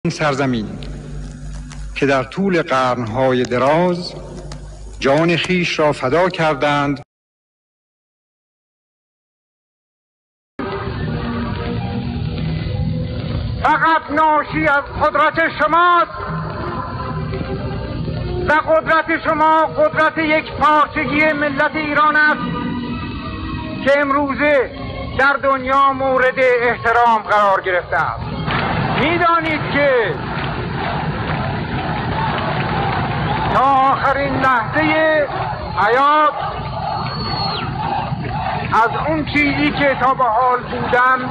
این سرزمین که در طول قرنهای دراز جان خویش را فدا کردند. فقط ناشی از قدرت شماست و قدرت شما قدرت یک پارچگی ملت ایران است که امروزه در دنیا مورد احترام قرار گرفته است. میدانید که تا آخرین لحظه حیات از اون چیزی که تا به حال بودم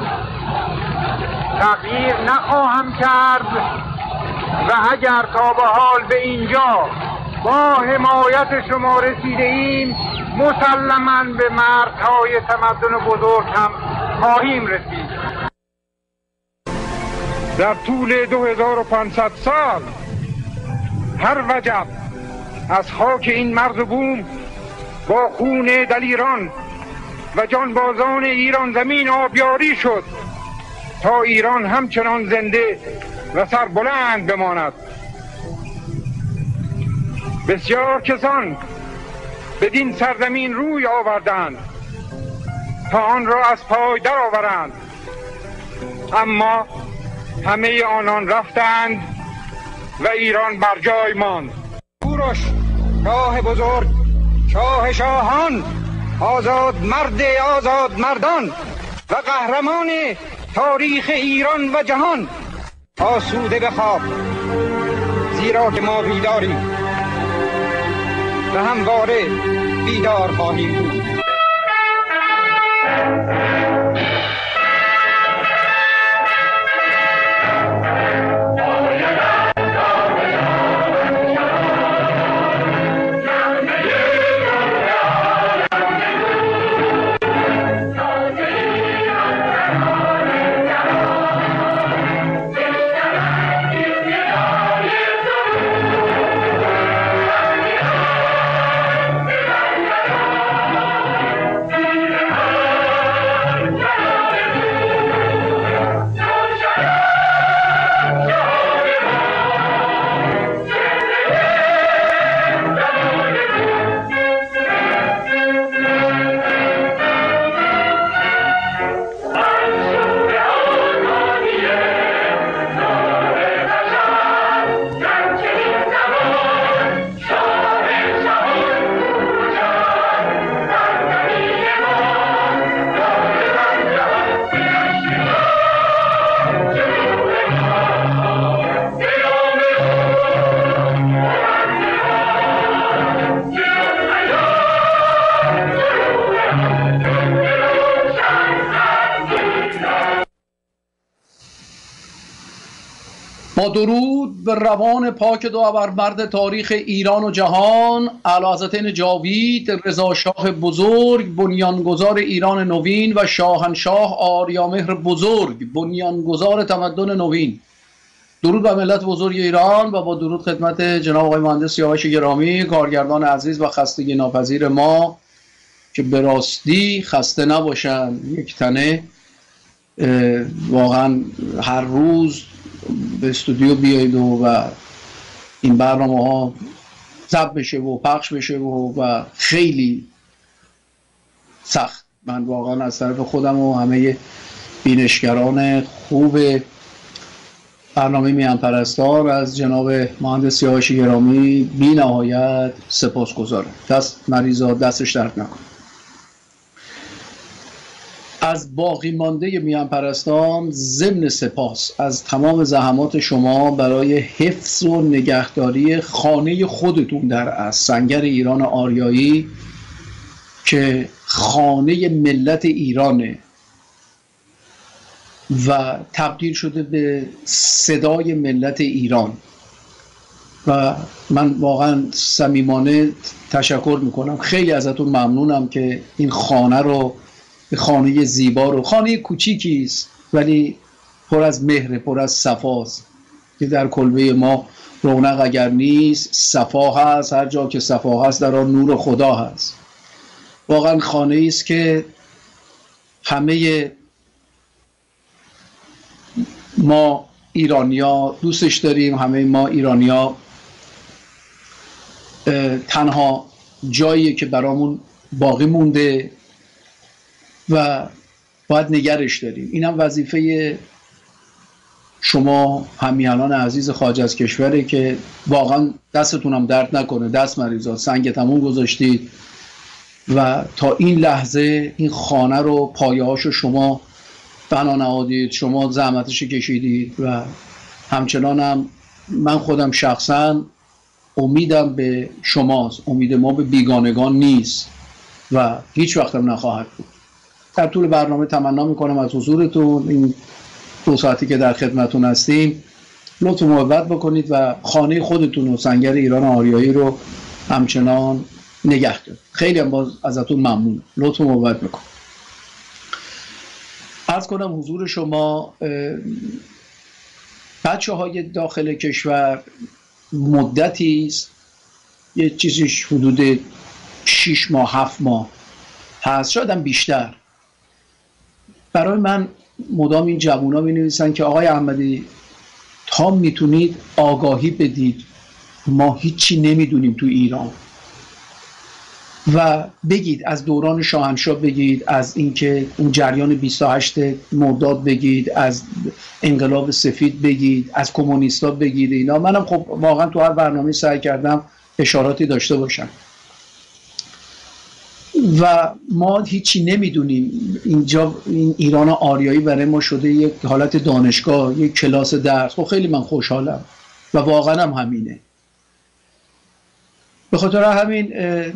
تغییر نخواهم کرد و اگر تا به حال به اینجا با حمایت شما رسیده ایم مسلماً به مردهای تمدن بزرگ هم خواهیم رسید. در طول 2500 سال هر وجب از خاک این مرز و بوم با خون دلیران و جانبازان ایران زمین آبیاری شد تا ایران همچنان زنده و سربلند بماند. بسیار کسان بدین سرزمین روی آوردند تا آن را از پای درآورند، اما همه آنان رفتند و ایران بر جای ماند. کوروش شاه بزرگ، شاه شاهان، آزاد مرد آزاد مردان و قهرمان تاریخ ایران و جهان، آسوده بخواب، زیرا که ما بیداریم و همواره بیدار خواهیم بود. با درود به روان پاک داورمرد تاریخ ایران و جهان، اعلیحضرت جاوید رضا شاه بزرگ، بنیانگذار ایران نوین و شاهنشاه آریامهر بزرگ، بنیانگذار تمدن نوین. درود به ملت بزرگ ایران و با درود خدمت جناب آقای مهندس سیاوش گرامی، کارگردان عزیز و خستگی ناپذیر ما که به راستی خسته نباشن، یک تنه واقعا هر روز به استودیو بیایید و این برنامه ها ضبط بشه و پخش بشه و خیلی سخت. من واقعا از طرف خودم و همه بینشگران خوب برنامه میهن پرستار از جناب مهندس سیاوش گرامی بی نهایت سپاسگزارم. دست مریضا دستش درد نکنه. از باقی مانده میهن پرستان ضمن سپاس از تمام زحمات شما برای حفظ و نگهداری خانه خودتون در سنگر ایران آریایی که خانه ملت ایرانه و تبدیل شده به صدای ملت ایران و من واقعا صمیمانه تشکر میکنم. خیلی ازتون ممنونم که این خانه رو، خانه زیبا رو، خانه کوچیکی است ولی پر از مهر، پر از صفاست که در کلبه ما رونق اگر نیست صفا هست، هر جا که صفا هست در آن نور خدا هست. واقعا خانه است که همه ما ایرانیا دوستش داریم، همه ما ایرانیا تنها جاییه که برامون باقی مونده و باید نگرش داریم. اینم وظیفه شما همیهنان عزیز خارج از کشوره که واقعا دستتونم درد نکنه، دست مریضات سنگ تموم گذاشتید و تا این لحظه این خانه رو پایه‌هاشو شما بنا نهادید، شما زحمتش کشیدید و همچنان هم من خودم شخصا امیدم به شماست، امید ما به بیگانگان نیست و هیچ وقتم نخواهد بود. در طول برنامه تمنا میکنم از حضورتون این 2 ساعتی که در خدمتون هستیم لطف محبت بکنید و خانه خودتون و سنگر ایران آریایی رو همچنان نگه دارید. خیلی هم باز ازتون ممنون، لطف محبت میکنم. عرض کنم حضور شما بچه های داخل کشور مدتی است، یه چیزیش حدود 6 ماه 7 ماه هست، شاید هم بیشتر، برای من مدام این جوونا می نویسن که آقای احمدی تا میتونید آگاهی بدید، ما هیچی نمیدونیم تو ایران و بگید از دوران شاهنشاه، بگید از اینکه اون جریان 28 مرداد بگید، از انقلاب سفید بگید، از کمونیستا بگید. اینا منم خب واقعا تو هر برنامه سعی کردم اشاراتی داشته باشم و ما هیچی نمیدونیم. اینجا این ایران آریایی برای ما شده یک حالت دانشگاه، یک کلاس درس. خب خیلی من خوشحالم و واقعا هم همینه. به خاطر همین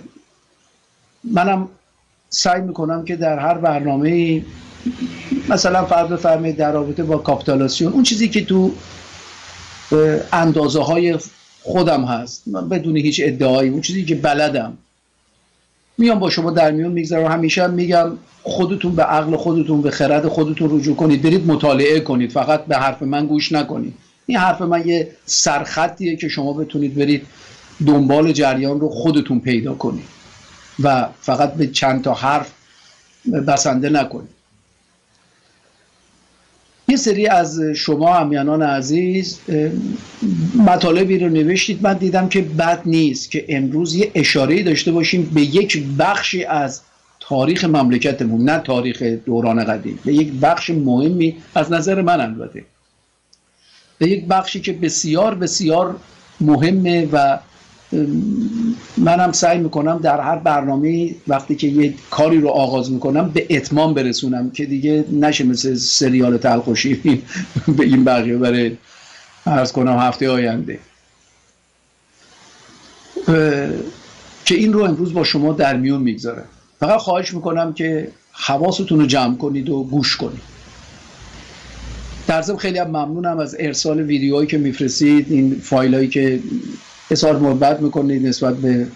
منم سعی میکنم که در هر برنامه مثلا فرض بفرمایید در رابطه با کاپیتولاسیون، اون چیزی که تو اندازه های خودم هست، من بدون هیچ ادعایی، اون چیزی که بلدم میام با شما در میون میگذارم. همیشه میگم خودتون به عقل خودتون، به خرد خودتون رجوع کنید، برید مطالعه کنید، فقط به حرف من گوش نکنید. این حرف من یه سرخطیه که شما بتونید برید دنبال جریان رو خودتون پیدا کنید و فقط به چند تا حرف بسنده نکنید. یه سری از شما همیهنان عزیز مطالبی رو نوشتید، من دیدم که بد نیست که امروز یه اشاره‌ای داشته باشیم به یک بخشی از تاریخ مملکتمون، نه تاریخ دوران قدیم، به یک بخش مهمی از نظر من، البته به یک بخشی که بسیار بسیار مهمه و منم سعی میکنم در هر برنامه وقتی که یه کاری رو آغاز میکنم به اتمام برسونم که دیگه نشه مثل سریال تلخ و شیرین به این بقیه برای عرض کنم هفته آینده، که این رو امروز با شما در میون میگذارم. فقط خواهش میکنم که حواستون رو جمع کنید و گوش کنید. در ضمن خیلی هم ممنونم از ارسال ویدیوهایی که میفرستید، این فایلایی که اظهار محبت میکنید نسبت به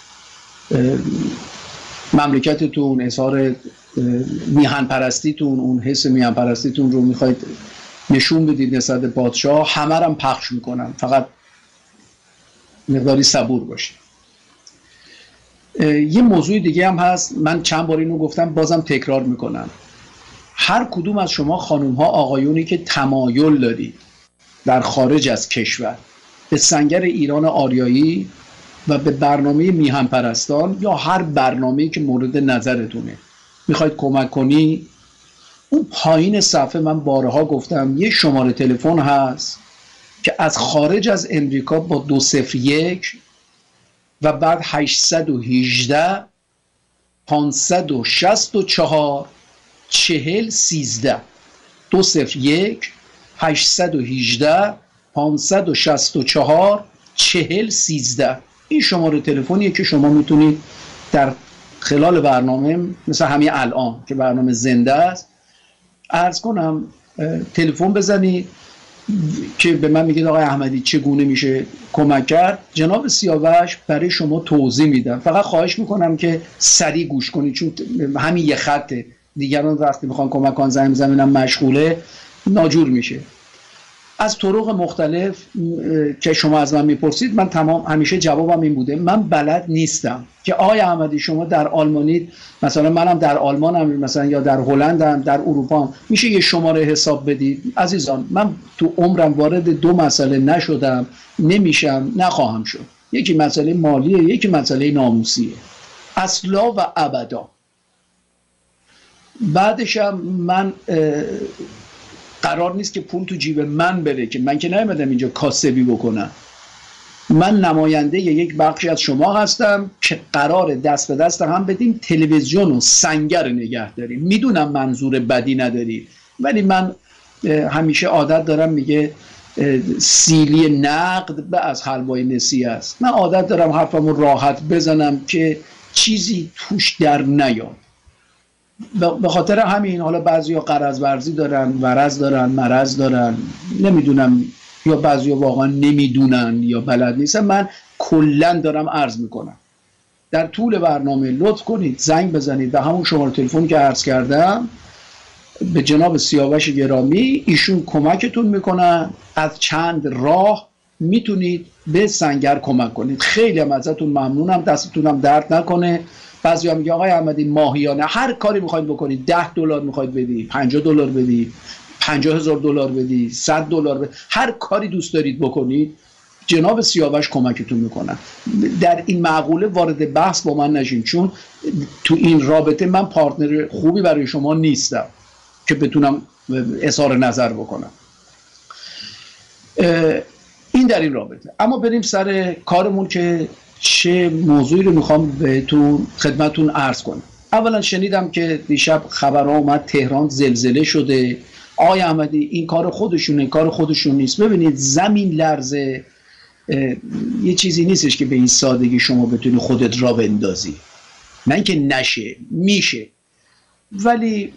مملکتتون، اظهار میهن پرستیتون، اون حس میهن پرستیتون رو میخواید نشون بدید نسبت به پادشاه. همه رو پخش میکنم، فقط مقداری صبور باشید. یه موضوع دیگه هم هست، من چند بار اینو گفتم بازم تکرار میکنم. هر کدوم از شما خانوم ها آقایونی که تمایل دارید در خارج از کشور به سنگر ایران آریایی و به برنامه میهن پرستان یا هر برنامه‌ای که مورد نظرتونه میخواید کمک کنی، اون پایین صفحه من بارها گفتم یه شماره تلفن هست که از خارج از امریکا با 201 و بعد 818 564 4013 201 818 564 4013 این شماره تلفنیه که شما میتونید در خلال برنامه مثل همین الان که برنامه زنده است عرض کنم تلفن بزنید که به من میگید آقای احمدی چگونه میشه کمک کرد. جناب سیاوش برای شما توضیح میدم. فقط خواهش میکنم که سریع گوش کنید چون همین یه خطه، دیگران وقتی میخوان کمک کنن زنگ بزنن مشغوله ناجور میشه. از طرق مختلف که شما از من میپرسید، من همیشه جوابم این بوده من بلد نیستم که آقای احمدی شما در آلمانید، مثلا منم در آلمانم، مثلا یا در هلندم، در اروپا، میشه یه شماره حساب بدید؟ عزیزان من تو عمرم وارد 2 مسئله نشدم، نمیشم، نخواهم شد. یکی مسئله مالیه، یکی مسئله ناموسیه، اصلا و ابدا. بعدشم من قرار نیست که پول تو جیب من بره، که من که نیومدم اینجا کاسبی بکنم. من نماینده یک بخشی از شما هستم که قرار دست به دست هم بدیم تلویزیون و سنگر نگه داریم. میدونم منظور بدی نداری، ولی من همیشه عادت دارم میگه سیلی نقد به از حلوای نسیه است. من عادت دارم حرفمو راحت بزنم که چیزی توش در نیاد. به خاطر همین حالا بعضیا قرض ورزی دارن، ورز دارن، مرض دارن، نمیدونم، یا بعضیا واقعا نمیدونن یا بلد نیستن. من کلا دارم عرض میکنم. در طول برنامه لطف کنید زنگ بزنید به همون شماره تلفن که عرض کردم، به جناب سیاوش گرامی، ایشون کمکتون میکنن. از چند راه میتونید به سنگر کمک کنید. خیلی هم ازتون ممنونم، دستتونم درد نکنه. بعضی هم میگه آقای احمدی ماهیانه هر کاری میخواید بکنید، $10 میخواید بدی، $50 بدی، $50,000 بدی، $100 بدی، هر کاری دوست دارید بکنید، جناب سیاوش کمکتون میکنن. در این معقوله وارد بحث با من نشین، چون تو این رابطه من پارتنر خوبی برای شما نیستم که بتونم اظهار نظر بکنم. این در این رابطه. اما بریم سر کارمون که چه موضوعی رو میخوام بهتون خدمتون عرض کنم. اولا شنیدم که دیشب خبرها اومد تهران زلزله شده. آقای احمدی این کار خودشونه، کار خودشون نیست. ببینید زمین لرزه یه چیزی نیستش که به این سادگی شما بتونی خودت را بندازی. نه اینکه نشه، میشه، ولی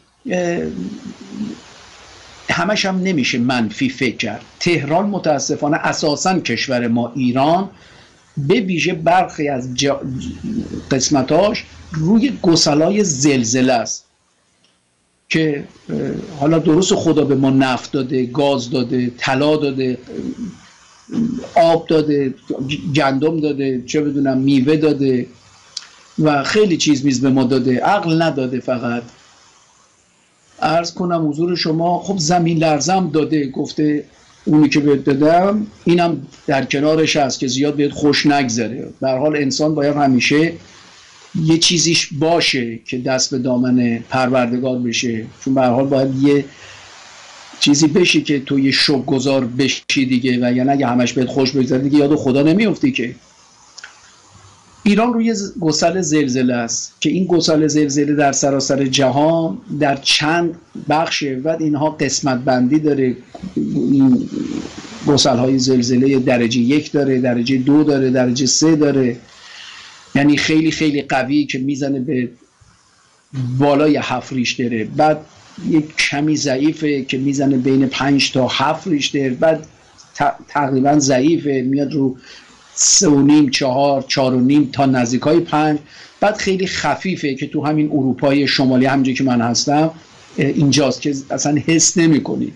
همش هم نمیشه منفی فکر کرد. تهران متاسفانه اساساً کشور ما ایران به ویژه برخی از قسمتاش روی گسلای زلزله است که حالا درست خدا به ما نفت داده، گاز داده، طلا داده، آب داده، گندم داده، چه بدونم میوه داده و خیلی چیز میز به ما داده، عقل نداده. فقط عرض کنم حضور شما خب زمین لرزم داده، گفته اونی که بهت دادم اینم در کنارش هست که زیاد بهت خوش نگذره. به هر حال انسان باید همیشه یه چیزیش باشه که دست به دامن پروردگار بشه، چون به هر حال باید یه چیزی بشه که تو یه شکرگزار بشی دیگه، و یا اگه همش بهت خوش بگذره دیگه یاد خدا نمیافتی که. ایران روی گسل زلزله است که این گسل زلزله در سراسر جهان در چند بخشه و اینها قسمت بندی داره. این گسل های زلزله درجه 1 داره، درجه 2 داره، درجه 3 داره، یعنی خیلی خیلی قوی که میزنه به بالای 7 ریشتره، بعد یک کمی ضعیفه که میزنه بین 5 تا 7 ریشتر، بعد تقریبا ضعیفه میاد رو 3.5 4 4.5 تا نزدیکای 5، بعد خیلی خفیفه که تو همین اروپای شمالی همونجایی که من هستم اینجاست که اصلا حس نمی کنی،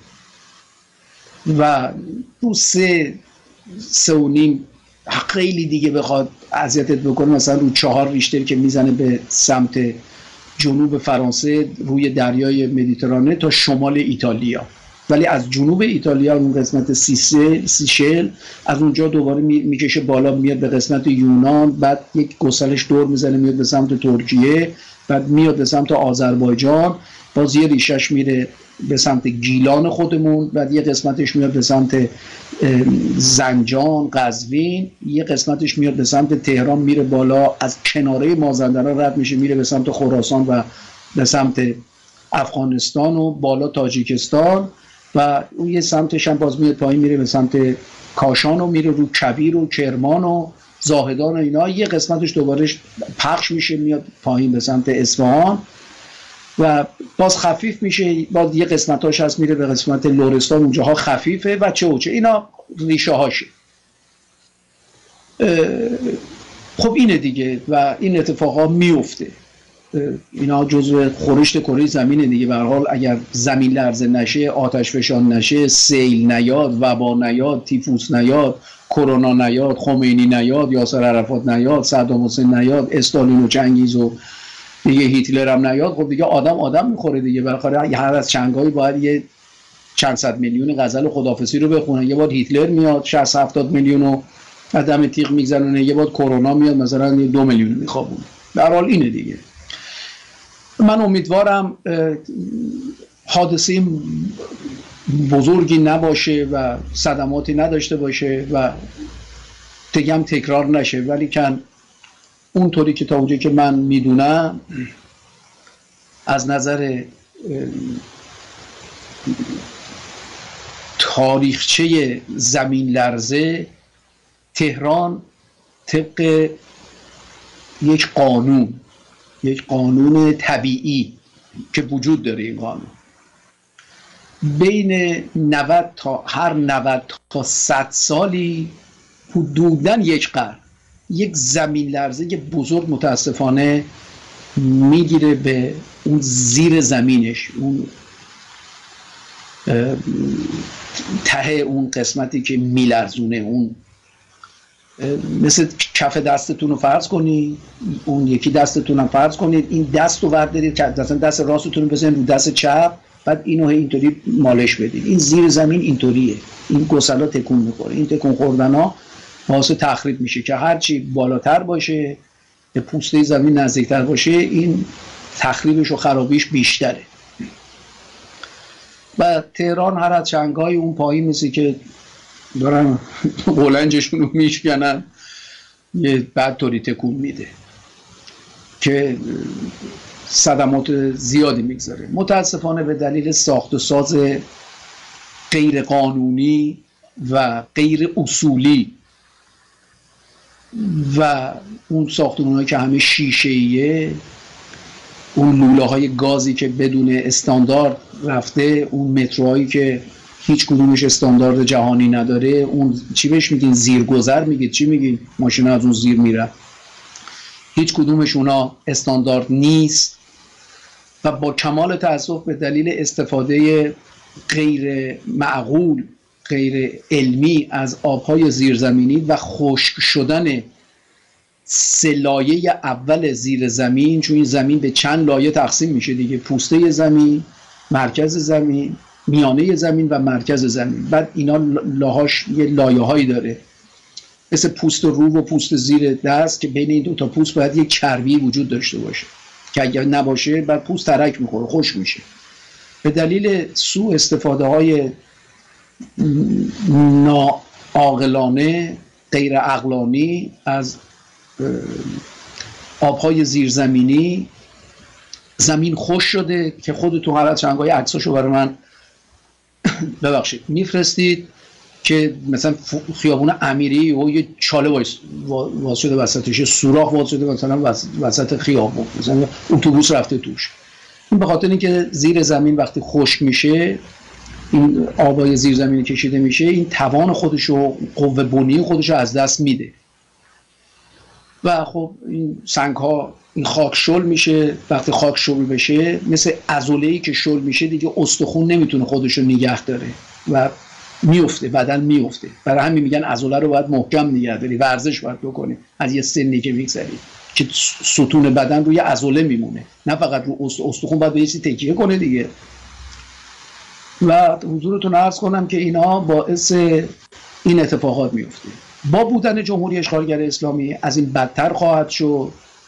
و تو 3.5 خیلی دیگه بخواد اذیتت بکنه مثلا رو 4 ریشتر که میزنه به سمت جنوب فرانسه روی دریای مدیترانه تا شمال ایتالیا. ولی از جنوب ایتالیا اون قسمت سیشل از اونجا دوباره میکشه بالا میاد به قسمت یونان، بعد یک گسلش دور میزنه میاد به سمت ترکیه، بعد میاد به سمت آذربایجان، باز یه ریشش میره به سمت گیلان خودمون، بعد یه قسمتش میاد به سمت زنجان، قزوین، یه قسمتش میاد به سمت تهران، میره بالا از کناره مازندران رد میشه میره به سمت خراسان و به سمت افغانستان و بالا تاجیکستان، و اون یه سمتش هم باز میاد پایین میره به سمت کاشان و میره رو کبیر و کرمان و زاهدان و اینا، یه قسمتش دوباره پخش میشه میاد پایین به سمت اصفهان و باز خفیف میشه، باز یه قسمتاش هست میره به قسمت لرستان، اونجاها خفیفه و چه و چه. اینا ریشه هاشه. خب اینه دیگه و این اتفاقا میفته. اینا جزو خورشت کره زمینه دیگه. به هر حال اگر زمین لرزه نشه، آتش فشان نشه، سیل نیاد، وبا نیاد، تیفوس نیاد، کرونا نیاد، خمینی نیاد، یاسر عرفات نیاد، صدام حسین نیاد، استالین و چنگیز و دیگه هیتلر هم نیاد، خب دیگه آدم میخوره دیگه. بالاخره هر از چنگایی باید یه چند صد میلیون غزل خداحافظی رو بخونه. یه بار هیتلر میاد 60 70 میلیون رو قدم تیغ میگذرونه، یه بار کرونا میاد مثلا 2 میلیون میخوابونه. به هر حال اینه دیگه. من امیدوارم حادثه بزرگی نباشه و صدماتی نداشته باشه و دیگه هم تکرار نشه، ولی کن اونطوری که تا اونجایی که من میدونم از نظر تاریخچه زمین لرزه، تهران طبق یک قانون طبیعی که وجود داره، این قانون بین 90 تا 100 سالی حدوداً یک قرن یک زمین لرزه بزرگ متاسفانه میگیره به اون زیر زمینش، اون ته اون قسمتی که میلرزونه، اون مثل کف دستتون رو فرض کنید، اون یکی دستتون هم فرض کنید، این دست رو وردارید که دست راستتون رو بزنید رو دست چپ، بعد اینو اینطوری مالش بدید. این زیر زمین اینطوریه، این گسلا تکون میخوره. این تکون خوردن ها باعث تخریب میشه که هرچی بالاتر باشه به پوسته زمین نزدیکتر باشه، این تخریبش و خرابیش بیشتره. و تهران هر از چنگای اون پایین مثل که دارن قلنجشون رو میشکنن یه بعد طوری تکون میده که صدمات زیادی میگذاره. متاسفانه به دلیل ساخت و ساز غیر قانونی و غیر اصولی و اون ساختمان‌هایی که همه شیشه‌ایه، اون لوله های گازی که بدون استاندارد رفته، اون متروهایی که هیچ کدومش استاندارد جهانی نداره، اون چی بهش میگین، زیرگذر میگید، چی میگین، ماشین از اون زیر میره، هیچ کدومش اونا استاندارد نیست. و با کمال تأسف به دلیل استفاده غیر معقول، غیر علمی از آبهای زیرزمینی و خشک شدن 3 لایه اول زیر زمین، چون این زمین به چند لایه تقسیم میشه دیگه، پوسته زمین، مرکز زمین، میانه زمین و مرکز زمین. بعد اینا لاهاش یه لایه هایی داره مثل پوست رو و پوست زیر دست که بین این 2 تا پوست باید یک چربی وجود داشته باشه که اگر نباشه بعد پوست ترک میخوره، خشک میشه. به دلیل سوء استفاده های ناعاقلانه، غیر عقلانی از آبهای زیرزمینی زمین خشک شده که خودتون هر از چنگای عکساشو برای من ببخشید میفرستید که مثلا خیابون امیری و یه چاله واس شده وسطش، سوراخ واس شده مثلا وسط خیابون، مثلا اتوبوس رفته توش. این به خاطر اینکه زیر زمین وقتی خشک میشه، این آبای زیر زمینی کشیده میشه، این توان خودش و قوه بنی خودش رو از دست میده و خب این سنگ ها، این خاک شل میشه. وقتی خاک شل بشه مثل عضله‌ای که شل میشه دیگه استخون نمیتونه خودش رو نگه داره و میفته، بدن میفته. برای همین میگن عضله رو باید محکم نگه داری، ورزش باید بکنی از یه سنی که میگذری که ستون بدن روی عضله میمونه، نه فقط رو استخون باید به یه چیزی تکیه کنه دیگه. و حضورتون عرض کنم که اینا باعث این اتفاقات میفته. با بودن جمهوری اشغالگر اسلامی از این بدتر خواهد شد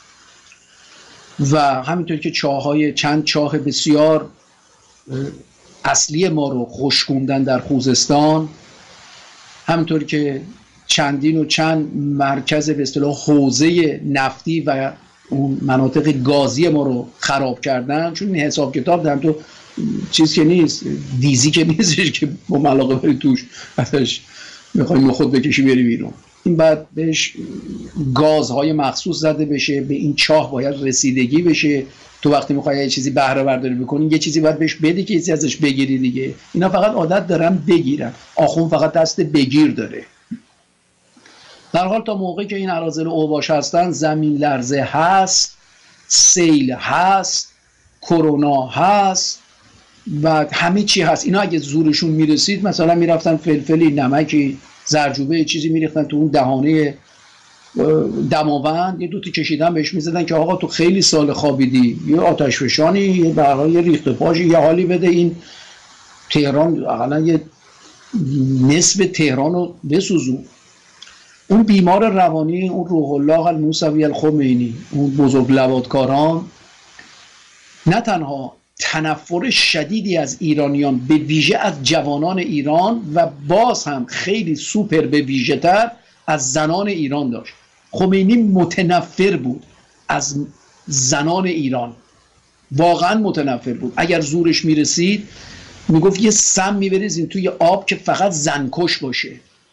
و همینطور که چند چاه بسیار اصلی ما رو خشکوندن در خوزستان، همینطور که چند مرکز به اصطلاح حوزه نفتی و اون مناطق گازی ما رو خراب کردن، چون این حساب کتاب در تو چیز که نیست، دیزی که نیستش که با ملاقه بری توش ازش میخوای خود بکشی بری بیرون. این بعد بهش گازهای مخصوص زده بشه، به این چاه باید رسیدگی بشه. تو وقتی میخوای یه چیزی بهره برداری بکنی یه چیزی باید بهش بدی که چیزی ازش بگیری دیگه. اینا فقط عادت دارن بگیرن، آخون فقط دست بگیر داره. در حال تا موقعی که این اراذل اوباش هستن، زمین لرزه هست، سیل هست، کرونا هست و همه چی هست. اینا اگه زورشون میرسید مثلا میرفتن فلفلی، نمکی، زرجوبه، چیزی میریختن تو اون دهانه دماوند، یه دوتا کشیدن بهش میزدن که آقا تو خیلی سال خوابیدی، یه آتش فشانی، یه برای یه ریخت پاشی، یه حالی بده، این تهران اقلا یه نصف تهران رو بسوزون. اون بیمار روانی، اون روح الله الموسوی الخمینی، اون بزرگ لواطکاران، نه تنها تنفر شدیدی از ایرانیان به ویژه از جوانان ایران و باز هم خیلی سوپر به ویژه تر از زنان ایران داشت. خمینی متنفر بود از زنان ایران، واقعا متنفر بود. اگر زورش میرسید میگفت یه سم میبریزین توی آب که فقط زنکش باشه.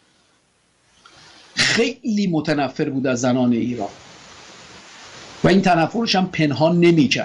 خیلی متنفر بود از زنان ایران و این تنفرش هم پنهان نمیکرد.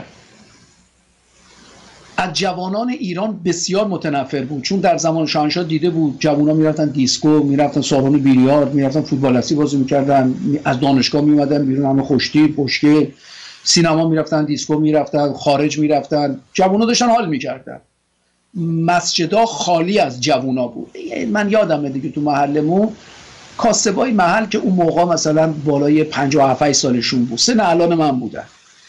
از جوانان ایران بسیار متنفر بود، چون در زمان شاهنشاه دیده بود جوانان میرفتن دیسکو، میرفتن سالن بیلیارد، میرفتن فوتبالستی بازی میکردن، از دانشگاه میومدن بیرون همه خوشتی پشکه، سینما میرفتن، دیسکو میرفتن، خارج میرفتن، جوونا داشتن حال میکردن. مسجدها خالی از جوونا بود. من یادمه دیگه تو محلمون کاسبای محل که اون موقع مثلا بالای 57 سالشون بود، سن الان من بودن،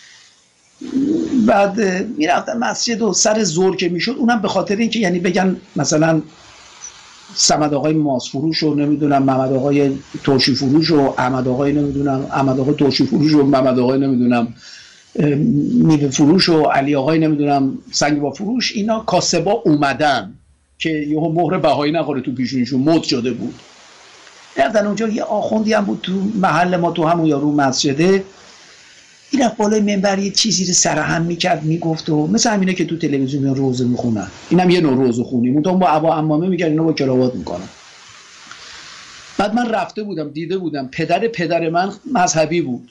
بعد میرفتن مسجد و سر ظهر که میشد، اونم به خاطر اینکه یعنی بگن مثلا صمد آقای ماس فروش و نمیدونم محمد آقای ترشی فروش و احمد آقای نمیدونم احمد آقای ترشی فروش و محمد آقای نمیدونم میوه فروش و علی آقای نمیدونم سنگ با فروش، اینا کاسبا اومدن که یهو مهر بهایی نخوره تو پیشونیشون، مد شده بود. رفتن اونجا، یه آخوندی هم بود تو محل ما، تو همون یارو مسجده، این رفت بالای منبر یه چیزی رو سرهم میکرد میگفت و مثل همینه که تو تلویزیون روزه میخونن، اینم یه نوع روزه خونی، اون با عبا عمامه میکرد، اینا با کراوات میکنن. بعد من رفته بودم دیده بودم، پدر من مذهبی بود.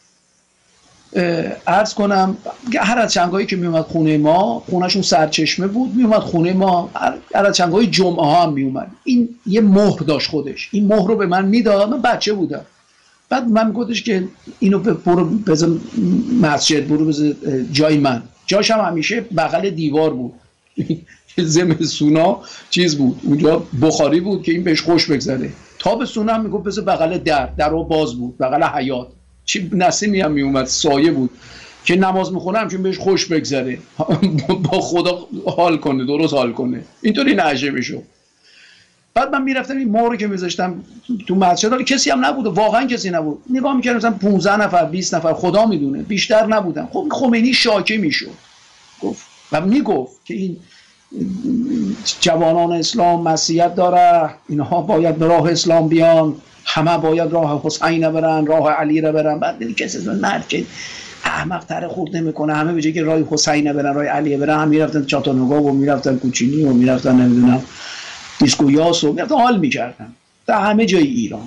عرض کنم هر از چنگایی که میومد خونه ما، خونهشون سرچشمه بود، میومد خونه ما، هر از چنگای جمعه ها هم میومد، این یه مهر داشت خودش، این مهر رو به من میداد، من بچه بودم. بعد من گفتش که اینو برو بزن مسجد، برو بزن جای من. جاش هم همیشه بغل دیوار بود زمستونا چیز بود اونجا، بخاری بود که این بهش خوش بگذره. تابستونا هم میگفت بزن بغل در رو باز بود، بغل حیاط، چی نسیمی هم میومد، سایه بود که نماز میخونه همچون بهش خوش بگذره با خدا حال کنه، درست حال کنه، اینطوری نعشه بشو. بعد من میرفتم این مهر رو که میذاشتم تو مسجد، حالا کسی هم نبود، واقعا کسی نبود، نگاه میکردم مثلا 15 نفر 20 نفر، خدا میدونه بیشتر نبودن. خب خمینی شاکه میشد، گفت و میگفت که این جوانان اسلام مسیحیت داره، اینها باید به راه اسلام بیان، همه باید راه حسین برن، راه علی رو برن. بعد دیدی کسی مرد که احمق تره خورد نمیکنه، همه به جای که راه حسین برن راه علی برن، هم میرفتن چاتانوگا و میرفتن کوچینی و میرفتن نمیدونم دیسکویاس و میرفتن حال میکردن در همه جای ایران.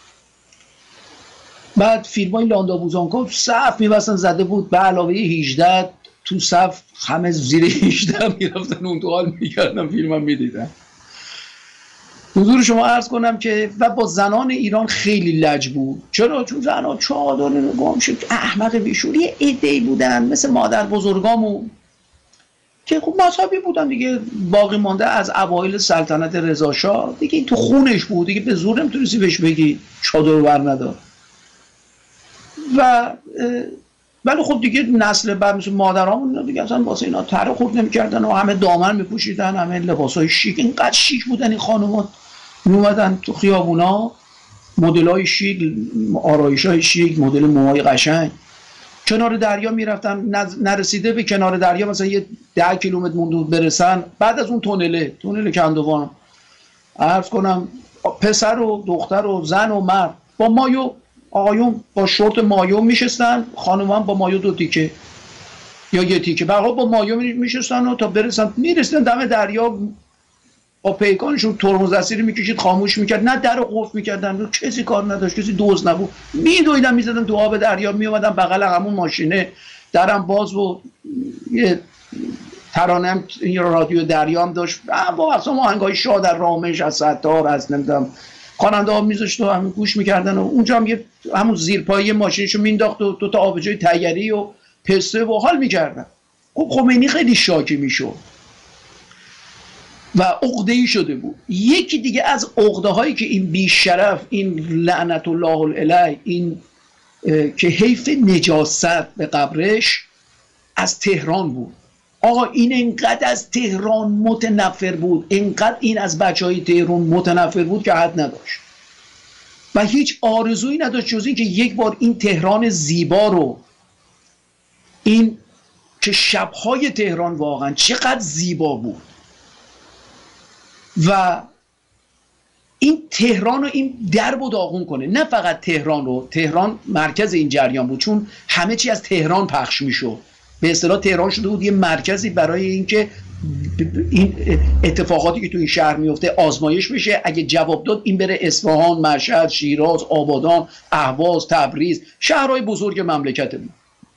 بعد فیلمای لاندا بوزانکو تو صف میبستن، زده بود به علاوه 18 تو صف همه زیر 18 میرفتن اون تو حال میکردن، فیلمم میدیدن. حضور شما عرض کنم که و با زنان ایران خیلی لج بود. چرا؟ چون زنان چادر نگام شد، احمق بیشور، یه عده‌ای بودن مثل مادر بزرگامون که خب مذهبی بودن دیگه، باقی مانده از اوایل سلطنت رضا شاه دیگه، این تو خونش بود دیگه، به زور نمیتونستی بهش بگی چادر رو بر ندار. و ولی خب دیگه نسل بعد مثل مادرامون دیگه اصلا واسه اینا تره خورد نمی‌کردن و همه دامن میپوشیدن، همه لباسای شیک، اینقدر شیک بودن این خانوما، میومدن تو خیابونا، مدل‌های شیک، آرایش‌های شیک، مدل موهای قشنگ، کنار دریا میرفتن، نرسیده به کنار دریا مثلا یه 10 کیلومتر مونده برسن، بعد از اون تونل کندوان، عرض کنم پسر و دختر و زن و مرد با مایو، آقایون با شورت مایو میشستن، خانومان با مایو 2 تیکه یا 1 تیکه، برها با مایو میشستن و تا برسن میرسیدن دم دریا با پیکانشون ترمز دستی میکشید خاموش میکرد، نه در قفل میکردن، کسی کار نداشت، کسی دوز نبود، میدویدن میزدن تو آب دریا، میومدن بغل همون ماشینه، درم باز و یه ترانه هم این رادیو دریا هم داشت، با اصلا آهنگای شاه در رامش از ستار از نمیدونم خواننده ها میذاشت و همون گوش میکردن و اونجا هم همون زیرپایی ماشینشو مینداخت و 2 تا آبجوی تیری و پسته و حال میکردن. خب خمینی خیلی شاکی میشد و عقده‌ای شده بود. یکی دیگه از عقده هایی که این بیشرف، این لعنت الله علیه، این که حیف نجاست به قبرش، از تهران بود. آقا این انقدر از تهران متنفر بود، انقدر این از بچهای تهران متنفر بود که حد نداشت و هیچ آرزویی نداشت جز این که یک بار این تهران زیبا رو، این که شبهای تهران واقعا چقدر زیبا بود و این تهران رو این درب و داغون کنه. نه فقط تهران رو، تهران مرکز این جریان بود چون همه چی از تهران پخش میشد. به اصطلاح تهران شده بود یه مرکزی برای اینکه این اتفاقاتی که تو این شهر میفته آزمایش بشه، اگه جواب داد این بره اصفهان، مشهد، شیراز، آبادان، اهواز، تبریز، شهرهای بزرگ مملکتمون.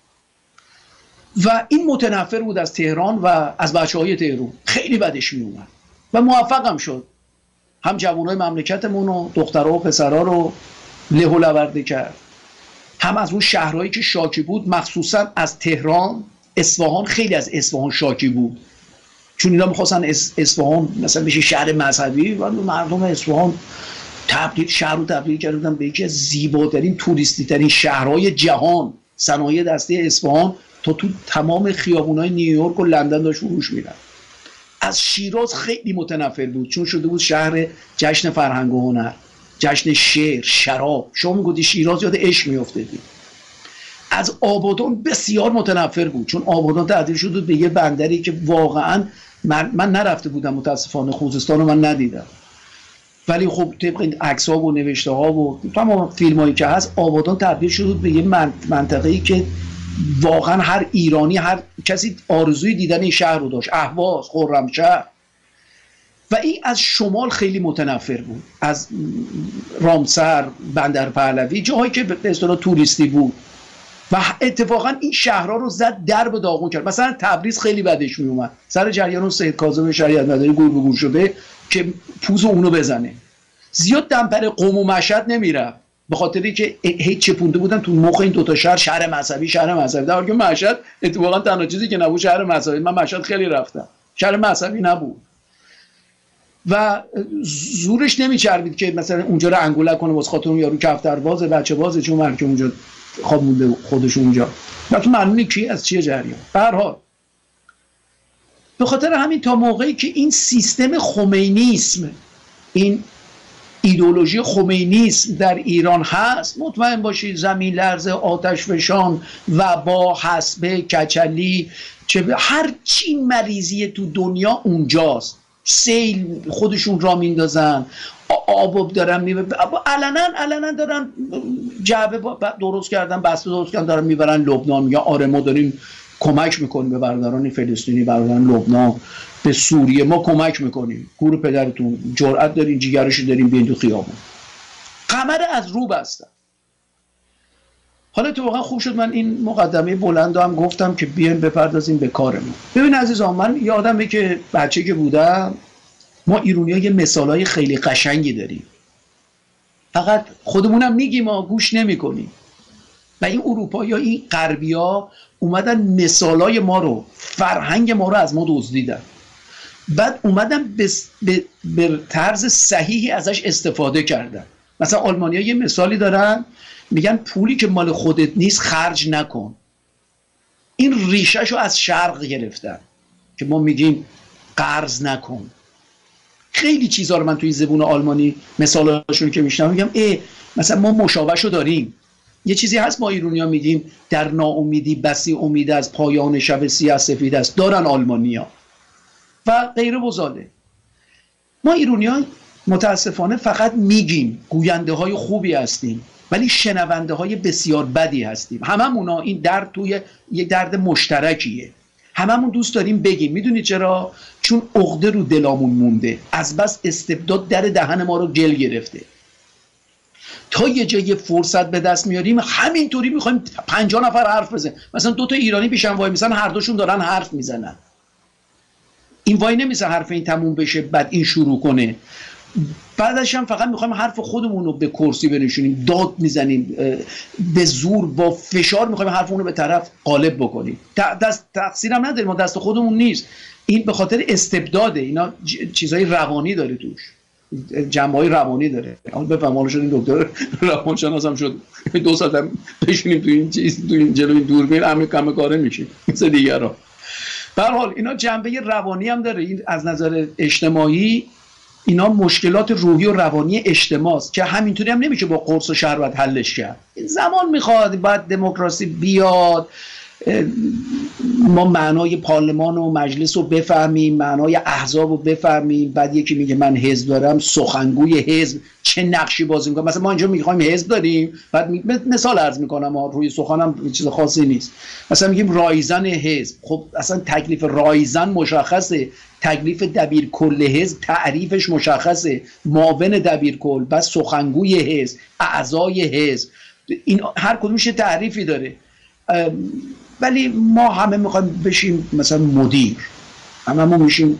و این متنفر بود از تهران و از بچه‌های تهران، خیلی بدش میومد و موفقم شد. هم جوانای مملکتمون و دخترها و پسرها رو له و لورده کرد، هم از اون شهرهایی که شاکی بود، مخصوصا از تهران. اصفهان خیلی از اصفهان شاکی بود چون اینا میخواستن اصفهان مثلا بشه شهر مذهبی و مردم اصفهان شهر رو تبدیل کردن به یکی از زیباترین توریستی ترین شهرهای جهان. صنایع دستی اصفهان تا تو تمام خیابونای نیویورک و لندن داشت فروش میرفت. از شیراز خیلی متنفر بود چون شده بود شهر جشن فرهنگ و هنر، جشن شعر، شراب. شما میگفتی شیراز یاد عشق میافتادی. از آبادان بسیار متنفر بود چون آبادان تبدیل شد به یه بندری که واقعا من نرفته بودم، متاسفانه خوزستان رو من ندیدم، ولی خب طبق این عکس‌ها و نوشته‌ها و تمام فیلمایی که هست، آبادان تبدیل شد به یه منطقه‌ای که واقعا هر ایرانی، هر کسی آرزوی دیدن این شهر رو داشت. اهواز، خرمشهر. و این از شمال خیلی متنفر بود، از رامسر، بندر پهلوی، جاهایی که به اصطلاح توریستی بود و اتفاقا این شهرها رو زد درب داغون کرد. مثلا تبریز خیلی بدش میومد سر جریان سید کاظم شریعت مداری گور به گور شده که پوز اونو بزنه. زیاد دمپر قم و مشهد نمیرفت به خاطری که هیچ چپونده بودن تو مخ این دوتا شهر مذهبی در حالی که مشهد اتفاقا تنها چیزی که نبود شهر مذهبی. من مشهد خیلی رفتم، شهر مذهبی نبود و زورش نمیچربید که مثلا اونجا رو انگولک کنه واسه خاطر اون یارو کفترباز بچه بازه، چون من که اونجا خواب مونده خودش اونجا. تو معلومه کی از چیه جریان. به هر حال به خاطر همین تا موقعی که این سیستم خمینیسم، این ایدئولوژی خمینیسم در ایران هست، مطمئن باشید زمین لرزه، آتش فشان، وبا، حسبه، کچلی، هر چی مریضی تو دنیا اونجاست. سیل خودشون را میندازن، آب دارن علنا دارن جعبه درست کردن، بسته درست کردن، دارن میبرن لبنان. میگن آره ما داریم کمک میکنیم به برادران فلسطینی، برادران لبنان، به سوریه ما کمک میکنیم. گور پدرتون، جرأت دارین، جیگرشو دارین، بیاین تو خیابون. قمر از رو بستن. حالا تو واقعا خوب شد من این مقدمه بلند هم گفتم که بیاین بپردازیم به کارمون. ببین عزیزان، من یادمه که بچه که بودم ما ایرانی‌ها یه مثالای خیلی قشنگی داریم، فقط خودمونم میگیم ما گوش نمی‌کنیم. و این اروپایی‌ها، این غربی‌ها اومدن مثالای ما رو، فرهنگ ما رو از ما دزدیدن، بعد اومدن به طرز صحیحی ازش استفاده کردن. مثلا آلمانی‌ها یه مثالی دارن، میگن پولی که مال خودت نیست خرج نکن. این ریشه‌شو از شرق گرفتن که ما میگیم قرض نکن. خیلی چیزا رو من توی زبون آلمانی مثالاشون که میشنم میگم مثلا ما مشابهشو داریم. یه چیزی هست ما ایرانی‌ها میگیم در ناامیدی بسی امید از پایان شب سیاه سفید است، دارن آلمانی‌ها و غیره بزاده. ما ایرانی‌ها متاسفانه فقط میگیم، گوینده های خوبی هستیم ولی شنونده های بسیار بدی هستیم. هممونا این درد توی یک درد مشترکیه، هممون دوست داریم بگیم. میدونی چرا؟ چون عقده رو دلامون مونده، از بس استبداد در دهن ما رو گل گرفته. تا یه جای فرصت به دست میاریم همینطوری میخوایم 50 نفر حرف بزنن. مثلا 2 تا ایرانی پیشم وای میسن، هر دوشون دارن حرف میزنن، این وای نمیسن حرف این تموم بشه بعد این شروع کنه. بعدش هم فقط میخوایم حرف خودمون رو به کرسی بنشونیم، داد میزنیم، به زور با فشار میخوایم حرفمون رو به طرف غالب بکنیم. تقصیر هم نداریم، ما دست خودمون نیست. این به خاطر استبداده. اینا چیزای روانی داره توش، جنبه‌های روانی داره. اون بفهم حالا شد این دکتر روانشناس هم شد 2 ساعت هم بشینیم تو این چیز، تو این جلوی دوربین همه کم کاره میشیم مثل دیگران. به هر حال اینا جنبه روانی هم داره. این از نظر اجتماعی اینا مشکلات روحی و روانی اجتماع است که همینطوری هم نمیشه با قرص و شربت حلش کرد. زمان میخواد، بعد دموکراسی بیاد، ما معنای پارلمان و مجلس رو بفهمیم، معنای احزاب رو بفهمیم. بعد یکی میگه من حزب دارم، سخنگوی حزب چه نقشی بازی میکنه؟ مثلا ما اینجا میخوایم حزب داریم، بعد مثال عرض میکنم، روی سخنم چیز خاصی نیست، مثلا میگیم رایزن حزب. خب اصلا تکلیف رایزن مشخصه، تکلیف دبیرکل حزب تعریفش مشخصه، معاون دبیرکل، بعد سخنگوی حزب، اعضای حزب، این هر کدومش تعریفی داره. ولی ما همه میخوایم بشیم مثلا مدیر، همه میشیم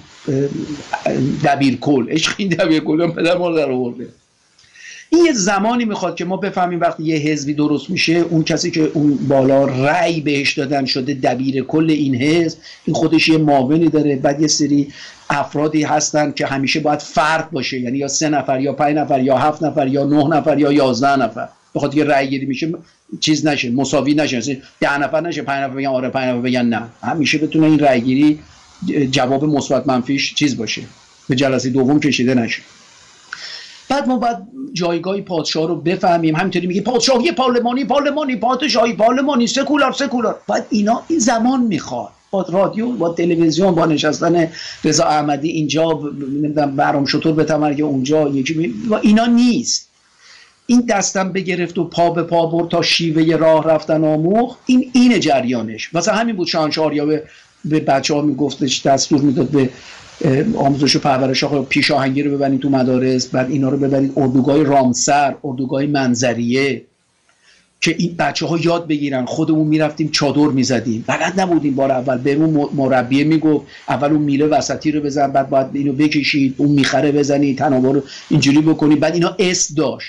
دبیرکل. عشق این دبیرکل هم پدر ما رو در آورده. این یه زمانی میخواد که ما بفهمیم وقتی یه حزبی درست میشه، اون کسی که اون بالا رأی بهش دادن شده دبیرکل این حزب، این خودش یه معاونی داره، بعد یه سری افرادی هستن که همیشه باید فرد باشه، یعنی یا 3 نفر یا 5 نفر یا 7 نفر یا 9 نفر یا 11 نفر، بخاطر که رأی گیری میشه چیز نشه، مساوی نشه، مثلا 10 نفر نشه 5 نفر بگن آره 5 نفر بگن نه، همیشه بتونه این رأی گیری جواب مثبت منفیش چیز باشه، به جلسه دوم کشیده نشه. بعد ما باید جایگاه پادشاه رو بفهمیم. همینطوری میگه پادشاهی پارلمانی، پادشاهی پارلمانی، سکولار. بعد اینا این زمان میخواد، با رادیو، با تلویزیون، با نشستن رضا احمدی اینجا، نمیدونم برام شطور به تمرگ اونجا، یکی اینا نیست. این دستم بگرفت و پا به پا برد تا شیوه راه رفتن آموخت. این جریانش مثلا همین بود. شاهنشاه آریا به بچه‌ها میگفتش، دستور میداد به آموزش و پرورش، آقا پیشاهنگی رو ببرید تو مدارس، بعد اینا رو ببرید اردوگاه رامسر، اردوگاه منظریه، که این بچه‌ها یاد بگیرن. خودمون میرفتیم چادر میزدیم، بلد نبودیم. بار اول بهمون مربی میگفت اول اون میله وسطی رو بزن، بعد باید اینو بکشید، اون میخره بزنید، تنابا رو اینجوری بکنید. بعد اینا اس داشت،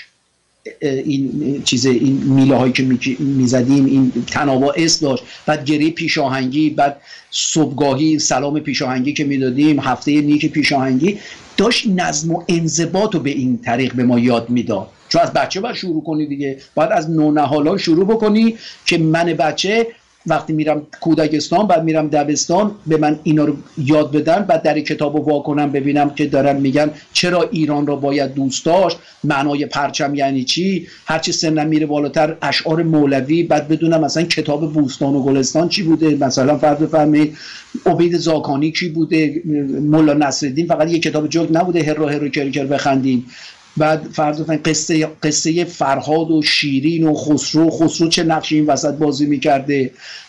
این چیزه، این میله هایی که میزدیم، این تنابا اس داشت. بعد گره پیشاهنگی، بعد صبحگاهی سلام پیشاهنگی که میدادیم، هفته نیک پیشاهنگی، داشت نظم و انضباط رو به این طریق به ما یاد میداد. چون از بچه باید شروع کنی دیگه، باید از نونهالان شروع بکنی که من بچه وقتی میرم کودکستان، بعد میرم دبستان، به من اینا رو یاد بدن، بعد در کتاب رو وا کنم ببینم که دارن میگن چرا ایران را باید دوست داشت، معنای پرچم یعنی چی. هرچی سنم میره بالاتر اشعار مولوی، بعد بدونم مثلا کتاب بوستان و گلستان چی بوده، مثلا فرض بفرمایید عبید زاکانی کی بوده، مولا نصرالدین فقط یک کتاب جوک نبوده، هر رو کرکر بخندیم. بعد فرض بفرمایید قصه فرهاد و شیرین و خسرو چه نقشی این وسط بازی میکرده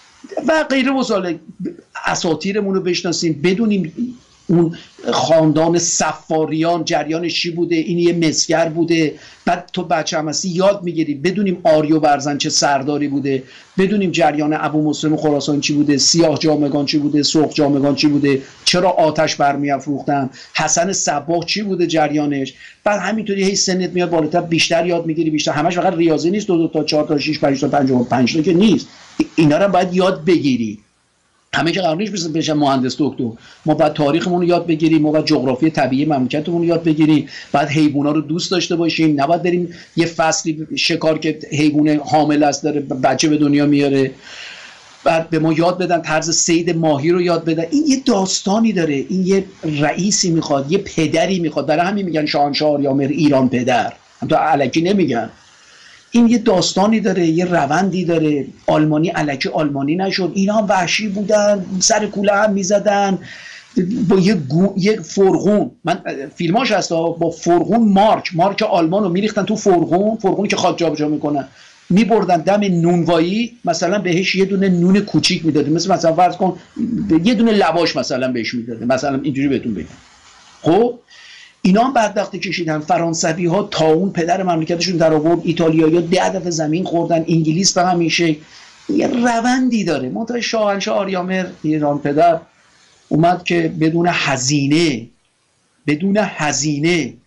و غیره. مسائل اساطیرمون رو بشناسیم، بدونیم اون خاندان صفاریان جریانش چی بوده، این یه مسگر بوده. بعد تو بچه هم هستی یاد میگیری، بدونیم آریوبرزن چه سرداری بوده، بدونیم جریان ابو مسلم خراسانی چی بوده، سیاه جامگان چی بوده، سرخ جامگان چی بوده، چرا آتش برمیافروختن، حسن صباح چی بوده جریانش. بعد همینطوری هی سنت میاد بالاتر، بیشتر یاد میگیری، بیشتر. همش فقط ریاضی نیست، 2 تا 4 تا 6 5 تا 5 تا که نیست، اینا رو باید یاد بگیری. همه که قرار نیست بشن مهندس دکتر. ما باید تاریخمون رو یاد بگیریم، ما باید جغرافی طبیعی مملکتمون رو یاد بگیریم، بعد حیونا رو دوست داشته باشیم، نباید بریم یه فصلی شکار که حیوان حامل است داره بچه به دنیا میاره، بعد به ما یاد بدن طرز صید ماهی رو یاد بدن. این یه داستانی داره، این یه رئیسی میخواد، یه پدری میخواد. برای همین میگن شاهنشاه آریامهر ایران پدر، هم تو الکی نمیگن. این یه داستانی داره، یه روندی داره. آلمانی الکی آلمانی نشد، اینا هم وحشی بودن، سر کوله هم میزدن با یه فرغون. من فیلماش هست با فرغون مارک آلمان رو میریختن تو فرغونی که خاک جابجا میکنن، میبردن دم نونوایی، مثلا بهش یه دونه نون کوچیک میداده، مثلا فرض کن یه دونه لواش مثلا بهش میداده، مثلا اینجوری بهتون بگم. خب اینا هم بدبختی کشیدن. فرانسوی ها طاعون پدر مملکتشون در آورد، ایتالیایی‌ها 10 دفعه زمین خوردن، انگلیس به همیشه. یه روندی داره. منتها شاهنشاه آریامهر ایران پدر اومد که بدون هزینه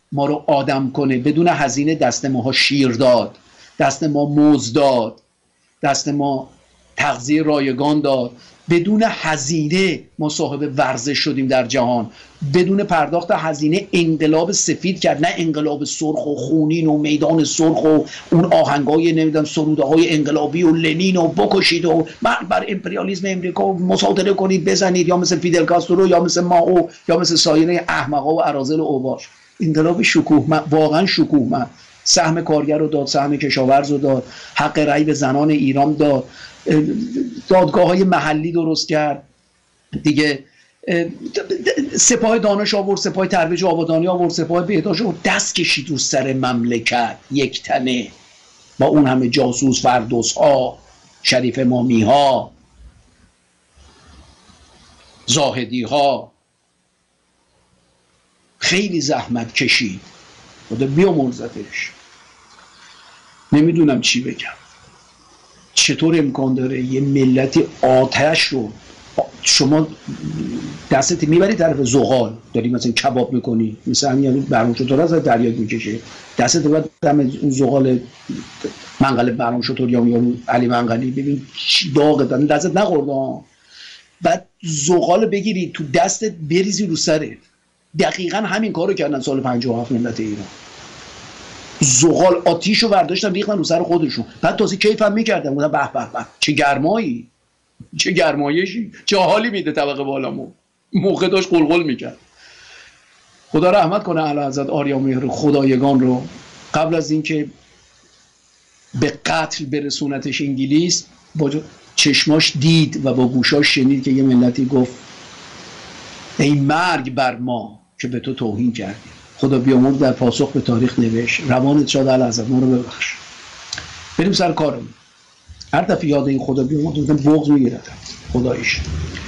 ما رو آدم کنه، بدون هزینه دست ماها شیر داد، دست ما موز داد، دست ما تغذیه رایگان داد، بدون هزینه ما صاحب ورزش شدیم در جهان، بدون پرداخت هزینه انقلاب سفید کرد، نه انقلاب سرخ و خونین و میدان سرخ و اون آهنگای نمیدونم سروده های انقلابی و لنین و بکشید و مرگ بر امپریالیسم امریکا و مصادره کنید بزنید، یا مثل فیدل کاسترو یا مثل مائو یا مثل سایر احمقا و اراذل و اوباش. انقلاب شکوهمند، واقعا شکوهمند، سهم کارگر رو داد، سهم کشاورز رو داد، حق رأی به زنان ایران داد، دادگاه‌های محلی درست کرد دیگه، سپاه دانش آورد، سپاه ترویج آبادانی آورد، سپاه بهداشت آورد، دست کشید رو سر مملکت یک تنه با اون همه جاسوس، فردوس ها، شریف امامی ها، زاهدی ها. خیلی زحمت کشید، خدا بیامرزتش. نمیدونم چی بگم. چطور امکان داره یه ملتی آتش رو شما دستت میبری طرف زغال، داری مثلا کباب میکنی، مثلا همین برام شطور از دریا میکشه، دستت رو دم زغال منقل برام شطور یا علی منقلی، ببین داغ دادن، دستت نخورد، بعد زغال بگیری تو دستت بریزی رو سرت. دقیقا همین کارو کردن سال 57 ملت ایران. زغال آتیش رو برداشتن ریختن رو سر خودشون، بعد تازه کیفم میکردن، بودن به به به چه گرمایی، چه گرمایشی، چه حالی میده طبقه بالامون. موقع داشت قلقل میکرد. خدا رحمت کنه اعلیحضرت آریامهر خدایگان رو، قبل از اینکه به قتل برسونتش انگلیس، با چشماش دید و با گوشاش شنید که یه ملتی گفت ای مرگ بر ما که به تو توهین کردیم. خدا بیامرز در پاسخ به تاریخ نوشت روانت شاد اعلیحضرت، ما رو ببخش. بریم سر کارمون. هر دفعه یاد این خدا بیامرز بغض میگیردم خدایش.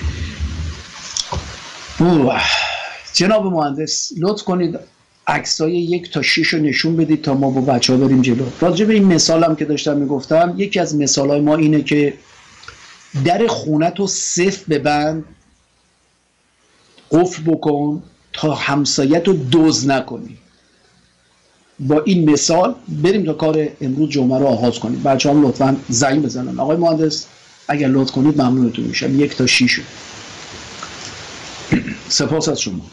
جناب مهندس لطف کنید عکسای 1 تا 6 رو نشون بدید تا ما با بچه ها بریم جلو. راجع به این مثالم که داشتم میگفتم، یکی از مثالای ما اینه که در خونت رو صفر ببند، قفل بکن تا همسایت رو دزد نکنی. با این مثال بریم تا کار امروز جمعه رو آغاز کنیم. بچه هم لطفا زنگ بزنن. آقای مهندس اگر لطف کنید ممنونتون میشم. 1 تا 6. سپاس از شما.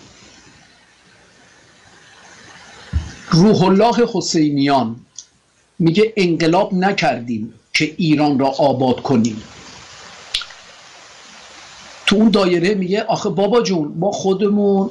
روح الله حسینیان میگه انقلاب نکردیم که ایران را آباد کنیم. تو اون دایره میگه آخه بابا جون ما خودمون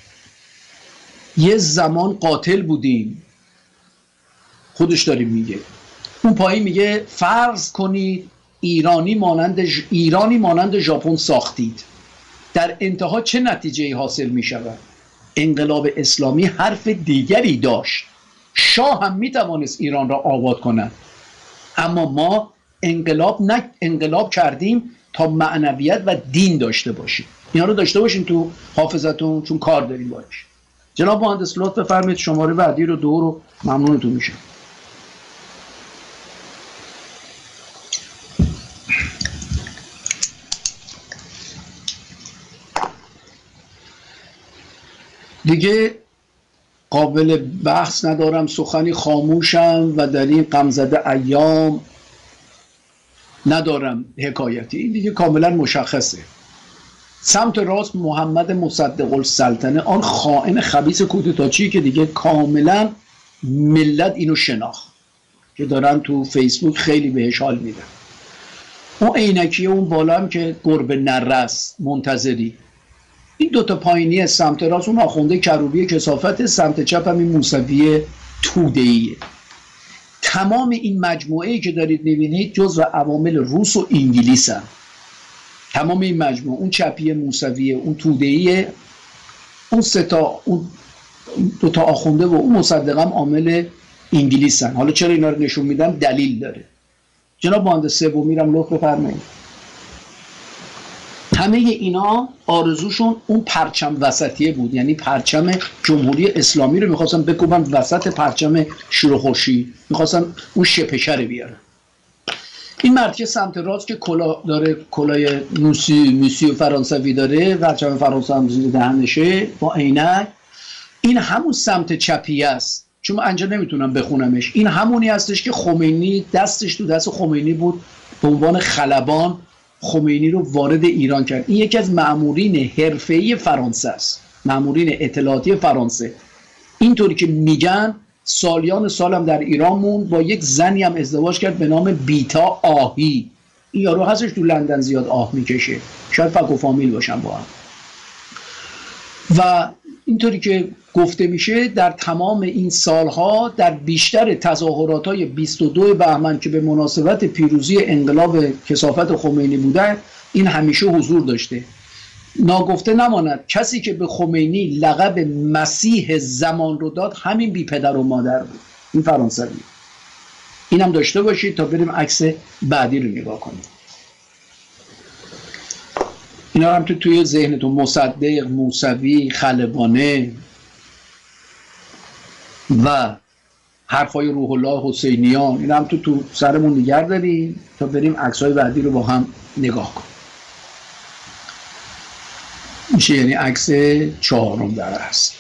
یه زمان قاتل بودیم. خودش داریم میگه. اون پایین میگه فرض کنید ایرانی مانند ژاپن ساختید. در انتها چه نتیجه حاصل میشود؟ انقلاب اسلامی حرف دیگری داشت. شاه هم میتوانست ایران را آباد کند، اما ما انقلاب کردیم تا معنویت و دین داشته باشیم. اینا رو داشته باشین تو حافظتون، چون کار داریم باش. جناب مهندس لطف بفرمایید شماره بعدی رو 2 رو ممنونتون میشم. دیگه قابل بحث ندارم، سخنی خاموشم و در این غمزده ایام ندارم حکایتی. این دیگه کاملا مشخصه. سمت راست محمد مصدق السلطنه، آن خائن خبیث کودتاچی که دیگه کاملا ملت اینو شناخت که دارن تو فیسبوک خیلی بهش حال میدن. اون عینکیه اون بالا هم که گربه نرس منتظری. این 2 تا پایینی سمت راست اون آخونده کروبی کثافت، سمت چپ هم این موسوی توده‌ایه. تمام این مجموعه‌ای که دارید می‌بینید جزو عوامل روس و انگلیس هم. تمام این مجموعه، اون چپی موسوی، اون توده‌ایه، اون 3 تا، اون 2 تا آخونده و اون مصدق هم عامل انگلیس هم. حالا چرا اینا رو نشون میدم؟ دلیل داره. جناب مهندس سومیرم لطف بفرمایید. همه اینا آرزوشون اون پرچم وسطیه بود، یعنی پرچم جمهوری اسلامی رو میخواستن بکوبن وسط پرچم شیر و خورشید، میخواستن اون شپشه رو بیارن. این مرد که سمت راست که کلاه داره، کلاه موسی فرانسوی داره، پرچم فرانسه هم زیر دهنشه با عینک، این همون سمت چپی است، چون من اینجا نمیتونم بخونمش. این همونی هستش که خمینی دستش تو دست خمینی بود، به عنوان خلبان خمینی رو وارد ایران کرد. این یکی از مأمورین حرفه‌ای فرانسه است، مأمورین اطلاعاتی فرانسه. اینطوری که میگن سالیان سالم در ایران موند، با یک زنی هم ازدواج کرد به نام بیتا آهی. این یارو هستش تو لندن زیاد آه میکشه، شاید فک و فامیل باشن با هم. و اینطوری که گفته میشه در تمام این سالها در بیشتر تظاهرات‌های 22 بهمن که به مناسبت پیروزی انقلاب کثافت خمینی بوده، این همیشه حضور داشته. ناگفته نماند کسی که به خمینی لقب مسیح زمان رو داد همین بی پدر و مادر بود، این فرانسوی. اینم داشته باشید تا بریم عکس بعدی رو نگاه کنیم. اینا هم توی ذهنتون، مصدق، موسوی، خلبانه و حرفای روح الله حسینیان، اینا هم تو سرمون نگه داریم تا بریم عکسای بعدی رو با هم نگاه کنیم. میشه یعنی عکس 4 در است.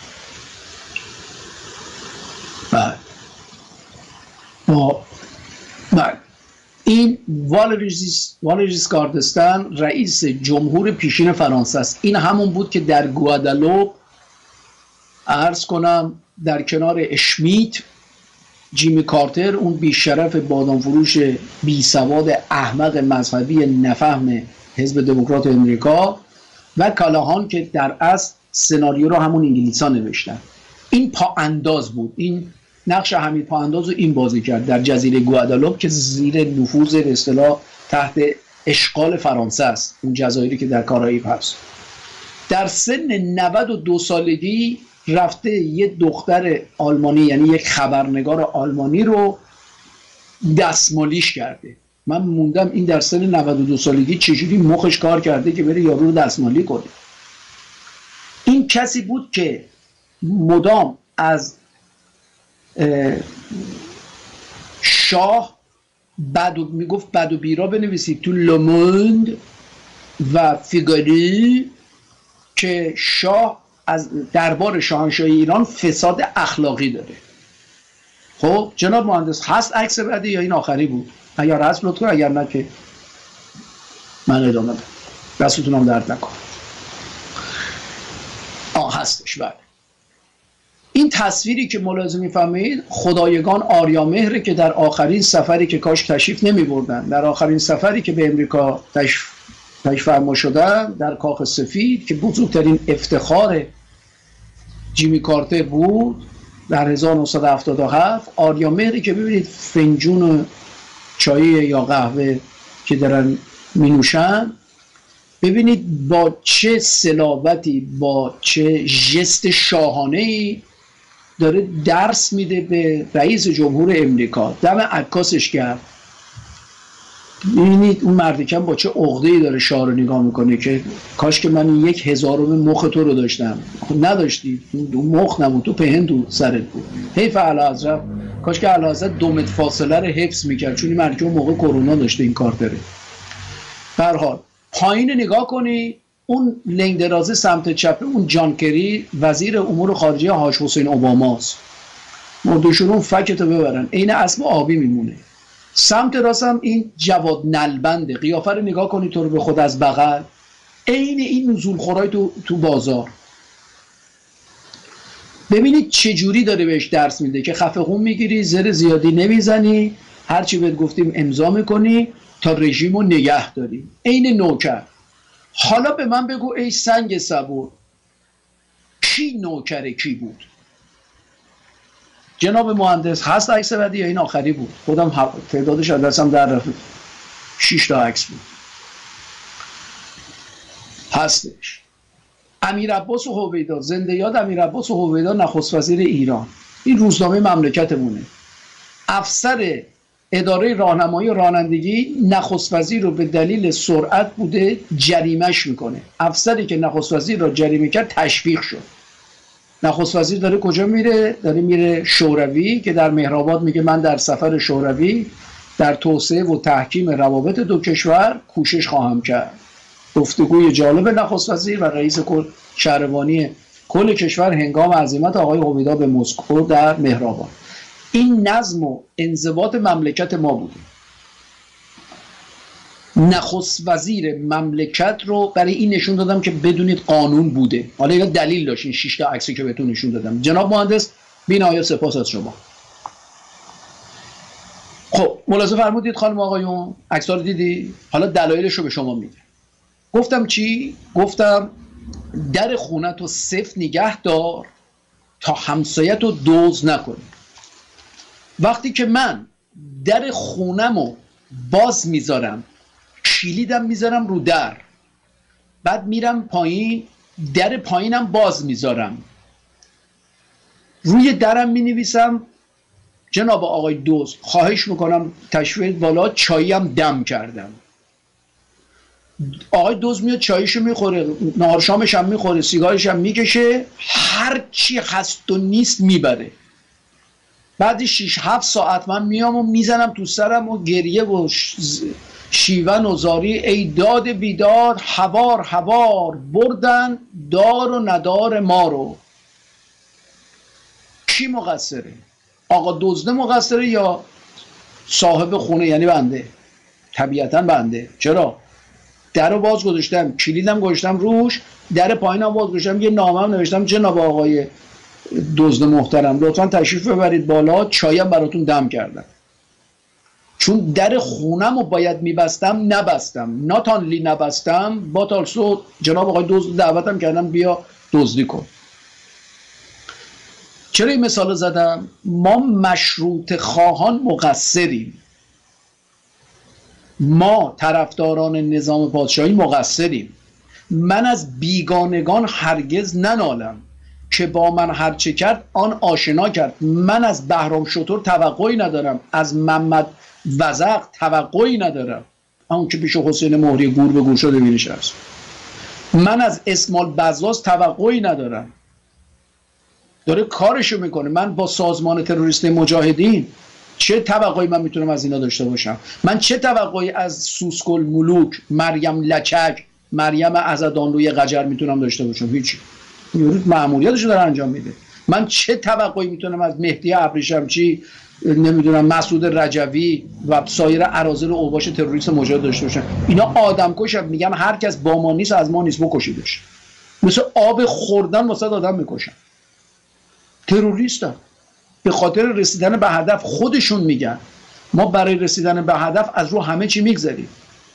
بعد این والریز گاردستن رئیس جمهور پیشین فرانسه است. این همون بود که در گوادالوپ عرض کنم در کنار اشمیت، جیمی کارتر، اون بیشرف بادامفروش بی سواد احمق مذهبی نفهم حزب دموکرات امریکا و کالاهان که در اصل سناریو رو همون انگلیسا نوشتن. این پا انداز بود، این نقش حمید پا انداز رو این بازی کرد در جزیره گوادالوپ که زیر نفوذ به اصطلاح تحت اشغال فرانسه است، اون جزایری که در کارائیب هست. در سن 92 سالگی رفته یه دختر آلمانی، یعنی یک خبرنگار آلمانی رو دستمالیش کرده. من موندم این در سن 92 سالگی چجوری مخش کار کرده که بره یارو رو دستمالی کنه. این کسی بود که مدام از شاه میگفت بد و بیرا بنویسید تو لوموند و فیگاری که شاه از دربار شاهنشاهی ایران فساد اخلاقی داره. خب جناب مهندس هست عکس بعدی یا این آخری بود؟ اگر هست لطفا، اگر نه که من ادامه بدم، دستتونم درد نکن. هستش. بله این تصویری که ملاحظه می‌فرمایید خدایگان آریامهر که در آخرین سفری که کاش تشریف نمی‌بردن، در آخرین سفری که به امریکا تشریف فرما شدن در کاخ سفید که بزرگترین افتخار جیمی کارتر بود در 1977، آریامهری که ببینید فنجون چای یا قهوه که دارن مینوشن، ببینید با چه صلابتی، با چه ژست شاهانه‌ای داره درس میده به رئیس جمهور امریکا. دم عکاسش کرد. ببینید اون مردکم با چه عقده‌ای داره شاه رو نگاه میکنه که کاش که من 1/1000 مخ تو رو داشتم. نداشتی، مخ نبود، تو پهن تو سرت بود. حیف اعلیحضرت، کاش که اعلیحضرت 2 متر فاصله رو حفظ میکرد، چون این مرکب موقع کرونا داشته این کار داره. به هر حال پایین نگاه کنی، اون لنگ درازه سمت چپ اون جان کری وزیر امور خارجه حاج حسین اوباماست. مردشون اون فکتو ببرن، عین اسب آبی میمونه. سمت راست هم این جواد نلبنده، قیافه رو نگاه کنی تو رو به خود از بغل، عین این نزول خورای تو بازار. ببینید چه جوری داره بهش درس میده که خفه خون میگیری، زر زیادی نمیزنی، هرچی بهت گفتیم امضا میکنی تا رژیم رو نگه داری، عین نوکر. حالا به من بگو ای سنگ صبور، کی نوکر کی بود؟ جناب مهندس هست عکس بعدی یا این آخری بود؟ خودم تعدادش از دستم در رفت، 6 تا عکس بود. هستش. امیر عباس هویدا، زنده یاد امیر عباس هویدا، نخست وزیر ایران. این روزنامه مملکتمونه. افسر اداره راهنمایی رانندگی نخست وزیر رو به دلیل سرعت بوده جریمهش میکنه. افسری که نخست وزیر رو جریمه کرد تشویق شد. نخست وزیر داره کجا میره؟ داره میره شوروی که در مهرآباد میگه من در سفر شوروی در توسعه و تحکیم روابط دو کشور کوشش خواهم کرد. گفتگوی جالب نخست وزیر و رئیس کل شهربانی کل کشور هنگام عزیمت آقای هویدا به مسکو در مهرآبان. این نظم و انضباط مملکت ما بوده. نخست وزیر مملکت رو برای این نشون دادم که بدونید قانون بوده. حالا یه دلیل داشت این 6 تا عکسی که بهتون نشون دادم. جناب مهندس بی‌نهایت سپاس از شما. خب ملاحظه فرمودید خانم آقایون، عکس‌ها رو دیدی؟ حالا دلایلش رو به شما میگم. گفتم چی؟ گفتم در خونت رو صفر نگه دار تا همسایت رو دزد نکنی. وقتی که من در خونم رو باز میذارم، کلیدم میذارم رو در، بعد میرم پایین، در پایینم باز میذارم، روی درم مینویسم جناب آقای دزد خواهش میکنم تشریف بالا، چاییم دم کردم. آقای دزد میاد چایشو میخوره، نهار شامش هم میخوره، سیگارش هم میکشه، هر چی هست و نیست میبره. بعد 6-7 ساعت من میام و میزنم تو سرم و گریه و شیون و زاری، ای داد بیداد هوار هوار بردن دار و ندار ما رو. کی مقصره؟ آقا دزده مقصره یا صاحب خونه یعنی بنده؟ طبیعتا بنده. چرا؟ در رو باز گذاشتم، کلیدم گذاشتم روش، در پایینم باز گذاشتم، یه نامم نوشتم جناب آقای دزد محترم لطفا تشریف ببرید بالا، چایم براتون دم کردم. چون در خونم رو باید میبستم، نبستم، ناتانلی نبستم، با تالسو جناب آقای دزد دعوتم کردم بیا دزدی کن. چرا این مثال زدم؟ ما مشروط خواهان مقصریم، ما طرفداران نظام پادشاهی مقصریم. من از بیگانگان هرگز ننالم که با من هرچه کرد آن آشنا کرد. من از بهرام شتر توقعی ندارم، از محمد وزق توقعی ندارم، اون که پیش حسین مهری گور به گور شده مینشست. من از اسماعیل بزاز توقعی ندارم، داره کارشو میکنه. من با سازمان تروریست مجاهدین چه توقعی من میتونم از اینا داشته باشم؟ من چه توقعی از سوسکل ملوک، مریم لچک، مریم عزدانلوی قجر میتونم داشته باشم؟ هیچی. مأموریتشو داره انجام میده. من چه توقعی میتونم از مهدی ابریشمچی، نمیدونم مسعود رجوی و سایر اراذل و اوباش تروریست مجاهد داشته باشم؟ اینا آدم کشن، میگن هر کس با ما نیست از ما نیست، بکشیدش. مثل آب خوردن واسه آدم میکشن. تروریستن. به خاطر رسیدن به هدف خودشون میگن ما برای رسیدن به هدف از رو همه چی میگذریم.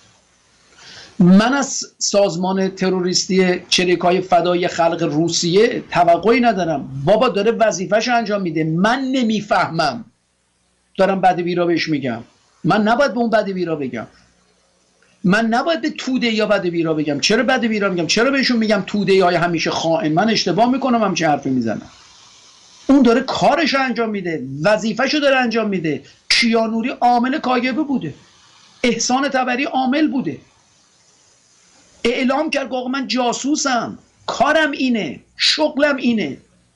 من از سازمان تروریستی چریکای فدای خلق روسیه توقعی ندارم. بابا داره وظیفه‌شو انجام میده، من نمیفهمم، دارم بد بیرا بهش میگم. من نباید به اون بد بیرا بگم، من نباید به توده یا بد بیرا بگم. چرا بد بیرا میگم؟ چرا بهشون میگم توده یا همیشه خائن؟ من اشتباه میکنم همچین حرفی میزنم. اون داره کارشو انجام میده، وظیفه‌شو داره انجام میده. کیانوری عامل کاگبه بوده، احسان طبری عامل بوده، اعلام کرد آقا من جاسوسم، کارم اینه، شغلم اینه.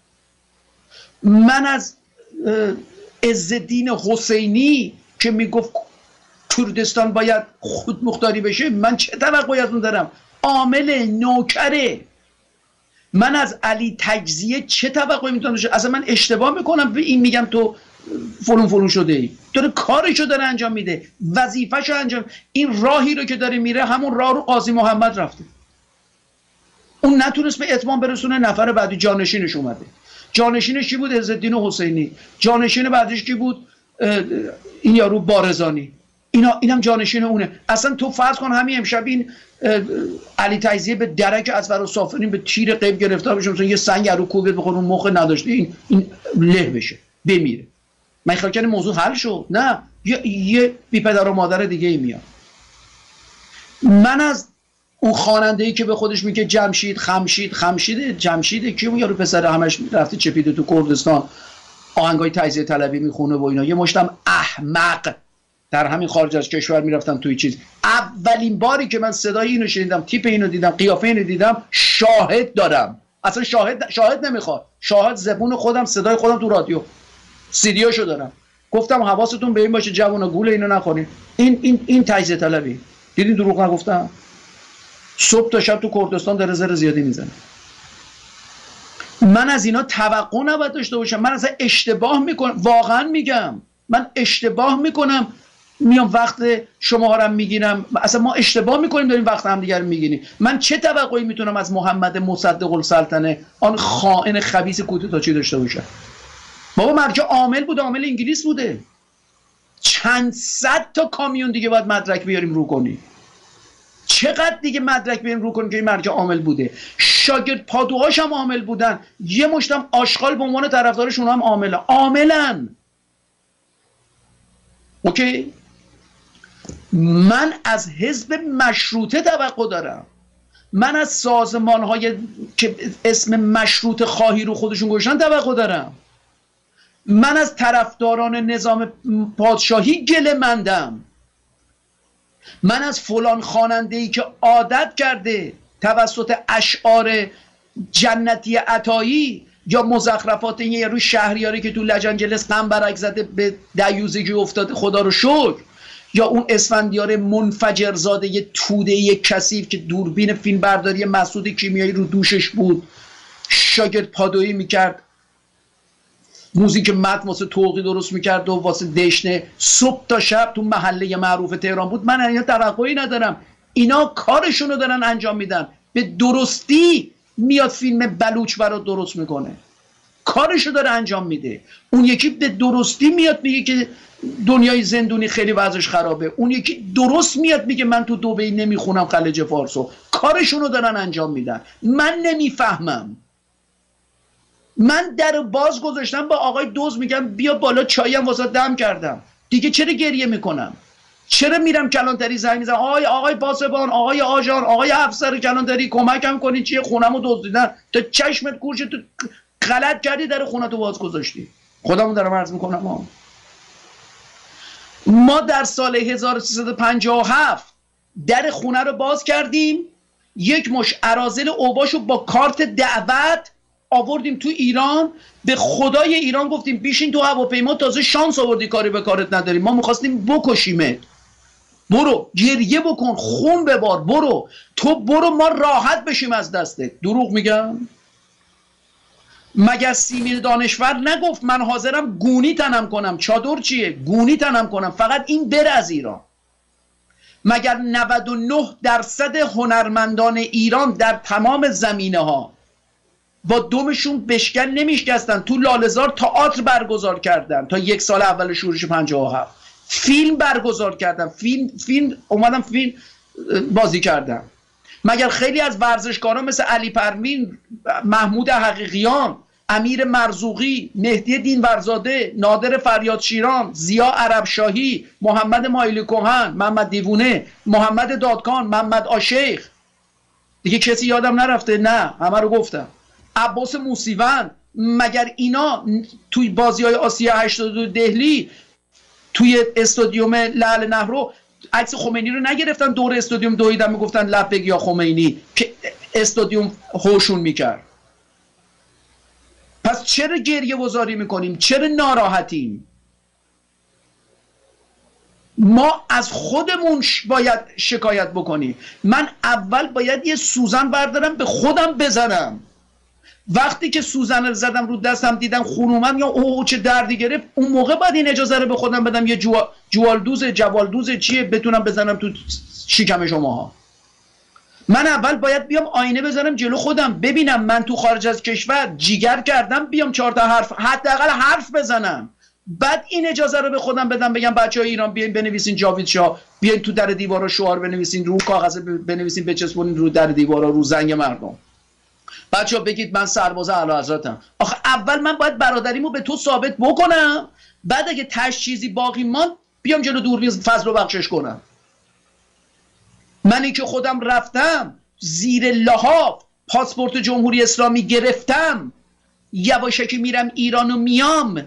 من از عزالدین حسینی که میگفت کردستان باید خودمختاری بشه، من چه توقعی از اون دارم؟ عامل، نوکره. من از علی تجزیه چه توقعی میتونم داشته؟ اصلا من اشتباه میکنم به این میگم تو فلون شده ای؟ داره کارشو داره انجام میده، وظیفه‌شو انجام. این راهی رو که داره میره همون راه رو قاضی محمد رفته، اون نتونست به اتمام برسونه، نفر بعدی جانشینش اومده. جانشینش کی بود؟ عزالدین حسینی. جانشین بعدش کی بود؟ این یارو بارزانی. اینم جانشین اونه. اصلا تو فرض کن همین امشب این علی تجزیه به درک از فراسافرین به تیر غیب گرفتار بشه، مثلا یه سنگ رو کوبه بخوره، اون موقع نداشته این له بشه بمیره. من خیال کردم موضوع حل شد. نه، یه بی پدر و مادر دیگه ای میاد. من از اون خواننده‌ای که به خودش میگه جمشید کیو یارو پسر همش رفته چپیده تو کردستان آهنگای تجزیه طلبی میخونه و اینا، یه مشتم احمق در همین خارج از کشور میرفتن توی چیز. اولین باری که من صدای اینو شنیدم، تیپ اینو دیدم، قیافه اینو دیدم، شاهد دارم. اصلا شاهد نمیخواد، شاهد زبون خودم، صدای خودم تو رادیو، سیدیاشو دارم. گفتم حواستون به این باشه جوونا گول اینو نخورین. این تجزیه طلبی. دیدین دروغ نگفتم؟ صبح تا شب تو کردستان داره زر زیادی میزنه. من از اینا توقع نباید داشته باشم. من اصلا اشتباه میکنم، واقعا میگم من اشتباه میکنم میام وقت شما رو میگیرم. اصلا ما اشتباه میکنیم داریم وقت هم دیگر میگیریم. من چه توقعی میتونم از محمد مصدق السلطنه آن خائن خبیث کودتاچی داشته باشم؟ بابا مرجع عامل بود، عامل انگلیس بوده. چند صد تا کامیون دیگه باید مدرک بیاریم رو کنی. چقدر دیگه مدرک بیاریم رو کنیم که این مرجع عامل بوده. شاگرد پادوهاش هم عامل بودن، یه مشتم آشغال به عنوان طرفدارشون هم عاملن. اوکی؟ من از حزب مشروطه توقع دارم. من از سازمان‌های که اسم مشروط خواهی رو خودشون گذاشتن توقع دارم. من از طرفداران نظام پادشاهی گله مندم. من از فلان خواننده‌ای که عادت کرده توسط اشعار جنتی عطایی یا مزخرفات یه روی شهریاری که تو لجنجلس غم برک زده به دیوزگی افتاده خدا رو شکر، یا اون اسفندیار منفجرزاده یه توده یه کثیف که دوربین فیلم برداری مسعود کیمیایی رو دوشش بود، شاگرد پادویی میکرد، موزیک متن واسه توقی درست میکرد و واسه دشنه صبح تا شب تو محله معروف تهران بود. من اینا توقعی ندارم. اینا کارشونو دارن انجام میدن. به درستی میاد فیلم بلوچ برات درست میکنه، کارشو داره انجام میده. اون یکی به درستی میاد میگه که دنیای زندونی خیلی وضعش خرابه. اون یکی درست میاد میگه من تو دبی نمیخونم خلیج فارسو. کارشونو دارن انجام میدن. من نمیفهمم. من در باز گذاشتم با آقای دوز میگم بیا بالا چایم واسه دم کردم دیگه، چرا گریه میکنم؟ چرا میرم کلانتری زنگ میزنم آقای پاسبان، آقای آژان، آقای افسر کلانتری کمکم کنین چیه خونمو دزدیدن؟ تا چشمت کورش تو غلط کردی در خونتو باز گذاشتی. خودمون دارم عرض میکنم ما در سال 1357 در خونه رو باز کردیم، یک مش اراذل اوباشو با کارت دعوت آوردیم تو ایران. به خدای ایران گفتیم بیشین تو هواپیما، تازه شانس آوردی کاری به کارت نداریم، ما میخواستیم بکشیمت، برو گریه بکن خون ببار، برو تو برو ما راحت بشیم از دستت. دروغ میگم؟ مگر سیمین دانشور نگفت من حاضرم گونی تنم کنم؟ چادر چیه؟ گونی تنم کنم فقط این بره از ایران. مگر 99% هنرمندان ایران در تمام زمینه ها با دومشون بشکن نمیشکستن؟ تو لاله‌زار تئاتر برگزار کردن تا یک سال اول شورش 57، فیلم برگزار کردن، فیلم اومدن فیلم بازی کردن. مگر خیلی از ورزشکاران مثل علی پروین، محمود حقیقیان، امیر مرزوقی، مهدی دینورزاده، نادر فریاد شیران، زیا عربشاهی، محمد مایلی کهن، محمد دیوونه، محمد دادکان، محمد آشیخ، دیگه کسی یادم نرفته؟ نه همه رو گفتم. عباس موسیوند، مگر اینا توی بازی‌های آسیا 82 دهلی توی استادیوم لعل نهرو عکس خمینی رو نگرفتن دور استادیوم دویدن میگفتن لبیک یا خمینی که استادیوم هوشون میکرد؟ پس چرا گریه وزاری میکنیم؟ چرا ناراحتیم؟ ما از خودمون باید شکایت بکنیم. من اول باید یه سوزن بردارم به خودم بزنم. وقتی که سوزن رو زدم رو دستم دیدم خون اومد یا اوه چه دردی گرفت، اون موقع باید این اجازه رو به خودم بدم یه جوالدوز چیه بتونم بزنم تو شکم شماها. من اول باید بیام آینه بزنم جلو خودم ببینم من تو خارج از کشور جیگر کردم بیام 4 تا حرف حداقل حرف بزنم، بعد این اجازه رو به خودم بدم بگم بچهای ایران بیاین بنویسین جاوید شاه، بیاین تو در دیوارا شعار بنویسین، رو کاغذ بنویسین بچسبونین رو در دیوارا، رو زنگ مردم. بچه‌ها بگید من سرباز اعلیحضرتم. آخه اول من باید برادریمو به تو ثابت بکنم، بعد اگه تش چیزی باقی ماند بیام جلو دوربین فضل رو بخشش کنم. منی که خودم رفتم زیر لحاف پاسپورت جمهوری اسلامی گرفتم، یواشکی میرم ایرانو میام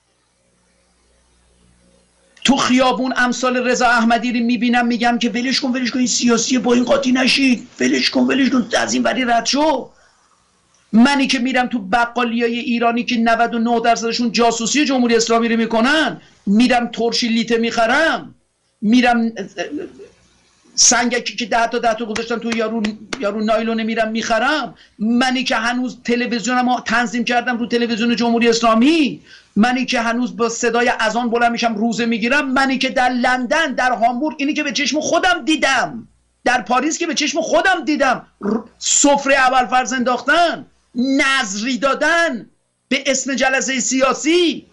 تو خیابون امثال رضا احمدی رو میبینم میگم که ولش کن این سیاسیه با این قاطی نشید، ولش کن از این وری رد شو. منی که میرم تو بقالیای ایرانی که 99%شون جاسوسی جمهوری اسلامی رو میکنن، میرم ترشی لیته میخرم، میرم سنگکی که 10 تا گذاشتم تو یارو نایلون میرم میخرم، منی که هنوز تلویزیونم تنظیم کردم رو تلویزیون جمهوری اسلامی، منی که هنوز با صدای اذان بلند میشم روزه میگیرم، منی که در لندن، در هامبورگ، اینی که به چشم خودم دیدم، در پاریس که به چشم خودم دیدم سفره ابوالفضل انداختن، نظری دادن به اسم جلسه سیاسی.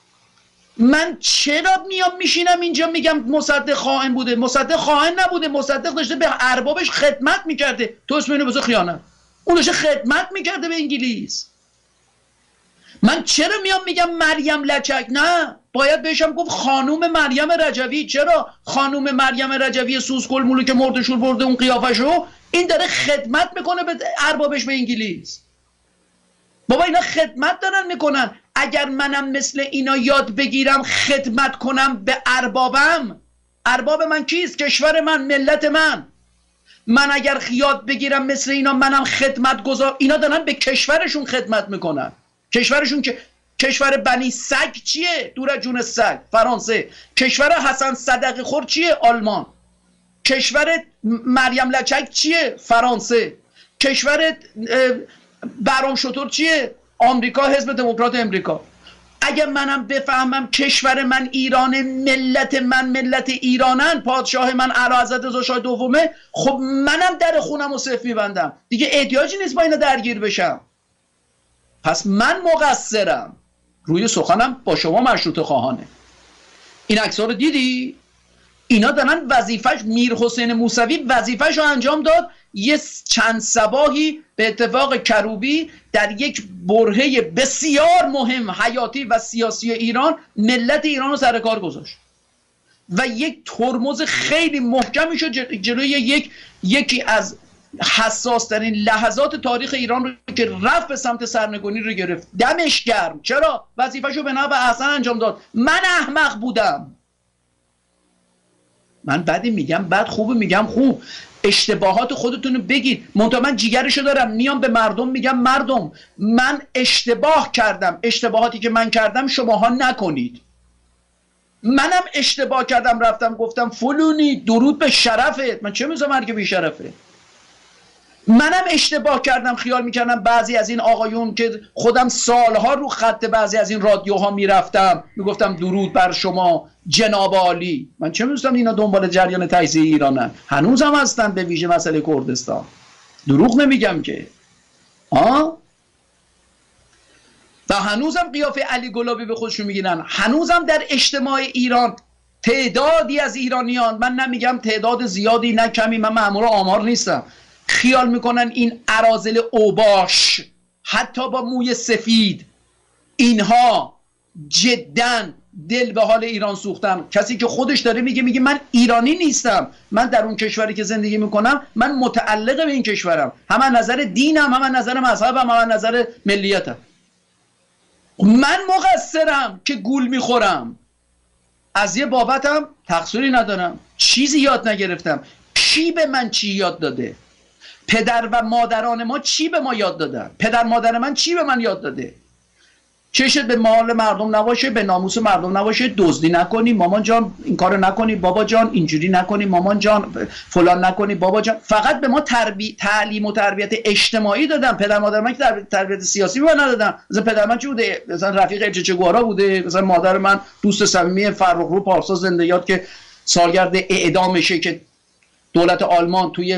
من چرا میام میشینم اینجا میگم مصدق خائن بوده؟ مصدق خائن نبوده، مصدق داشته به اربابش خدمت میکرده. تو اسم اینو بذار خیانت، اون داشته خدمت میکرده به انگلیس. من چرا میام میگم مریم لچک؟ نه، باید بهشم گفت خانوم مریم رجوی. چرا؟ خانوم مریم رجوی سوسکل مولو که مردشور برده اون قیافشو، این داره خدمت میکنه به اربابش به انگلیس. بابا اینا خدمت دارن میکنن. اگر منم مثل اینا یاد بگیرم خدمت کنم به اربابم، ارباب من کیست؟ کشور من، ملت من. من اگر یاد بگیرم مثل اینا منم خدمت گذار، اینا دارن به کشورشون خدمت میکنن. کشورشون که کشور بنی سگ چیه؟ دور از جون سگ، فرانسه. کشور حسن صدقه خور چیه؟ آلمان. کشور مریم لچک چیه؟ فرانسه. کشور برام شطور چیه؟ آمریکا، حزب دموکرات امریکا. اگه منم بفهمم کشور من ایران، ملت من ملت ایرانن، پادشاه من اعلیحضرت رضا شاه دومه، خب منم در خونم رو صفر میبندم دیگه. احتیاجی نیست با اینا درگیر بشم. پس من مقصرم، روی سخنم با شما مشروطه خواهانه. این عکس‌ها رو دیدی؟ اینا دارن وظیفش، میر حسین موسوی وظیفش رو انجام داد. یه چند صباحی به اتفاق کروبی در یک برهه بسیار مهم حیاتی و سیاسی ایران ملت ایران رو سر کار گذاشت و یک ترمز خیلی محکمی شد جلوی یکی از حساس ترین لحظات تاریخ ایران رو که رفت به سمت سرنگونی رو گرفت. دمش گرم. چرا؟ وظیفه‌شو به نحو احسن انجام داد. من احمق بودم. من بدی میگم بد، خوبه میگم خوب. اشتباهات خودتون رو بگید. منتها من جیگرشو دارم، میام به مردم میگم مردم من اشتباه کردم، اشتباهاتی که من کردم شماها نکنید. منم اشتباه کردم، رفتم گفتم فلونی درود به شرفت. من چه می‌ذارم هر که بی شرفه؟ منم اشتباه کردم، خیال میکردم بعضی از این آقایون که خودم سالها رو خط بعضی از این رادیوها میرفتم میگفتم درود بر شما جناب عالی. من چه میدونستم اینا دنبال جریان تجزیه ایرانن؟ هنوز هم هستن، به ویژه مسئله کردستان. دروغ نمیگم که. و هنوزم قیافه علی گلابی به خودشون میگیرن. هنوزم در اجتماع ایران تعدادی از ایرانیان، من نمیگم تعداد زیادی نه کمی، من مأمور آمار نیستم، خیال میکنن این اراذل اوباش حتی با موی سفید اینها جداً دل به حال ایران سوختن. کسی که خودش داره میگه من ایرانی نیستم، من در اون کشوری که زندگی میکنم من متعلق به این کشورم، هم از نظر دینم، هم از نظر مذهبم، هم از نظر ملیتم. من مقصرم که گول میخورم. از یه بابتم تقصیری ندارم، چیزی یاد نگرفتم. کی به من چی یاد داده؟ پدر و مادران ما چی به ما یاد دادن؟ پدر مادر من چی به من یاد داده؟ چشت به مال مردم نباشه، به ناموس مردم نباشه، دزدی نکنی مامان جان، این کارو نکنی بابا جان، اینجوری نکنی مامان جان، فلان نکنی بابا جان. فقط به ما تعلیم و تربیت اجتماعی دادن. پدر مادر من که تربیت سیاسی به من ندادن. مثلا پدر من چی بوده؟ مثلا رفیق چچگوارا بوده. مثلا مادر من دوست صمیمی فرخرو پارسا زنده یاد که سالگرد اعدامشه که دولت آلمان توی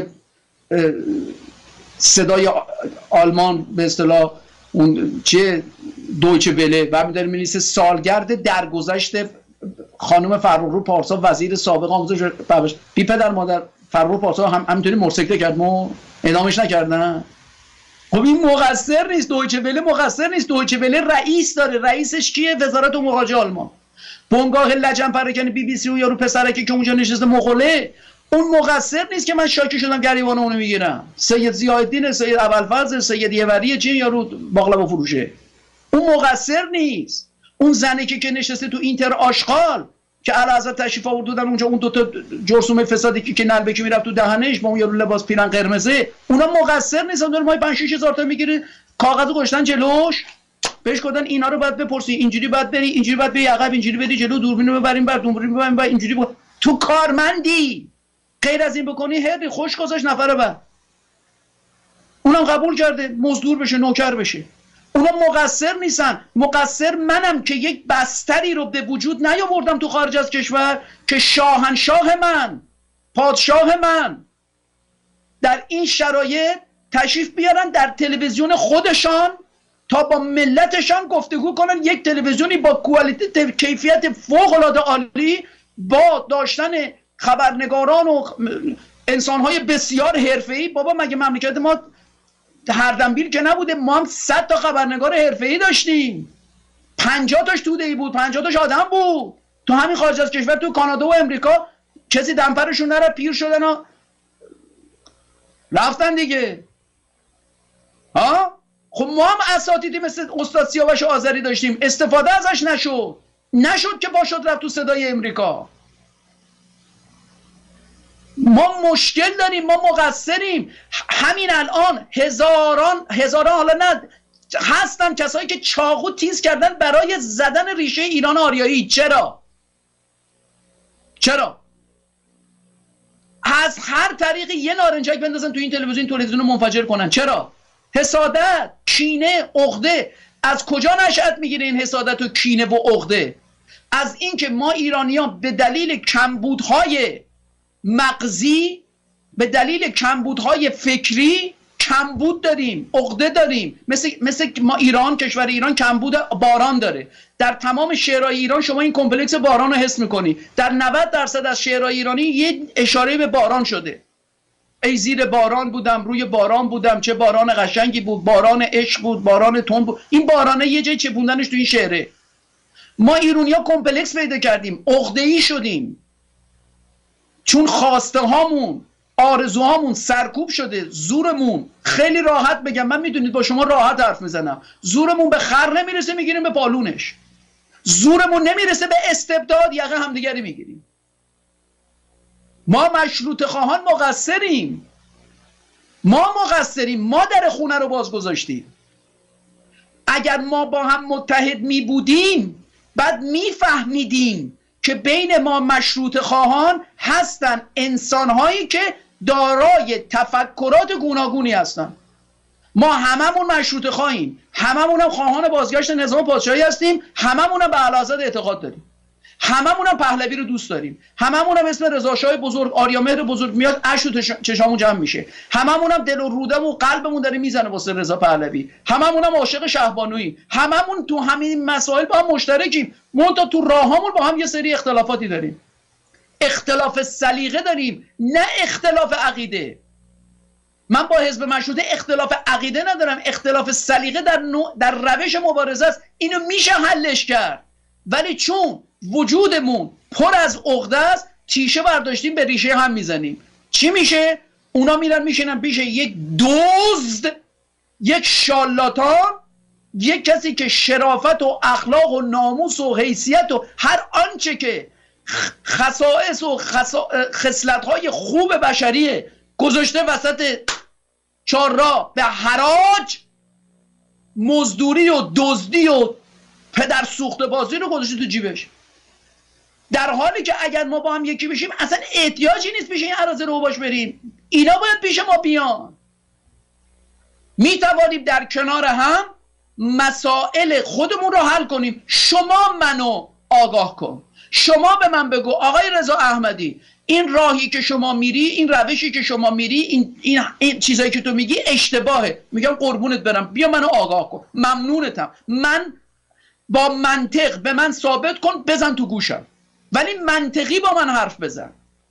صدای آلمان به اصطلاح اون چه دویچه وله برمی داره می‌نویسه سالگرد درگذشت خانم فرخرو پارسا وزیر سابق آموزش بی پدر مادر. فرخرو پارسا همینطوری موتورسیکل کرد، ما اعدامش نکردن. خب این مقصر نیست، دویچه وله مقصر نیست. دویچه وله رئیس داره. رئیسش کیه؟ وزارت امور خارجه آلمان. بنگاه لجن پراکنده BBC و یارو پسرکی که اونجا نشسته مغوله، اون مقصر نیست که من شاکی شدم گریبان اونو میگیرم. سید ضیاءالدین، سید ابوالفضل، سید یوری چی یارو باقلوا فروشه. اون مقصر نیست. اون زنی که نشسته تو اینتر آشغال که اعلیحضرت تشریف آوردن اونجا، اون دوتا جرثومه فسادی که نلبکی میرفت تو دهنش با اون یارو لباس پیرن قرمزه، اونا مقصر نیستن. داره مای 5 6000 تا میگیره، کاغذو گذاشتن جلوش، بهش گفتن اینا رو باید بپرسی، اینجوری باید بری، اینجوری باید بری عقب، اینجوری بدی جلو، دوربینو ببریم بعد دوربینو ببریم بعد اینجوری تو کارمندی. غیر از این بکنی هری خوش گذاشت نفر بعد. اونم قبول کرده مزدور بشه، نوکر بشه. اونا مقصر نیستن، مقصر منم که یک بستری رو به وجود نیاوردم تو خارج از کشور که شاهنشاه من، پادشاه من در این شرایط تشریف بیارن در تلویزیون خودشان تا با ملتشان گفتگو کنن. یک تلویزیونی با کوالیتی کیفیت فوق العاده عالی، با داشتن خبرنگاران و انسانهای بسیار حرفه‌ای. بابا مگه مملکت ما هر دنبیل که نبوده؟ ما هم 100 تا خبرنگار حرفه‌ای داشتیم، 50 تاش توده‌ای بود، 50 تاش آدم بود. تو همین خارج از کشور، تو کانادا و امریکا کسی دمپرشون نره، پیر شدن و رفتن دیگه. ها خب ما هم اساتیدی مثل استاد سیاوش آذری داشتیم، استفاده ازش نشد که باشد رفت تو صدای امریکا. ما مشکل داریم، ما مقصریم. همین الان هزاران حالا نه هستن کسایی که چاقو تیز کردن برای زدن ریشه ایران آریایی. چرا از هر طریقی یه نارنجک بندازن تو این تلویزیون رو منفجر کنن؟ چرا؟ حسادت، کینه، عقده. از کجا نشأت میگیره این حسادت و کینه و عقده؟ از اینکه ما ایرانیان به دلیل کمبودهای مغزی، به دلیل کمبودهای فکری کمبود داریم، عقده داریم. مثل ما ایران، کشور ایران کمبود باران داره. در تمام شعرهای ایران شما این کمپلکس باران رو حس میکنی. در 90% از شعرهای ایرانی یه اشاره به باران شده. ای زیر باران بودم، روی باران بودم، چه باران قشنگی بود، باران عشق بود، باران تون بود. این بارانه یه جای چپوندنش تو این شعره. ما ایرانی‌ها کمپلکس پیدا کردیم، عقده‌ای شدیم، چون خواسته هامون، آرزوهامون سرکوب شده. زورمون، خیلی راحت بگم، من میدونید با شما راحت حرف میزنم، زورمون به خر نمیرسه میگیریم به پالونش. زورمون نمیرسه به استبداد، یقه همدیگری میگیریم. ما مشروط خواهان مقصریم. ما در خونه رو باز گذاشتیم. اگر ما با هم متحد می بودیم بعد میفهمیدیم که بین ما مشروط خواهان هستن انسانهایی که دارای تفکرات گوناگونی هستن. ما هممون مشروط خواهیم، هممون هم خواهان بازگشت نظام پادشاهی هستیم، هممون هم به اعلیحضرت اعتقاد داریم، هممون هم پهلوی رو دوست داریم، هممون هم اسم رضا شاه بزرگ، آریامهر بزرگ میاد اشک و چشامون جمع میشه، هممون هم دل و رودم و قلبمون داره میزنه واسه رضا پهلوی، هممون هم عاشق شهبانویی، هممون تو همین مسائل با هم مشترکیم. منتها تو راهامون با هم یه سری اختلافاتی داریم. اختلاف سلیقه داریم، نه اختلاف عقیده. من با حزب مشروطه اختلاف عقیده ندارم، اختلاف سلیقه در روش مبارزه است. اینو میشه حلش کرد، ولی چون وجودمون پر از عقده است، تیشه برداشتیم به ریشه هم میزنیم. چی میشه؟ اونا میرن میشینن پیش یک دزد، یک شالاتان، یک کسی که شرافت و اخلاق و ناموس و حیثیت و هر آنچه که خصائص و خصلت‌های خوب بشریه گذاشته وسط چهارراه، به حراج، مزدوری و دزدی و پدر سوخته بازی رو گذاشته تو جیبش. در حالی که اگر ما با هم یکی بشیم اصلا احتیاجی نیست پیش این عراضه رو باش بریم، اینا باید پیش ما بیان. میتوانیم در کنار هم مسائل خودمون رو حل کنیم. شما منو آگاه کن، شما به من بگو آقای رضا احمدی، این راهی که شما میری، این روشی که شما میری، این چیزایی که تو میگی اشتباهه. میگم قربونت برم، بیا منو آگاه کن، ممنونتم، من با منطق به من ثابت کن، بزن تو گوشم، ولی منطقی با من حرف بزن.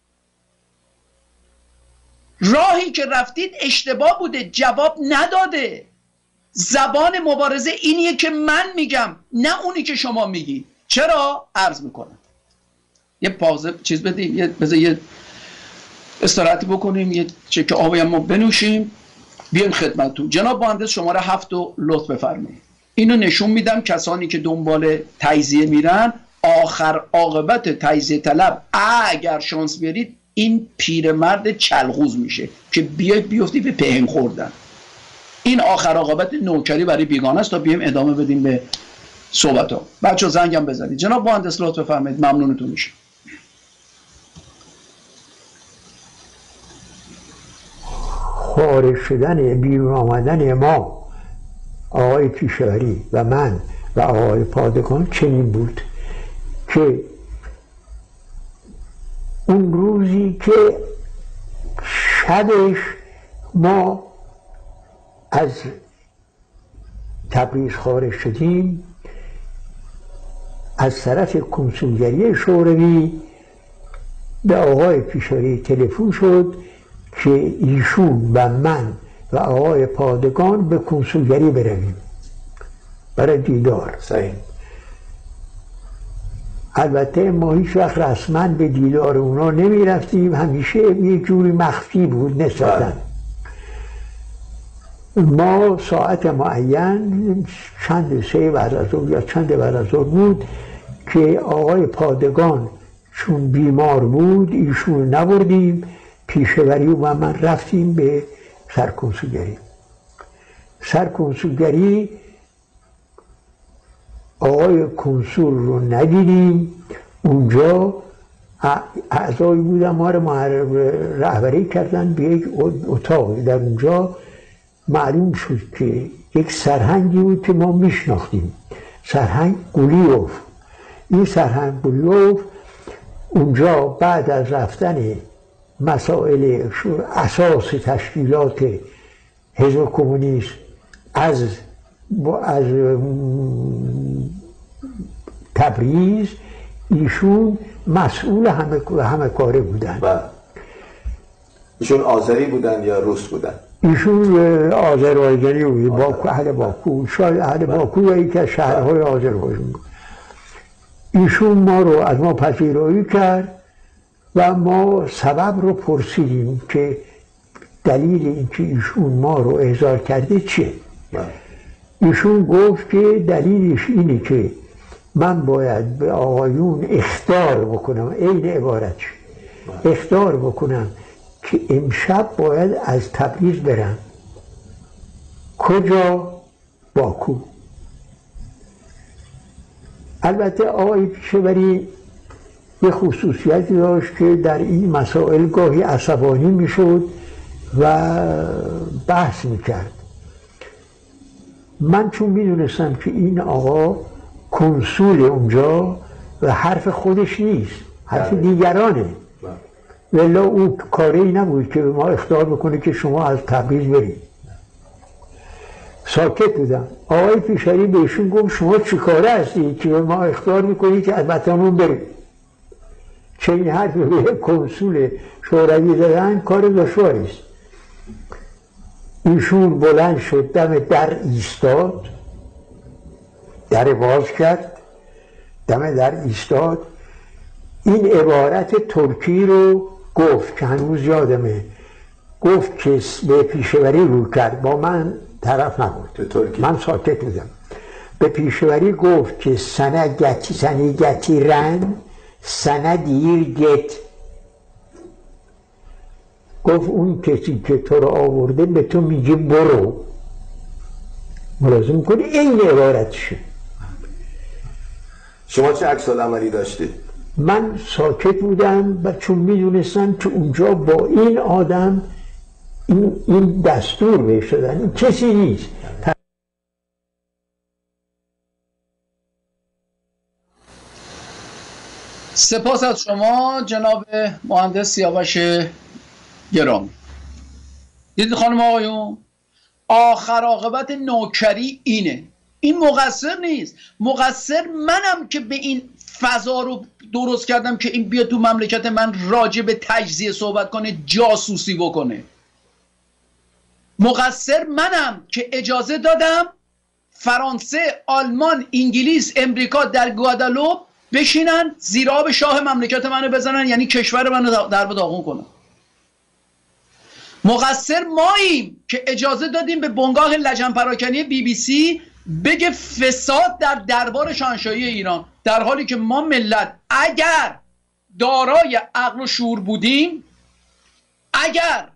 راهی که رفتید اشتباه بوده، جواب نداده. زبان مبارزه اینیه که من میگم، نه اونی که شما میگی. چرا؟ عرض میکنم یه پازه چیز بدیم، بذار یه استراحتی بکنیم، یه چک آبی هم ما بنوشیم، بیایم خدمتتون. جناب مهندس شماره 7 رو لطف بفرمایید. اینو نشون میدم کسانی که دنبال تجزیه میرن، آخر عاقبت تجزیه طلب اگر شانس بیارید این پیرمرد چلغوز میشه که بیفتی به پهن خوردن. این آخر عاقبت نوکری برای بیگانه است. تا بیایم ادامه بدیم به صحبت ها. بچه زنگم بزنید. جناب مهندس لطف بفرمایید، ممنونتون میشه. خارج شدن، بیرون آمدن ما، آقای پیشوری و من و آقای پادگان چنین بود که اون روزی که شبش ما از تبریز خارج شدیم، از طرف کنسولگری شوروی به آقای پیشوری تلفن شد که ایشون و من و آقای پادگان به کنسولگری برویم برای دیدار. صحیح. البته ما هیچ وقت رسما به دیدار اونا نمی رفتیم، همیشه یه جوری مخفی بود نسبتاً. ما ساعت معین چند 3 بعد از ظهر یا چند بعد از ظهر بود که آقای پادگان چون بیمار بود ایشون نبردیم، پیشوری و من رفتیم به سرکنسولگری. سرکنسولگری آقای کنسول رو ندیدیم، اونجا اعضایی بودن ما رو رهبری کردن به یک اتاق. در اونجا معلوم شد که یک سرهنگی بود که ما میشناختیم، سرهنگ قلیوف. این سرهنگ قلیوف اونجا بعد از رفتن مسائل اساس تشکیلات حزب کمونیست از تبریز، ایشون مسئول همه کاره بودن. ایشون آذری بودن یا روس بودن؟ ایشون آذربایجانی بود، باکو، اهل باکو، شاید اهل باکو یا یکی از شهرهای آذربایجان. ایشون ما رو از ما پذیرایی کرد و ما سبب رو پرسیدیم که دلیل اینکه ایشون ما رو احضار کرده چیه؟ ایشون گفت که دلیلش اینه که من باید به آقایون اخطار بکنم، این عبارتش، اخطار بکنم که امشب باید از تبریز برم. کجا؟ باکو. البته آقای پیشوری یه خصوصیتی داشت که در این مسائل گاهی عصبانی میشد و بحث میکرد. من چون میدونستم که این آقا کنسول اونجا و حرف خودش نیست، حرف دیگرانه، ولی او کاری نبود که به ما اخطار بکنه که شما از تبریز برید. ساکت بودم. آقای پیشوری بهشون گفت شما چی کاره هستید که به ما اخطار میکنید که از وطنمون برید؟ چه این حرف به کنسول شوروی زدن کار دشواری است. ایشون بلند شد، دم در ایستاد، در باز کرد، دم در ایستاد، این عبارت ترکی رو گفت که هنوز یادمه، گفت که به پیشوری رو کرد، با من طرف نبود، من ساکت بودم. به پیشوری گفت که سنه گتی رن سنه دیر گت. گفت اون کسی که تو رو آورده به تو میگه برو. ملازم کنی این عبارتشه. شما چه عکس‌العملی داشتید؟ من ساکت بودم و چون میدونستم که اونجا با این آدم این دستور بهش دادن، این کسی نیست. سپاس از شما جناب مهندس سیاوش گرامی. دیدید خانم آقایون، آخر عاقبت نوکری اینه. این مقصر نیست، مقصر منم که به این فضا رو درست کردم که این بیاد تو مملکت من راجع به تجزیه صحبت کنه، جاسوسی بکنه. مقصر منم که اجازه دادم فرانسه، آلمان، انگلیس، امریکا در گوادالوپ بشینن زیر آب شاه مملکت منو بزنن، یعنی کشور منو در به داغون کنن. مقصر ماییم که اجازه دادیم به بنگاه لجن پراکنی BBC بگه فساد در دربار شاهنشاهی ایران، در حالی که ما ملت اگر دارای عقل و شعور بودیم، اگر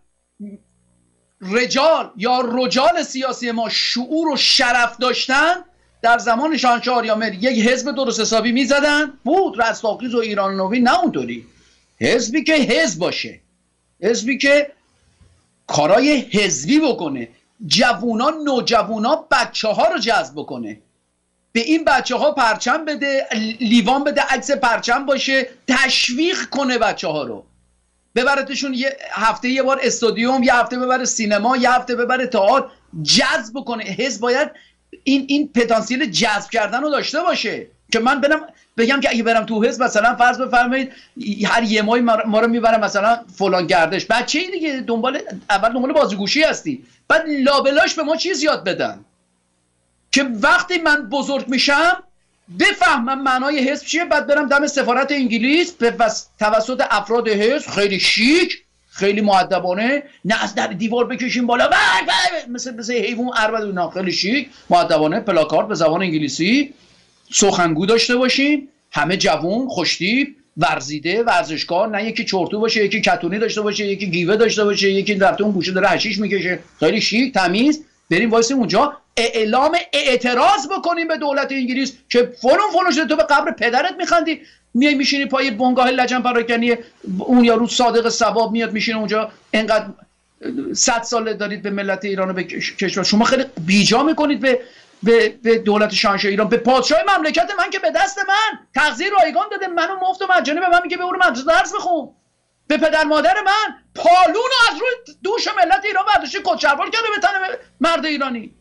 رجال یا رجال سیاسی ما شعور و شرف داشتن، در زمان شاهنشاه آریامر یک حزب درست حسابی میزدن، بود رستاخیز و ایران نوین، نه اونطوری، حزبی که حزب باشه، حزبی که کارای حزبی بکنه، جوونا، نوجوانا، بچه ها رو جذب بکنه، به این بچه ها پرچم بده، لیوان بده، عکس پرچم باشه، تشویق کنه بچه ها رو، ببرتشون یه هفته یه بار استادیوم، یه هفته ببره سینما، یه هفته ببره تئاتر، جذب کنه. حزب باید این پتانسیل جذب کردن رو داشته باشه که من بگم که اگه برم تو حزب مثلا فرض بفرمایید هر یه ماه ما رو میبرم مثلا فلان گردش، بچه‌ای دیگه دنبال بازیگوشی هستی، بعد لابلاش به ما چیز یاد بدن که وقتی من بزرگ میشم بفهمم معنای حزب چیه، بعد برم دم سفارت انگلیس به توسط افراد حزب خیلی شیک، خیلی مؤدبانه، نه از در دیوار بکشیم بالا مثل حیوان عربد، نه خیلی شیک مؤدبانه، پلاکارد به زبان انگلیسی، سخنگو داشته باشیم، همه جوون، خوشتیپ، ورزیده، ورزشکار، نه یکی چرتو باشه، یکی کتونی داشته باشه، یکی گیوه داشته باشه، یکی رفته اون گوشه داره حشیش میکشه، خیلی شیک، تمیز. بریم وایسیم اونجا اعلام اعتراض بکنیم به دولت انگلیس که فلان شده، تو به قبر پدرت میخندی، میای میشینی پای بنگاه لجن پراکنی اون یارو صادق ثواب میاد میشینه اونجا، انقدر 100 سال دارید به ملت ایران و به کشور شما خیلی بیجا میکنید به دولت شاهنشاهی ایران، به پادشاه مملکت من که به دست من تقدیر رایگان داده، منو مفت و مجانی به من میگه برو مدرسه درس بخون، به پدر مادر من پالون از روی دوش ملت ایران برداشته کچلوار کرده به تن مرد ایرانی،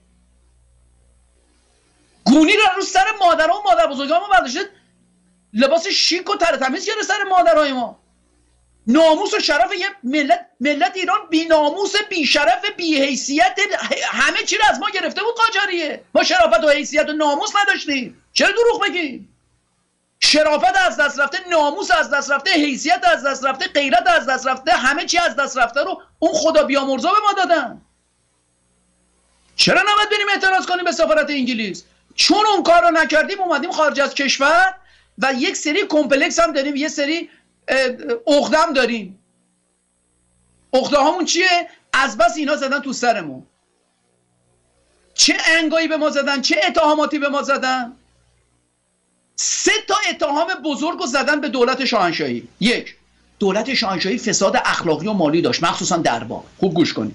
گونی رو سر مادرها و مادر بزرگان ما برداشته، لباس شیک و تر تمیز کرده سر مادرهای ما. ناموس و شرف یه ملت ایران بی ناموس، بی شرف، بی حیثیت، همه چی رو از ما گرفته بود قاجاریه. ما شرافت و حیثیت و ناموس نداشتیم، چرا دروغ بگیم؟ شرافت از دست رفته، ناموس از دست رفته، حیثیت از دست رفته، غیرت از دست رفته، همه چی از دست رفته رو اون خدا بیامرزا به ما دادن. چرا نباید بریم اعتراض کنیم به سفارت انگلیس؟ چون اون کار رو نکردیم اومدیم خارج از کشور و یک سری کمپلکس هم داریم، یه سری عقدم داریم. عقده هامون چیه؟ از بس اینا زدن تو سرمون، چه انگایی به ما زدن، چه اتهاماتی به ما زدن. 3 تا اتهام بزرگ رو زدن به دولت شاهنشاهی. 1، دولت شاهنشاهی فساد اخلاقی و مالی داشت، مخصوصا دربار. خوب گوش کنید،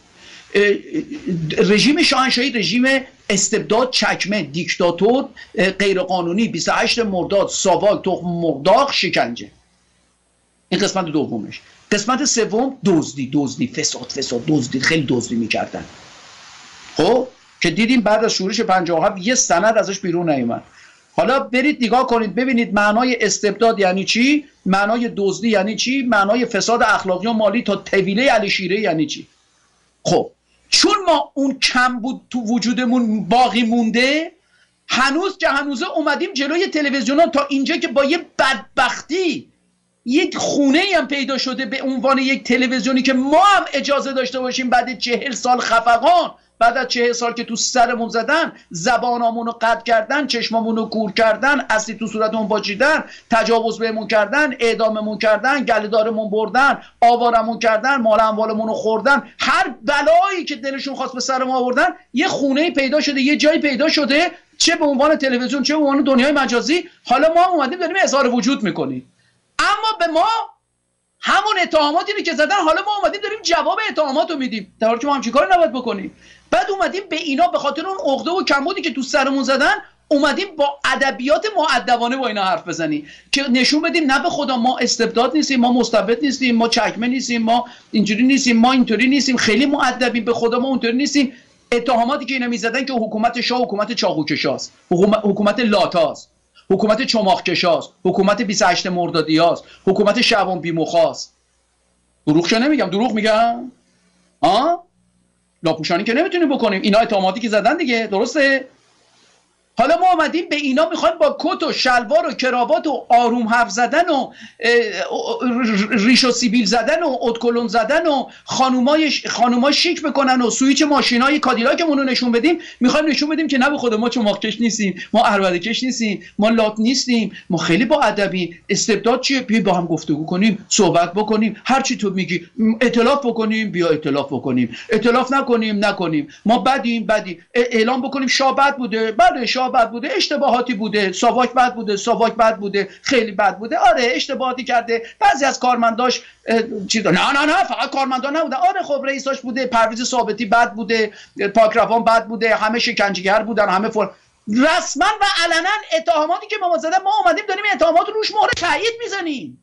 رژیم شاهنشاهی رژیم استبداد، چکمه، دیکتاتور، غیرقانونی، 28 مرداد، ساواک، تخم مرغ، شکنجه. این قسمت دومش. قسمت سوم دزدی، فساد، دزدی، خیلی دزدی میکردن. خب که دیدیم بعد از شورش 57 یه سند ازش بیرون نیومد. حالا برید نگاه کنید ببینید معنای استبداد یعنی چی، معنای دزدی یعنی چی، معنای فساد اخلاقی و مالی تا طویله علی شیره یعنی چی. خب چون ما اون کم بود تو وجودمون باقی مونده، هنوز که هنوزه اومدیم جلوی تلویزیون‌ها تا اینجا که با یه بدبختی یک خونه هم پیدا شده به عنوان یک تلویزیونی که ما هم اجازه داشته باشیم بعد 40 سال خفقان، بعد از 40 سال که تو سرمون زدن، زبانامون رو قطع کردن، چشمامون رو کور کردن، اصلی تو صورتمون باچیدن، تجاوز بهمون کردن، اعداممون کردن، گله‌دارمون بردن، آوارمون کردن، مال اموالمون رو خوردن، هر بلایی که دلشون خواست به سر ما آوردن، یه خونه پیدا شده، یه جایی پیدا شده، چه به عنوان تلویزیون چه به عنوان دنیای مجازی. حالا ما اومدیم داریم اظهار وجود میکنیم، اما به ما همون اتهاماتی رو که زدن، حالا ما اومدیم داریم جواب اتهامات رو میدیم، در حالی که ما همچین کاری نباید بکنیم. بعد اومدیم به اینا به خاطر اون عقده و کمبودی که تو سرمون زدن، اومدیم با ادبیات مؤدبانه با اینا حرف بزنیم که نشون بدیم نه به خدا ما استبداد نیستیم، ما مستبد نیستیم، ما چکمه نیستیم، ما اینجوری نیستیم، ما اینطوری نیستیم، خیلی مؤدبیم، به خدا ما اونطوری نیستیم. اتهاماتی که اینا میزدن که حکومت شاه حکومت چاقوکشاست، حکومت لاتاست، حکومت چماقکشاست، حکومت 28 مردادیاست، حکومت شعبان بیمخاست. دروغ شو نمیگم، دروغ میگم؟ لاپوشانی که نمیتونیم بکنیم. اینا اتهاماتی که زدن دیگه، درسته؟ حالا ما اومدیم به اینا میخوایم با کت و شلوار و کراوات و آروم حرف زدن و ریش و سیبیل زدن و ادکلون زدن و خانوما شیک بکنن و سویچ ماشینای کادیلاکمون رو نشون بدیم. میخوایم نشون بدیم که نه به خدا ما چماقکش نیستیم، ما عربده‌کش نیستیم، ما لات نیستیم، ما خیلی با ادبی. استبداد چیه؟ بیا با هم گفتگو کنیم، صحبت بکنیم، هر چی تو میگی. ائتلاف بکنیم، بیا ائتلاف بکنیم. ائتلاف نکنیم، ما بدیم. اعلام بکنیم شاه بد بوده، بله شاه ها بد بوده، اشتباهاتی بوده، ساواک بد بوده، ساواک بد بوده، خیلی بد بوده، آره اشتباهاتی کرده، بعضی از کارمنداش نه فقط کارمندا نبوده، آره خب رئیساش بوده، پرویز ثابتی بد بوده، پاکروان بد بوده، همه شکنجهگر بودن، همه رسما و علنا اتهاماتی که ما زدن، ما اومدیم داریم اتهامات روش مهر تایید میزنیم.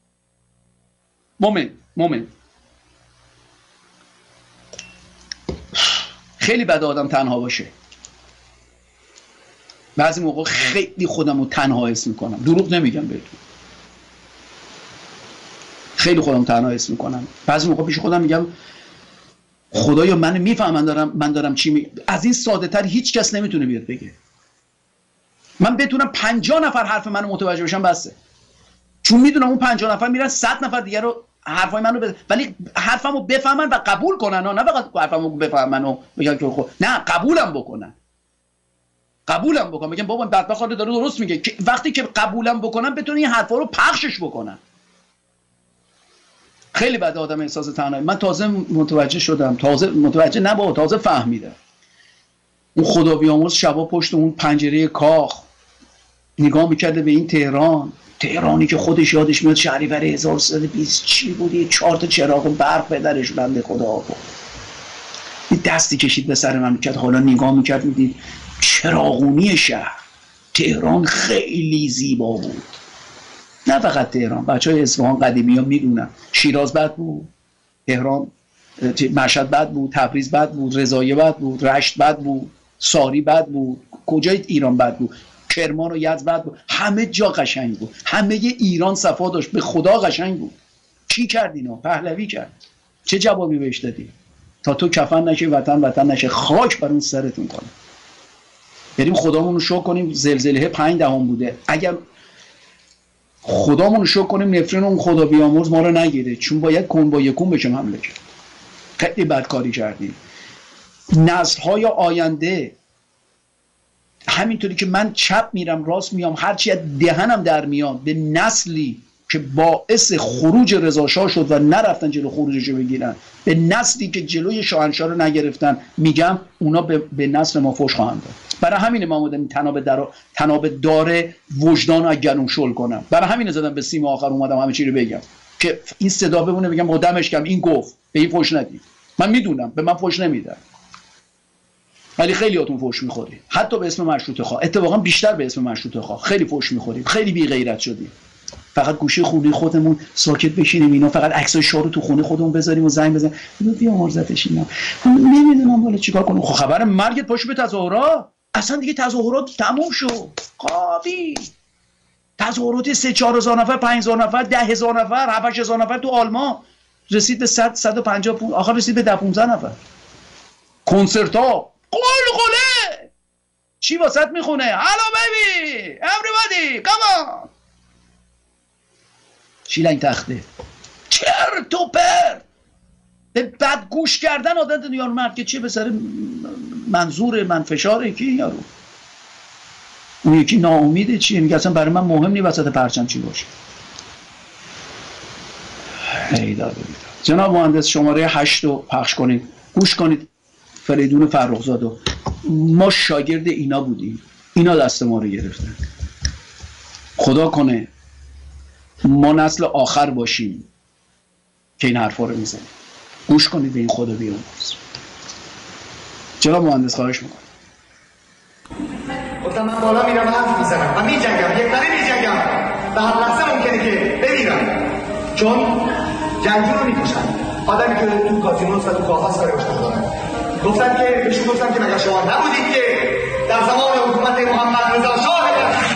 مومن خیلی بد آدم تنها باشه. بعضی موقع خیلی خودم رو تنها حس میکنم، دروغ نمیگم بهتون، خیلی خودم تنها حس میکنم. بعضی موقع پیش خودم میگم خدایا من میفهمم من دارم چی از این ساده تر هیچ کس نمیتونه بیاد بگه. من بتونم 50 نفر حرف منو متوجه بشن بسه، چون میدونم اون 50 نفر میرن 100 نفر دیگه رو حرفای منو ولی حرفمو بفهمن و قبول کنن، نه فقط حرفمو بفهمن و بگن که خب نه، قبولم بکنن بگن بابا بدبخت داره درست میگه. وقتی که قبولم بکنن بتونن این حرفا رو پخشش بکنن. خیلی بد آدم احساس تنهایی. من تازه متوجه شدم، تازه فهمیدم. اون خدا بیامرز شبا پشت اون پنجره کاخ نگاه میکرده به این تهرانی که خودش یادش میاد شهریور 1320 چی بودی، 4 تا چراغ برق پدرش بنده خدا آقا. این دستی کشید به سر من میکرد، حالا نگاه میکرد میدید چراغونی شهر تهران خیلی زیبا بود. نه فقط تهران، بچهای اصفهان قدیمی ها میدونن شیراز بد بود، تهران مشهد بد بود، تبریز بد بود، رضایه بد بود، رشت بد بود، ساری بد بود، کجای ایران بد بود، کرمان و یزد بد بود، همه جا قشنگ بود، همه ایران صفا داشت، به خدا قشنگ بود. کی کرد اینو؟ پهلوی کرد. چه جوابی بهش دادی؟ تا تو کفن نشه وطن نشه، خاک بر اون سرتون کنه. بریم خدامون رو شکر کنیم زلزله 5 دهم بوده، اگر خدامون رو شکر کنیم نفرین اون خدا بیامرز ما رو نگیره، چون باید کن با یکون بشم حمله کرد. خیلی بدکاری کردیم. نسل‌های آینده همینطوری که من چپ میرم راست میام هرچی از دهنم در میاد به نسلی که باعث خروج رضا شاه شد و نرفتن جلو خروجش رو بگیرن، به نسلی که جلوی شاهنشاه رو نگرفتن، میگم اونا به نسل ما فوش خواهند داد. برای همین ما اومدم تناب دار وجدان رو گلوم شل کنم. برای همین زدم به سیم آخر اومدم همه چی رو بگم که این صدا بمونه، بگم دمش گرم این گفت، به این فوش ندید. من میدونم به من فوش نمیدن، ولی خیلیاتون فوش میخورید، حتی به اسم مشروطه خواه، اتفاقا بیشتر به اسم مشروطه خواه خیلی فوش میخورید، خیلی بی غیرت شدیم. فقط گوشه خونه خودمون ساکت بشینیم، اینا فقط عکسای شاه رو تو خونه خودمون بذاریم و زنگ بزنیم بیا مرزتش اینا، نمیدونم والا چیکار کنم. خب خبر مرگت پاشو به تظاهرات، اصلا دیگه تظاهرات تموم شد، قاضی تظاهرات 3-4 هزار نفر، 5 هزار نفر، 10 هزار نفر، 7 هزار نفر تو آلمان رسید به 100-150، آخر رسید به 10-15 نفر. کنسرت ها قلقله، چی واسط میخونه؟ هلو بیبی everybody come on، شیلنگ تخته چرت و پرت، به بد گوش کردن عادت یارو مرد که چیه به سر منظور من فشاره کی یارو، اون یکی ناامیده چیه میگه اصلا برای من مهم نیست وسط پرچم چی باشه. جناب مهندس شماره 8 رو پخش کنید، گوش کنید. فریدون فرخزاد ما شاگرد اینا بودیم، اینا دست ما رو گرفتن. خدا کنه ما نسل آخر باشیم که این حرفا رو میزنیم. گوش کنید به این خدا بیامرز. جناب مهندس خواهش میکنم. گفتم من بالا میرم حرف میزنم و میجنگم، یک طرف میجنگم و هر لحظه ممکنه که بمیرم، چون جنگی رو میکشن. آدمی که تو کازینوس و تو کاخاس کاری باشن دارن. گفتن که بهشون گفتن که مگر شما نبودید که در زمان حکومت محمد رضا شاه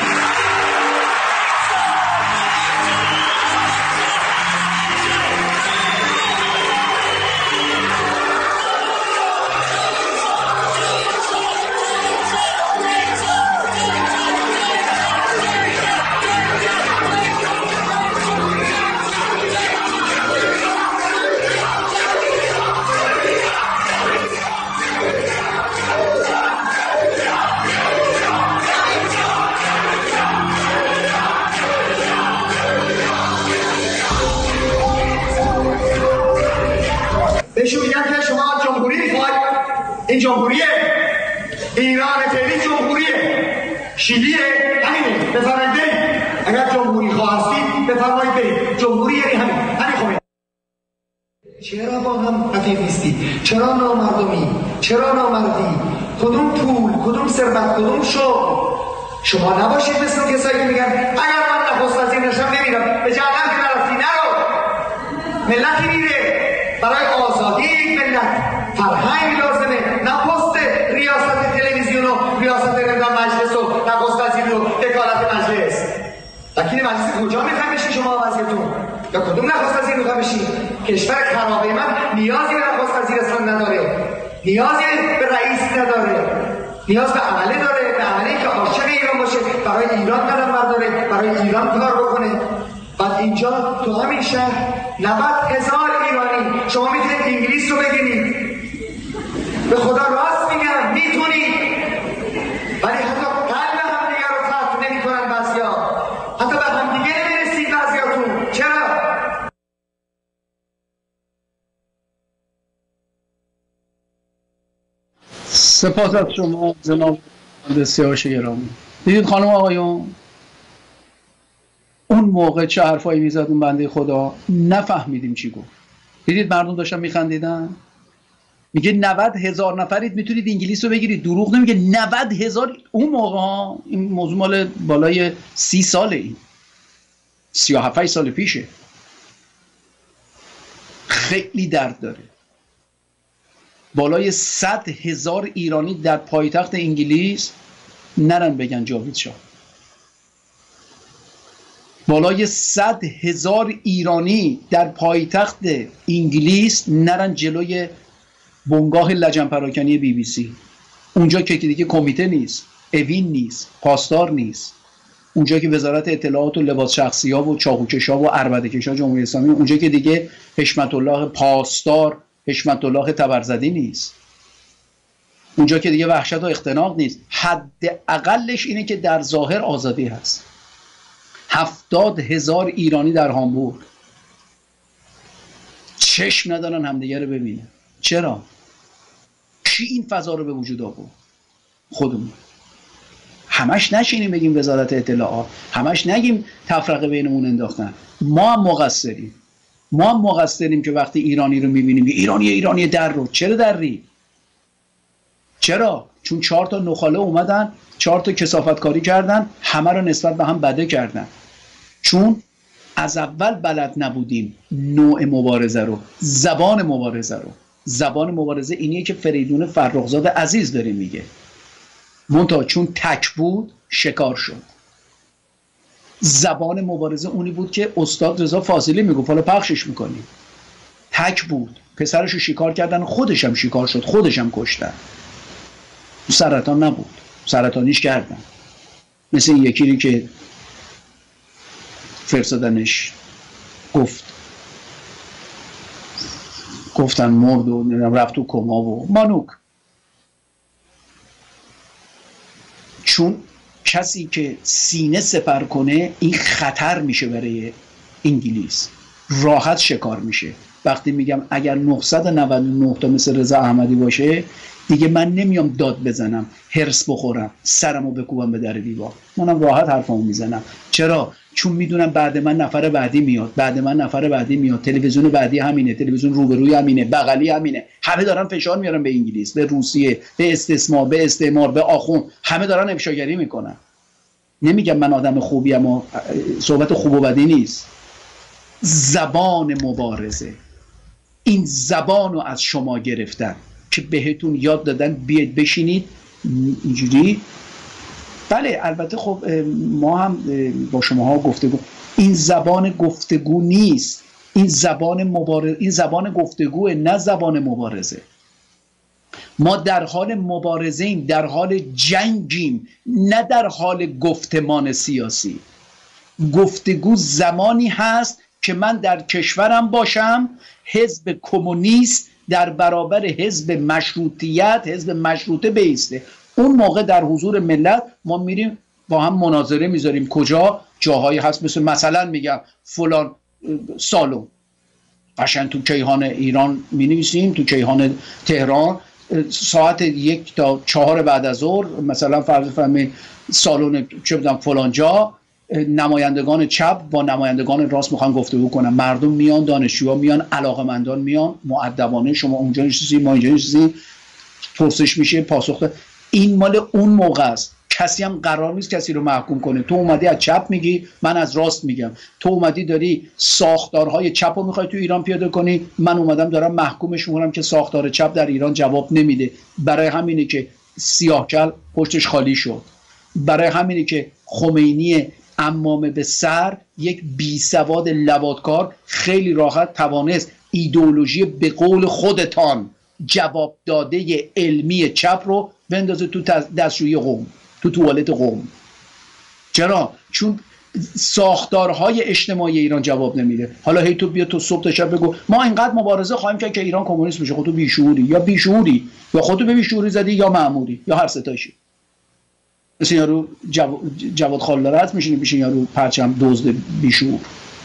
بهشون میگن که شما جمهوری میخواید، این جمهوریه، ایران فعلی جمهوریه. شیلیه همینه، بفرمایید برید. اگر جمهوری خواه هستید بفرمایید برید. جمهوری یعنی همین خمینی. چرا با هم رفیق نیستید؟ چرا نامردمی؟ چرا نامردی؟ کدوم پول، کدوم ثروت، کدوم شغل؟ شما نباشید مثل اون کسایی که میگن اگر من نخست وزیر نشم نمیرم. به جهنم که نرفتی نرو. ملتی میره برای آزادی یک ملت فرهنگ لازمه، نه پست ریاست تلویزیون و ریاست مجلس و نخست وزیر و وکالت مجلس. وکیل مجلس کجا میخواین بشین شما وزیرتون؟ یا کدوم نخست وزیر میخواین بشین؟ کشور خرابه من نیازی به نخست وزیر اصلا نداره، نیازی به رئیس نداره، نیاز به عمله داره، به عمله که عاشق ایران باشه، برای ایران قدم برداره، برای ایران کار بکنه. بعد اینجا تو همین شهر 90,000 ایرانی شما میتونید انگلیس رو بگینید. به خدا راست میگم میتونید، ولی حتی قلب همدیگه رو فتح نمیکنن بعضیا، حتی به همدیگه نمیرسید بعضیاتون. چرا؟ سپاس از شما جناب سیاوش گرامی. دیدید خانم آقایون اون موقع چه حرفایی میزد اون بنده خدا، نفهمیدیم چی گفت. دیدید مردم داشتن میخندیدن. میگه 90,000 نفرید میتونید انگلیس رو بگیرید. دروغ نمیگه. 90,000 اون موقع، این موضوع مال بالای 30 ساله، این 37 سال پیشه. خیلی درد داره. بالای 100,000 ایرانی در پایتخت انگلیس نرن بگن جاوید شاه. بالای 100,000 ایرانی در پایتخت انگلیس نرن جلوی بنگاه لجن پراکنی BBC. اونجا که دیگه کمیته نیست، اوین نیست، پاسدار نیست، اونجا که وزارت اطلاعات و لباس شخصی‌ها و چاقوکش‌ها و عربده‌کش‌ها جمهوری اسلامی، اونجا که دیگه حشمت الله پاسدار، حشمت الله تبرزدی نیست، اونجا که دیگه وحشت و اختناق نیست. حداقلش اینه که در ظاهر آزادی هست. 70,000 ایرانی در هامبورگ چشم ندارن همدیگه رو ببینن. چرا؟ کی این فضا رو به وجود آورد؟ خودمون. همش نشینیم بگیم وزارت اطلاعات، همش نگیم تفرقه بینمون انداختن. ما هم مقصریم. ما هم مقصریم که وقتی ایرانی رو میبینیم ایرانی در رو. چرا دری؟ چرا؟ چون 4 تا نخاله اومدن 4 تا کثافتکاری کردن، همه رو نسبت به هم بده کردن. چون از اول بلد نبودیم نوع مبارزه رو، زبان مبارزه رو. زبان مبارزه اینیه که فریدون فرخزاد عزیز داره میگه. منتها چون تک بود شکار شد. زبان مبارزه اونی بود که استاد رضا فاضلی میگفت، حالا پخشش میکنیم. تک بود، پسرشو شکار کردن، خودش هم شکار شد، خودش هم کشتن. سرطان نبود، سرطانیش کردن. مثل این یکی که فرستادنش گفتن مرد و رفت تو کما و مانوک. چون کسی که سینه سپر کنه این خطر میشه برای انگلیس، راحت شکار میشه. وقتی میگم اگر 999 تا مثل رضا احمدی باشه دیگه من نمیام داد بزنم، هرس بخورم، سرمو بکوبم به در دیوار. منم راحت حرفمو میزنم. چرا؟ چون میدونم بعد من نفر بعدی میاد، تلویزیون بعدی همینه، تلویزیون روبروی همینه، بغلی همینه. همه دارن فشار میارن به انگلیس، به روسیه، به استثمار، به استعمار، به آخوند. همه دارن افشاگری میکنن. نمیگم من آدم خوبی اما صحبت خوب و بدی نیست. زبان مبارزه، این زبانو از شما گرفتن که بهتون یاد دادن بیاید بشینید اینجوری. بله البته خب ما هم با شماها گفتگو، این زبان گفتگو نیست، این زبان مبارزه، این زبان گفتگوه نه زبان مبارزه. ما در حال مبارزه ایم، در حال جنگیم، نه در حال گفتمان سیاسی. گفتگو زمانی هست که من در کشورم باشم، حزب کمونیست در برابر حزب مشروطیت، حزب مشروطه بیسته. اون موقع در حضور ملت ما میریم با هم مناظره میذاریم. کجا؟ جاهایی هست مثلا میگم فلان سالن قشنگ تو کیهان ایران مینویسیم، تو کیهان تهران ساعت 1 تا 4 بعد از ظهر مثلا فرض فرمایید سالن چه بدونم فلان جا نمایندگان چپ با نمایندگان راست میخوان گفتگو کنن، مردم میان، دانشجوها میان، علاقه‌مندان میان، مؤدبانه شما اونجا نشستی ما اینجا نشستیم، پرسش میشه پاسخ ده. این مال اون موقع است. کسی هم قرار نیست کسی رو محکوم کنه. تو اومدی از چپ میگی، من از راست میگم. تو اومدی داری ساختارهای چپ رو میخوای تو ایران پیاده کنی، من اومدم دارم محکومش میکنم که ساختار چپ در ایران جواب نمیده. برای همینه که سیاه‌کل پشتش خالی شد. برای همینه که خمینی عمامه به سر، یک بیسواد لواطکار، خیلی راحت توانست ایدئولوژی به قول خودتان جواب داده علمی چپ رو بندازه تو دستشویی قم، تو توالت قم. چرا؟ چون ساختارهای اجتماعی ایران جواب نمیده. حالا هی تو بیا تو صبح تا شب بگو ما اینقدر مبارزه خواهیم کرد که ایران کمونیست بشه. خودتو بیشعوری، یا بیشعوری یا خودتو به بیشعوری زدی یا مأموری یا هر ستاشی. مثل یارو جواد خالدارت میشینه پیش یارو پرچم دزد بیشعور.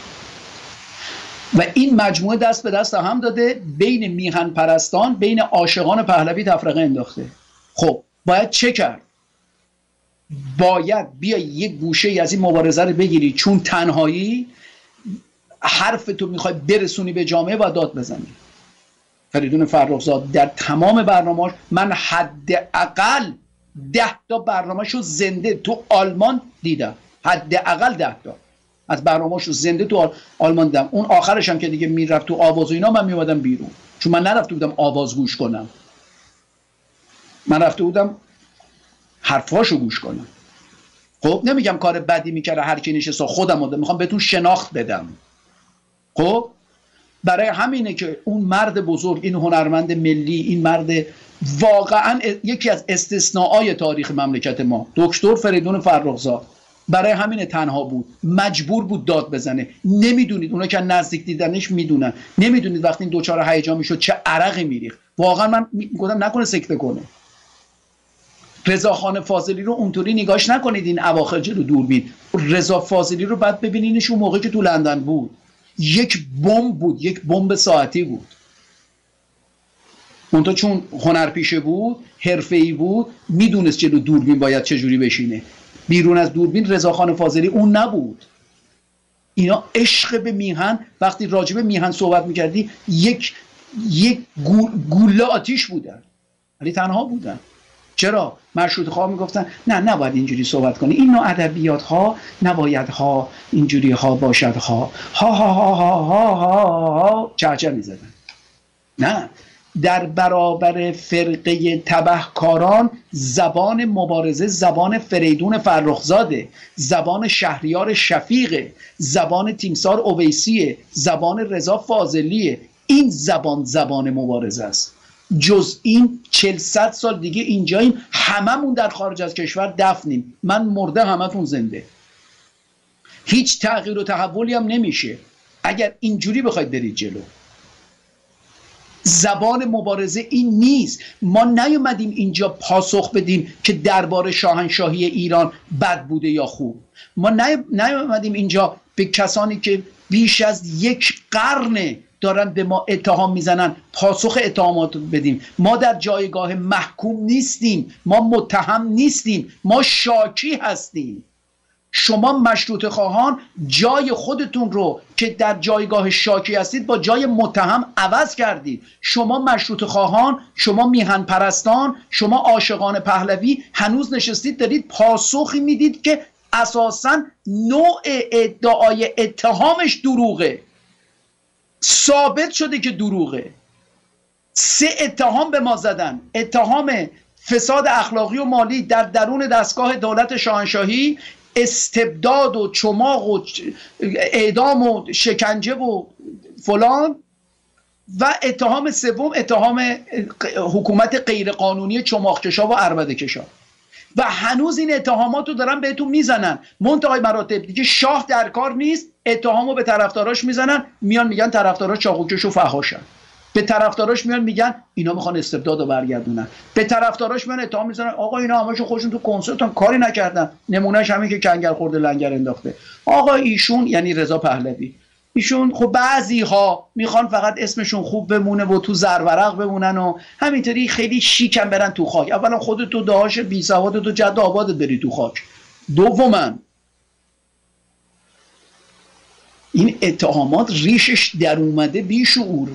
و این مجموعه دست به دست هم داده، بین میهن پرستان، بین عاشقان پهلوی تفرقه انداخته. خب باید چه کرد؟ باید بیای یک گوشه از این مبارزه رو بگیری، چون تنهایی حرف تو میخوای برسونی به جامعه و داد بزنی. فریدون فرخزاد در تمام برنامه‌اش، من حداقل 10 تا برنامه‌شو زنده تو آلمان دیدم، حداقل 10 تا از برنامه‌شو زنده تو آلمان دیدم. اون آخرش هم که دیگه میرفت تو آواز و اینا، من میومدم بیرون، چون من نرفته بودم آواز گوش کنم، من رفته بودم حرفاشو گوش کنم. خب نمیگم کار بدی میکرده هر کی نشسته، خودم میخوام بهتون شناخت بدم. خب برای همینه که اون مرد بزرگ، این هنرمند ملی، این مرد واقعا یکی از استثناءای تاریخ مملکت ما، دکتر فریدون فرخزاد، برای همین تنها بود، مجبور بود داد بزنه. نمیدونید، اونا که نزدیک دیدنش میدونن، نمیدونید وقتی این دوچار هیجان میشد چه عرقی میریخت. واقعا من میگم نکنه سکته کنه. رضاخان فاضلی رو اونطوری نگاش نکنید این اواخر جلو دوربین. رضا فاضلی رو بعد ببینینش اون موقع که تو لندن بود، یک بمب بود، یک بمب ساعتی بود. اونطور چون هنرپیشه بود، حرفه‌ای بود، میدونست جلو دوربین باید چجوری بشینه. بیرون از دوربین رضاخان فاضلی اون نبود. اینا عشق به میهن، وقتی راجع به میهن صحبت میکردی یک گوله آتیش بودن، ولی تنها بودن. چرا؟ مشروطه خواه میگفتن نه نباید اینجوری صحبت کنی، این نوع ادبیات ها نباید ها اینجوری ها باشد ها ها ها ها ها ها ها ها چهچه میزدن. نه، در برابر فرقه تبهکاران زبان مبارزه زبان فریدون فرخزاده، زبان شهریار شفیقه، زبان تیمسار اویسیه، زبان رضا فاضلیه. این زبان مبارزه است. جز این 40-100 سال دیگه اینجاییم، هممون در خارج از کشور دفنیم، من مرده همتون زنده. هیچ تغییر و تحولی هم نمیشه اگر اینجوری بخواید برید جلو. زبان مبارزه این نیست. ما نیومدیم اینجا پاسخ بدیم که دربار شاهنشاهی ایران بد بوده یا خوب. ما نیومدیم اینجا به کسانی که بیش از 1 قرن دارن به ما اتهام میزنن پاسخ اتهامات بدیم. ما در جایگاه محکوم نیستیم، ما متهم نیستیم، ما شاکی هستیم. شما مشروطه خواهان جای خودتون رو که در جایگاه شاکی هستید با جای متهم عوض کردید. شما مشروطه خواهان، شما میهن پرستان، شما عاشقان پهلوی هنوز نشستید دارید پاسخی میدید که اساساً نوع ادعای اتهامش دروغه، ثابت شده که دروغه. 3 اتهام به ما زدن: اتهام فساد اخلاقی و مالی در درون دستگاه دولت شاهنشاهی، استبداد و چماق و اعدام و شکنجه و فلان، و اتهام سوم اتهام حکومت غیرقانونی چماقکشا و عربده‌کشا. و هنوز این اتهامات رو دارن بهتون میزنن. منتهای مراتب دیگه شاه در کار نیست، اتهامو به طرفداراش میزنن، میان میگن طرفداراش چاقوکش و فحاشن. به طرفداراش میان میگن اینا میخوان استبداد رو برگردونن. به طرفداراش میان اتهام میزنن آقا اینا همشون خودشون تو کنسرتن کاری نکردن، نمونهش همین که کنگر خورده لنگر انداخته. آقا ایشون یعنی رضا پهلوی ایشون خب بعضی ها میخوان فقط اسمشون خوب بمونه و تو زرورق بمونن و همینطوری خیلی شیکن برن تو خاک. اولا خودت تو دهاش بی سوادت و جد آبادت بری تو خاک. دوما این اتهامات ریشش در اومده بیشعور،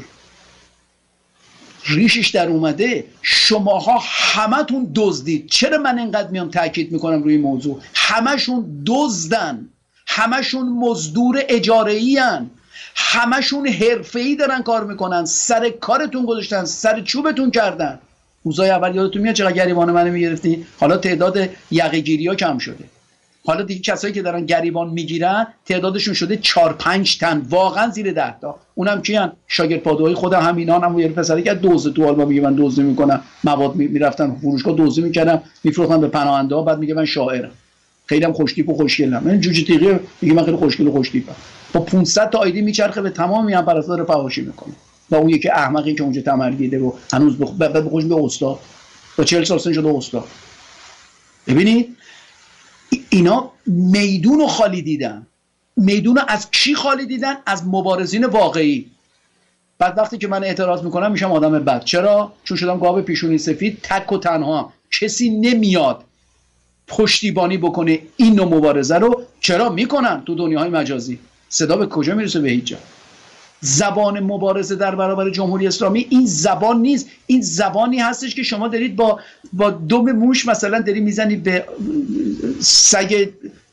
ریشش در اومده. شماها همتون دزدید. چرا من اینقدر میام تاکید میکنم روی موضوع؟ همشون دزدن، همشون مزدور اجاره‌ای ان، همشون حرفه‌ای دارن کار میکنن، سر کارتون گذاشتن، سر چوبتون کردن. روزای اول یادتون میاد چقدر گریبان منو میگرفتی؟ حالا تعداد یقه‌گیری‌ها کم شده. حالا دیگه کسایی که دارن گریبان میگیرن تعدادشون شده 4-5 تن، واقعا زیر 10 تا. اونم کیان؟ شاگرد پادوهای خودم همینان. هم یه پسری که دزد تو آلمان میگه من دزدی میکنم، مواد میرفتن فروشگاه دزدی میکردم میفروختن به پناهنده ها، بعد میگه من شاعرم، خیلی هم خوشتیپ و خوشگلم. این جوجه تیغی میگه من خیلی خوشگل و خوشتیپم، با 500 تا آیدی میچرخه به تمام میان پرستار فحاشی میکنه. و اون یکی احمقی که اونجا تمرگیده و هنوز به خوش به استاد با 40 سال سن شده استاد. ببینید اینا میدون رو خالی دیدن. میدون رو از کی خالی دیدن؟ از مبارزین واقعی. بعد وقتی که من اعتراض میکنم میشم آدم بد. چرا؟ چون شدم گاو پیشونی سفید، تک و تنها. کسی نمیاد پشتیبانی بکنه این نوع مبارزه رو. چرا میکنن تو دنیاهای مجازی؟ صدا به کجا میرسه؟ به هیچ جا. زبان مبارزه در برابر جمهوری اسلامی این زبان نیست. این زبانی هستش که شما دارید با دم موش مثلا داری میزنی به سگ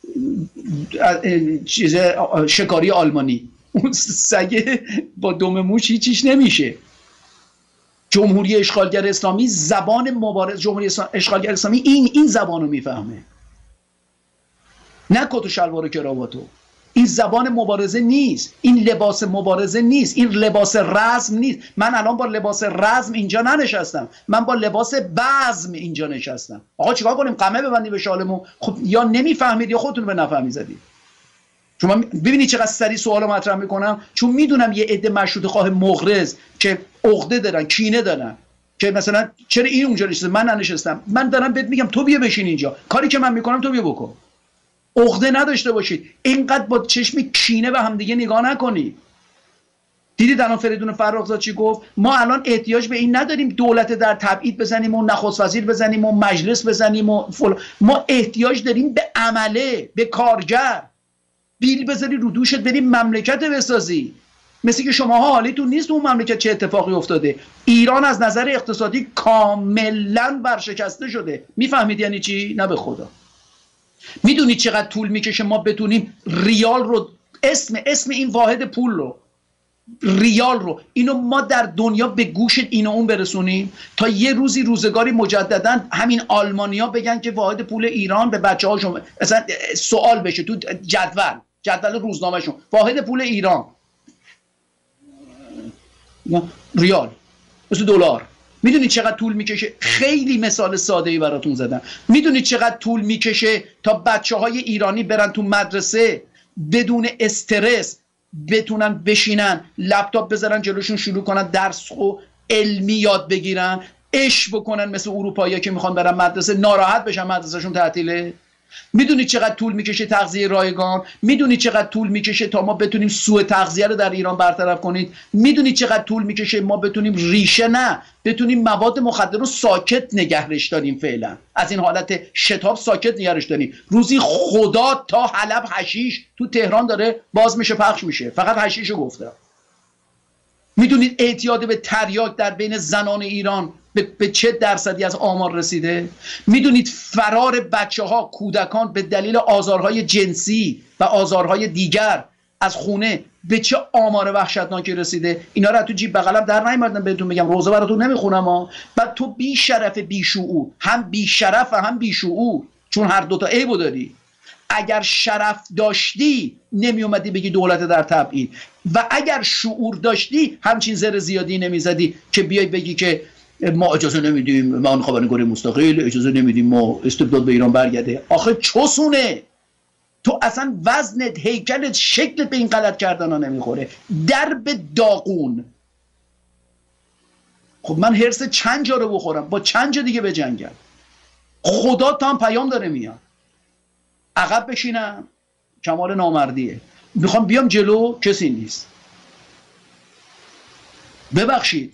چیز شکاری آلمانی. اون سگ با دم موش هیچیش نمیشه. جمهوری اشغالگر اسلامی زبان مبارزه، جمهوری اشغالگر اسلامی این زبانو میفهمه، نه کت و شلوار و کراواتو. این زبان مبارزه نیست، این لباس مبارزه نیست، این لباس رزم نیست. من الان با لباس رزم اینجا ننشستم، من با لباس بزم اینجا نشستم. آقا چیکار کنیم؟ قمه ببندیم به شالمون؟ خب یا نمیفهمید یا خودتون به نفهمی زدید. شما ببینید چقدر سریع سوالو مطرح میکنم، چون میدونم یه عده مشروطه خواه مغرض که عقده دارن، کینه دارن، که مثلا چرا این اونجا نشسته من ننشستم. من دارم بهت میگم تو بیا بشین اینجا، کاری که من میکنم تو بیا بکن. عقده نداشته باشید، اینقدر با چشم کینه به هم دیگه نگاه نکنید. دیدید الان فریدون فرخزاد چی گفت؟ ما الان احتیاج به این نداریم دولت در تبعید بزنیم و نخست وزیر بزنیم و مجلس بزنیم و ما احتیاج داریم به عمله، به کارگر. بیل بذاری رو دوشت بریم مملکت بسازی. مثل که شماها حالیتون نیست اون مملکت چه اتفاقی افتاده. ایران از نظر اقتصادی کاملا ورشکسته شده. میفهمید یعنی چی؟ نه به خدا. میدونید چقدر طول میکشه ما بتونیم ریال رو، اسم این واحد پول رو، ریال رو، اینو ما در دنیا به گوش این و اون برسونیم تا یه روزگاری مجددا همین آلمانیا بگن که واحد پول ایران به بچه‌هاشون مثلا سوال بشه تو جدول روزنامه‌شون، واحد پول ایران ریال مثل دلار. میدونید چقدر طول میکشه؟ خیلی مثال ساده‌ای براتون زدم. میدونید چقدر طول میکشه تا بچه‌های ایرانی برن تو مدرسه بدون استرس بتونن بشینن، لپتاپ بذارن جلوشون، شروع کنن درس و علمی یاد بگیرن، عشق بکنن مثل اروپایی‌ها که میخوان برن مدرسه، ناراحت بشن مدرسهشون تعطیله؟ میدونید چقدر طول میکشه تغذیه رایگان؟ میدونید چقدر طول میکشه تا ما بتونیم سوء تغذیه رو در ایران برطرف کنید؟ میدونید چقدر طول میکشه ما بتونیم ریشه نه بتونیم مواد مخدر رو ساکت نگهش داریم؟ فعلا از این حالت شتاب ساکت نگهش داریم. روزی خدا تا حلب حشیش تو تهران داره باز میشه، پخش میشه. فقط حشیشو گفتم. میدونید اعتیاد به تریاک در بین زنان ایران به چه درصدی از آمار رسیده؟ میدونید فرار بچه‌ها، کودکان به دلیل آزارهای جنسی و آزارهای دیگر از خونه به چه آمار وحشتناکی رسیده؟ اینا رو تو جیب بغلم در نیاوردم بهتون بگم، روزه براتون نمیخونم ها. بعد تو بی شرف بی شعور، هم بی شرف و هم بی شعور، چون هر دوتا عیبو داری. اگر شرف داشتی نمی اومدی بگی دولت در تبعید، و اگر شعور داشتی همچین زر زیادی نمیزدی که بیای بگی که ما اجازه نمیدیم، ما خبرنگاری مستقل اجازه نمیدیم، ما استبداد به ایران برگرده. آخه چسونه؟ تو اصلا وزنت، هیکلت، شکلت به این غلط کردن ها نمیخوره. درب داغون. خب من هرس چند جا رو بخورم، با چند جا دیگه بجنگم؟ خدا تا هم پیام داره میاد. عقب بشینم کمال نامردیه، میخوام بیام جلو، کسی نیست. ببخشید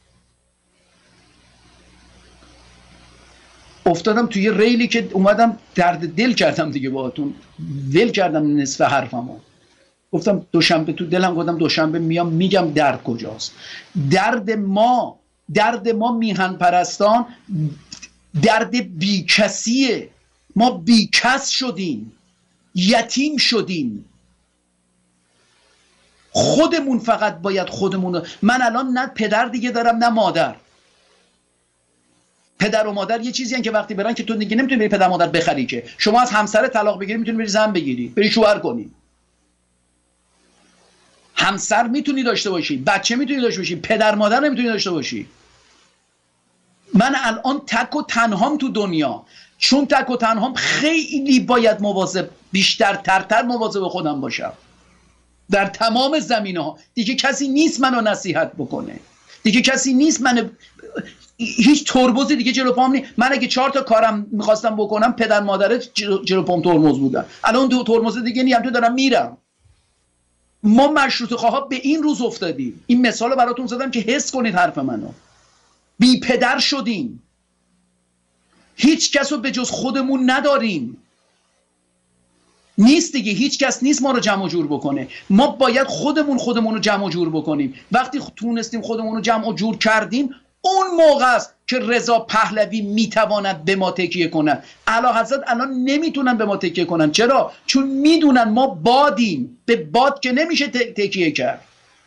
افتادم توی ریلی که اومدم درد دل کردم دیگه باهاتون، ول کردم نصف حرفمو، گفتم دوشنبه تو دلم گفتم دوشنبه میام میگم درد کجاست. درد ما میهن پرستان درد بیکسیه. ما بیکس شدیم، یتیم شدیم. خودمون فقط باید خودمون. من الان نه پدر دیگه دارم نه مادر. پدر و مادر یه چیزی هن که وقتی برن که تو دیگه نمیتونی بری پدر مادر بخری، که شما از همسر طلاق بگیری میتونی بری زن بگیری، بری شوهر کنی. همسر میتونی داشته باشی، بچه میتونی داشته باشی، پدر مادر نمیتونی داشته باشی. من الان تک و تنهام تو دنیا، چون تک و تنهام خیلی باید مواظب، بیشتر مواظب خودم باشم در تمام زمینه‌ها. دیگه کسی نیست منو نصیحت بکنه، دیگه کسی نیست منو، هیچ ترمزی دیگه جلو پام نیست. من اگه 4 تا کارم میخواستم بکنم پدر مادرت جلو پام ترمز بودن، الان دو ترمز دیگه نیم، تو دارم میرم. ما مشروطه خواها به این روز افتادیم. این مثال رو براتون زدم که حس کنید حرف منو. بی پدر شدیم، هیچ کس رو به جز خودمون نداریم. نیست دیگه، هیچ کس نیست ما رو جمع و جور بکنه. ما باید خودمون رو جمع و جور بکنیم. وقتی تونستیم خودمون رو جمع و جور کردیم، اون موقع است که رضا پهلوی میتواند به ما تکیه کنه. اعلیحضرت الان نمیتونن به ما تکیه کنن. چرا؟ چون میدونن ما بادیم، به باد که نمیشه تکیه کرد.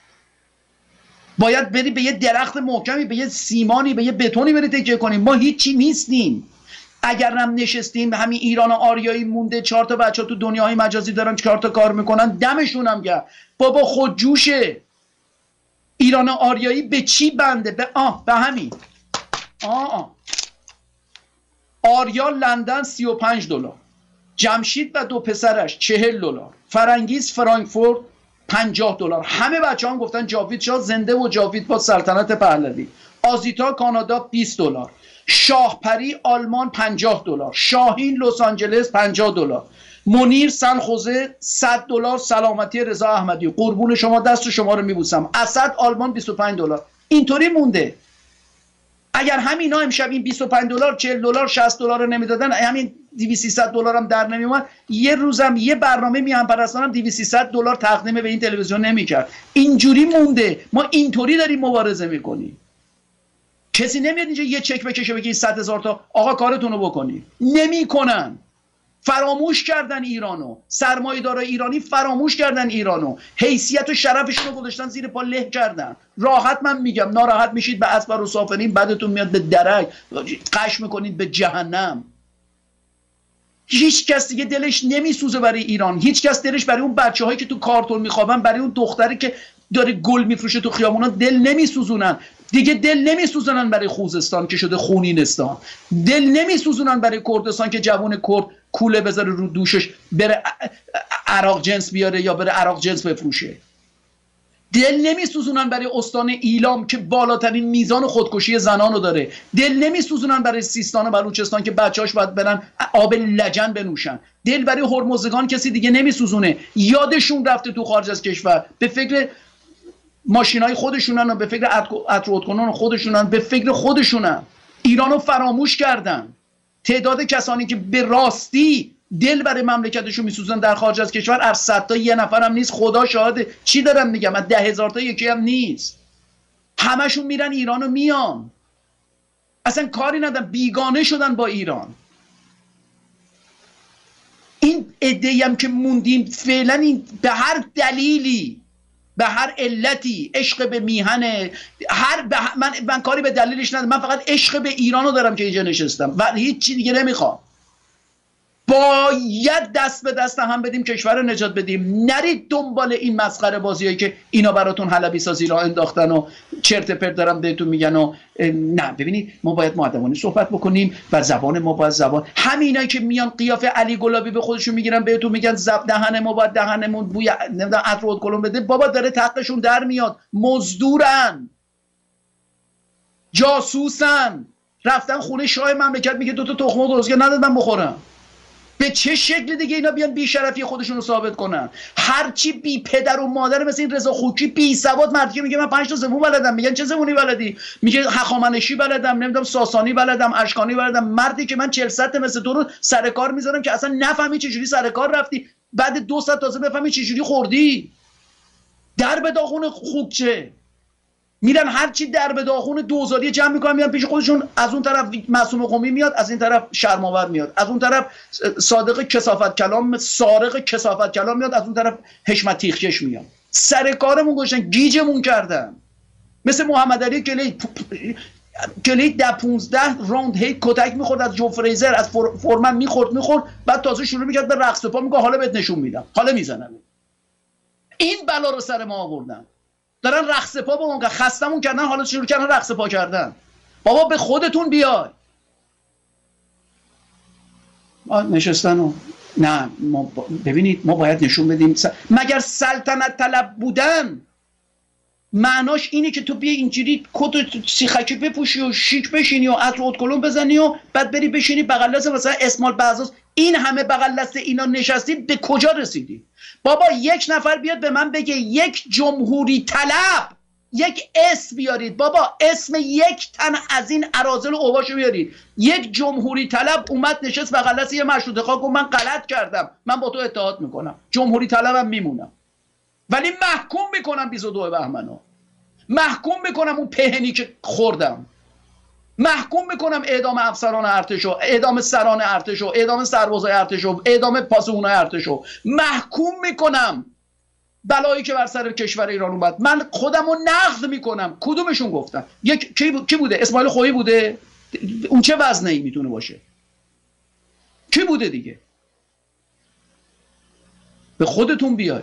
باید بری به یه درخت محکمی، به یه سیمانی، به یه بتونی بری تکیه کنیم. ما هیچی نیستیم. اگر هم نشستیم همین ایران آریایی مونده، 4 تا بچه تو دنیاهای مجازی دارن 4 تا کار میکنن، دمشون هم گرم. بابا خودجوشه. ایران آریایی به چی بنده؟ به همین. آریا لندن $35، جمشید و 2 پسرش $40، فرنگیز فرانکفورت $50. همه بچه هم گفتن جاوید شاه زنده و جاوید با سلطنت پهلوی. آزیتا کانادا $20، شاهپری آلمان $50، شاهین لس آنجلس $50، منیر سن خوزه $100. سلامتی رضا احمدی، قربون شما، دست شما رو میبوسم. اسد آلمان $25. اینطوری مونده. اگر همینا امشب این $25، $40، $60 رو نمیدادن، همین $200-300 هم در نمیومد، یه روزم یه برنامه میهن پرستانم $200-300 تقدیم به این تلویزیون نمیکرد. اینجوری مونده. ما اینطوری داریم مبارزه میکنیم. کسی نمیاد اینجا یه چک بکشه بگه 100,000 تا آقا کارتون رو بکنید. نمیکنن. فراموش کردن ایرانو. سرمایه‌دارای ایرانی فراموش کردن ایرانو. حیثیت و شرفشون رو گذاشتن زیر پا، له کردن. راحت من میگم، ناراحت میشید به اسبر و سافرین، بعدتون میاد به درک، قش میکنید به جهنم. هیچ کس دیگه دلش نمیسوزه برای ایران. هیچ کس دلش برای اون بچه‌هایی که تو کارتون میخوابن، برای اون دختری که داره گل میفروشه تو خیابونا دل نمیسوزونن. دیگه دل نمیسوزونن برای خوزستان که شده خونینستان. دل نمیسوزونن برای کردستان که جوون کرد کوله بذاره رو دوشش بره عراق جنس بیاره یا بره عراق جنس بفروشه. دل نمیسوزونن برای استان ایلام که بالاترین میزان خودکشی زنان رو داره. دل نمیسوزونن برای سیستان و بلوچستان که بچه‌هاش باید برن آب لجن بنوشن. دل برای هرمزگان کسی دیگه نمیسوزونه. یادشون رفته تو خارج از کشور به فکر ماشینای خودشونن و به فکر عطرودکنان خودشونن، به فکر خودشونن. ایرانو فراموش کردن. تعداد کسانی که به راستی دل برای مملکتشون میسوزن در خارج از کشور از 100 تا یه نفر هم نیست. خدا شاهده. چی دارم میگم؟ از 10,000 تا یکی هم نیست. همشون میرن ایرانو میان، اصلا کاری ندارن، بیگانه شدن با ایران. این عده‌ای هم که موندیم فعلا، این به هر دلیلی، به هر علتی، عشق به میهن، من کاری به دلیلش ندارم. من فقط عشق به ایرانو دارم که اینجا نشستم و هیچ چی دیگه نمیخوام. باید دست به دست هم بدیم، کشور رو نجات بدیم. نرید دنبال این مسخره بازیایی که اینا براتون حلبی سازی را انداختن و چرت پرت دارن بهتون میگن. و نه، ببینید ما باید مؤدبانه صحبت بکنیم و زبان ما باید زبان همینایی که میان قیافه علی گلابی به خودشون میگیرن بهتون میگن دهن ما باید دهنمون بوی نمیدونم عطر کلم بده. بابا داره تقشون در میاد. مزدورن، جاسوسن، رفتن خونه شاه مملکت میگه 2 تا تخمه درست که ندادم بخورم. به چه شکل دیگه اینا بیان بی‌شرفی خودشون رو ثابت کنن؟ هرچی بی پدر و مادر مثل این رضا خوکی بی سواد مردی که میگه من 5 تا زبون بلدم، میگن چه زبونی بلدی؟ میگه هخامنشی بلدم، نمیدونم ساسانی بلدم، اشکانی بلدم. مردی که من 40 سطح مثل تو رو سر کار میذارم که اصلا نفهمی چه جوری سر کار رفتی، بعد 2 ساعت تازه بفهمی چه جوری خوردی. در به داغون خوکچه میرن هرچی در به داغون دوزاری جمع میکنن میان پیش خودشون. از اون طرف معصوم قمی میاد، از این طرف شرماور میاد، از اون طرف صادق کثافت کلام سارق کثافت کلام میاد، از اون طرف حشمت تیغچش میاد. سر کارمون گذاشتن، گیجمون کردن. مثل محمد علی کلی در 15 راوند هی کتک میخورد از جو فریزر، از فورمن میخورد، بعد تازه شروع میکرد به رقص پا، میگه حالا بهت نشون میدم، حالا میزنم. این بلا رو سر ما آوردن. دارن رقص پا با اون خستمون کردن، حالا شروع کردن رقص پا کردن. بابا به خودتون بیای. نشستن و نه ببینید ما باید نشون بدیم مگر سلطنت طلب بودن معناش اینه که تو بیای اینجوری کت سیخکی بپوشی و شیک بشینی و عطر و کلون بزنی و بعد بری بشینی بغل دست مثلا اسماعیل بعزاز؟ این همه بغل دست اینا نشستی به کجا رسیدی؟ بابا یک نفر بیاد به من بگه یک جمهوری طلب یک اسم بیارید. بابا اسم یک تن از این اراذل و اوباشو بیارید. یک جمهوری طلب اومد نشست بغل دست یه مشروطه خواست گفت من غلط کردم، من با تو اتحاد میکنم، جمهوری طلبم میمونم، ولی محکوم میکنم 22 بهمنو، محکوم میکنم اون پهنی که خوردم، محکوم میکنم اعدام افسران ارتشو، اعدام سران ارتشو، اعدام سربازای ارتشو، اعدام پاسبونای ارتشو، محکوم میکنم بلایی که بر سر کشور ایران اومد. من خودمو نقد میکنم. کدومشون گفتم؟ کی بوده؟ اسماعیل خویی بوده؟ اون چه وزنه‌ای میتونه باشه؟ کی بوده دیگه؟ به خودتون بیای.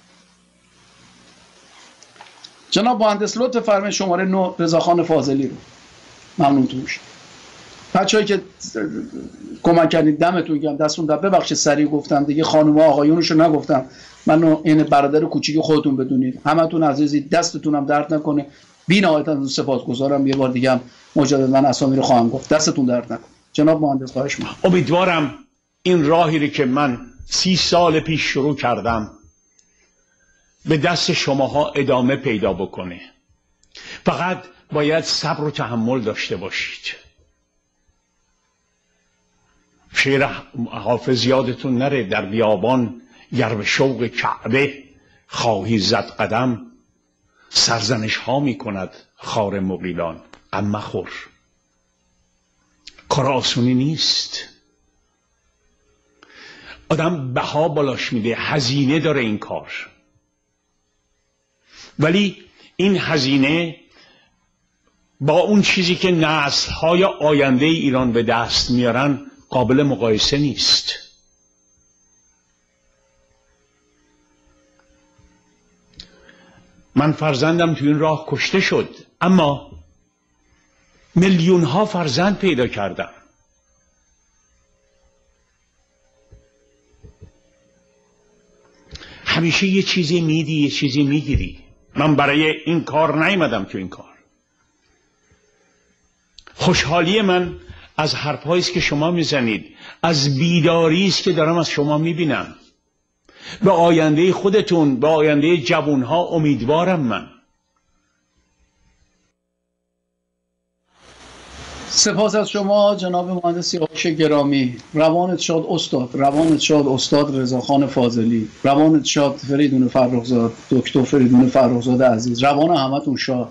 جناب مهندس لطف فرمایید شماره 9 رضاخان فاضلی رو ممنونتون میشم. بچه‌ای که کمک کردید دمتون گرم، دستتون در. ببخشید سریع گفتم دیگه، خانم و آقایونشو نگفتم، منو این برادر کوچیک خودتون بدونید. همتون عزیزی، دستتونم درد نکنه. بی‌نهایت سپاسگزارم. یه بار دیگه هم مجدد من اسامی رو خواهم گفت. دستتون درد نکنه. جناب مهندس خواهش می‌کنم. امیدوارم این راهی رو که من 30 سال پیش شروع کردم به دست شماها ادامه پیدا بکنه. فقط باید صبر و تحمل داشته باشید. شعر حافظ یادتون نره، در بیابان گر به شوق کعبه خواهی زد قدم، سرزنش ها می کند خار مغیلان، غم مخور. کار آسونی نیست. آدم بها بالاش میده، هزینه داره این کار، ولی این هزینه با اون چیزی که نسل‌های آینده ایران به دست میارن قابل مقایسه نیست. من فرزندم تو این راه کشته شد، اما میلیون ها فرزند پیدا کردم. همیشه یه چیزی میدی، یه چیزی میگیری. من برای این کار نیومدم تو این کار. خوشحالی من از حرفهایی است که شما میزنید، از بیداری است که دارم از شما میبینم. به آینده خودتون، به آینده جوانها امیدوارم. من سپاس از شما جناب مهندس سیاوش گرامی. روانت شاد استاد، روانت شاد استاد رضاخان فاضلی، روانت شاد فریدون فرخزاد، دکتر فریدون فرخزاد عزیز، روان همتون شاد.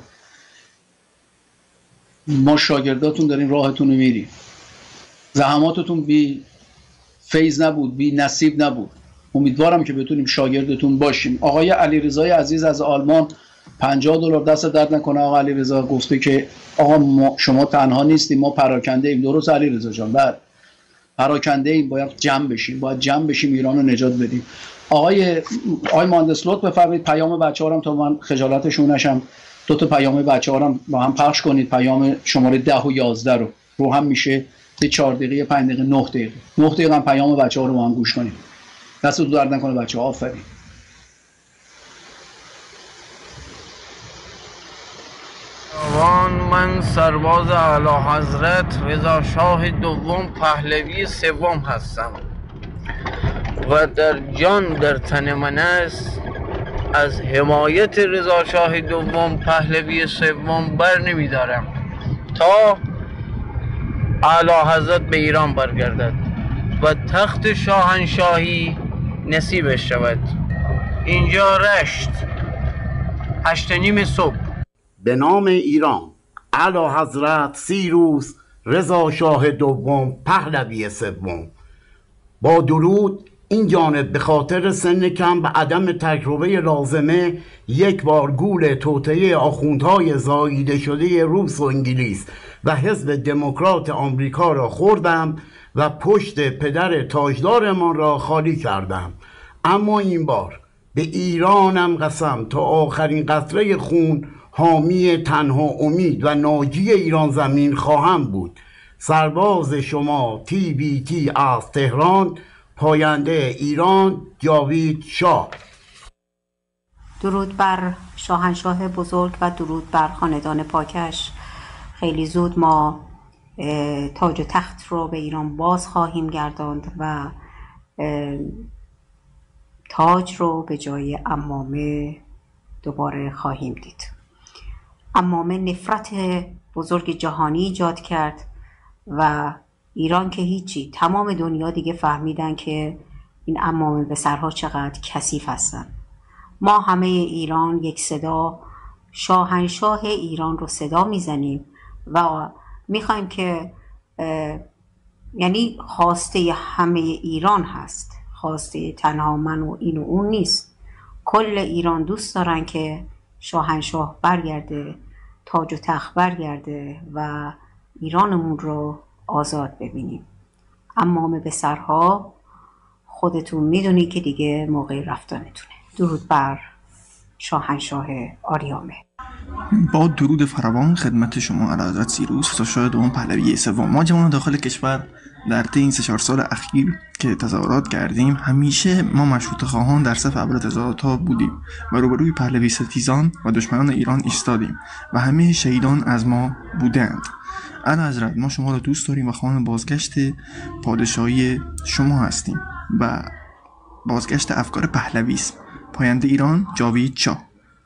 ما شاگرداتون داریم راهتون رو میریم. زحماتتون بی فیض نبود، بی نصیب نبود. امیدوارم که بتونیم شاگردتون باشیم. آقای علیرضای عزیز از آلمان $50 دست درد نکنه. آقا علیرضا گفته که آقا شما تنها نیستیم، ما پراکنده ایم. درست علیرضا جان، بعد پراکنده ایم، باید جمع بشیم، باید جمع بشیم ایران رو نجات بدیم. آقای مهندس لطف بفرمایید پیام بچه‌ها رو تا من خجالتشون نشم، 2 تا پیام بچه‌ها رو با هم پخش کنید. پیام شماره 10 و 11 رو هم میشه به 4 دقیقه، 5 دقیقه، 9 دقیقه. 9 دقیقه هم پیام بچه‌ها رو با هم گوش کنید. دستتون درد نکنه بچه‌ها. آفرین. من سرباز اعلی حضرت رضا شاه دوم پهلوی سوم هستم. و در جان در تن من است، از حمایت رضا شاه دوم پهلوی سوم بر نمیدارم تا اعلی حضرت به ایران برگردد و تخت شاهنشاهی نصیبش شود. اینجا رشت 8:30 صبح. به نام ایران، اعلی حضرت سیروس رضا شاه دوم پهلوی سوم. با درود این جانب به خاطر سن کم و عدم تجربه لازمه یک بار گول توطئه آخوندهای زاییده شده روس و انگلیس و حزب دموکرات آمریکا را خوردم و پشت پدر تاجدارمان را خالی کردم. اما این بار به ایرانم قسم تا آخرین قطره خون حامی تنها امید و ناجی ایران زمین خواهم بود. سرباز شما TBT از تهران، پاینده ایران جاوید شاه. درود بر شاهنشاه بزرگ و درود بر خاندان پاکش. خیلی زود ما تاج و تخت رو به ایران باز خواهیم گرداند و تاج رو به جای عمامه دوباره خواهیم دید. عمامه نفرت بزرگ جهانی ایجاد کرد و ایران که هیچی، تمام دنیا دیگه فهمیدن که این عمامه به سرها چقدر کثیف هستن. ما همه ایران یک صدا شاهنشاه ایران رو صدا میزنیم و میخوایم که یعنی خواسته همه ایران هست، خواسته تنها من و این و اون نیست. کل ایران دوست دارن که شاهنشاه برگرده، تاج و تخت برگرده و ایرانمون رو آزاد ببینیم. عمامه به سرها، خودتون میدونی که دیگه موقع رفتنتونه. درود بر شاهنشاه آریامه. با درود فراوان خدمت شما اعلیحضرت سیروس رضا شاه دوم پهلوی سوم. ما جوانان داخل کشور در طی این 3-4 سال اخیر که تظاهرات کردیم، همیشه ما مشروطه خواهان در صف اول تظاهرات ها بودیم و روبروی پهلوی ستیزان و دشمنان ایران ایستادیم و همه شهیدان از ما بودند. اعلیحضرت ما شما را دوست داریم و خواهان بازگشت پادشاهی شما هستیم و بازگشت افکار پهلویسم. پاینده ایران جاوید شاه.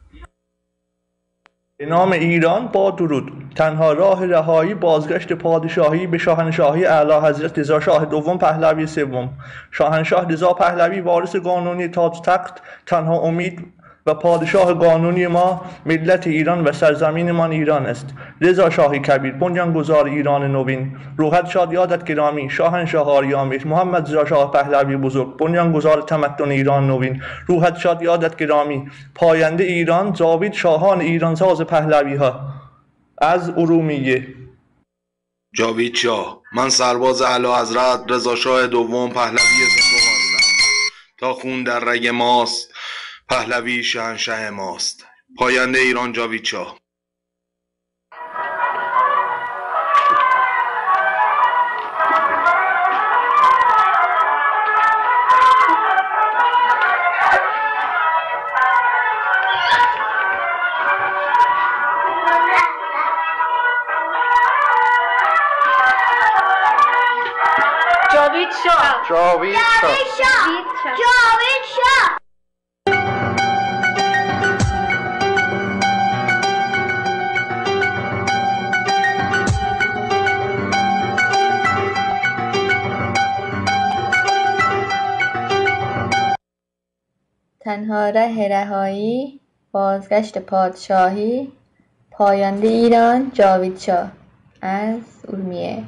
به نام ایران با درود. تنها راه رهایی بازگشت پادشاهی به شاهنشاهی اعلی حضرت رضا شاه دوم پهلوی سوم. شاهنشاه رضا پهلوی وارث قانونی تاج تخت، تنها امید و پادشاه قانونی ما ملت ایران و سرزمینمان ایران است. رضا شاه کبیر، بنیانگذار ایران نوین. روحت شاد یادت گرامی شاهنشاه آریامه. محمد رضا شاه پهلوی بزرگ، بنیانگذار تمدن ایران نوین. روحت شاد یادت گرامی پاینده ایران، جاوید شاهان ایرانساز پهلوی ها. از ارومیه. جاوید شاه. من سرباز اعلیحضرت رضا شاه دوم پهلوی سوم هستم. تا خون در رگ ماست، پهلوی شاهنشاه ماست. پاینده ایران جاوید شاه. جاوید شاه. جاوید شاه. جاوید شاه. تنها ره رهایی بازگشت پادشاهی. پاینده ایران جاوید شاه. از ارومیه.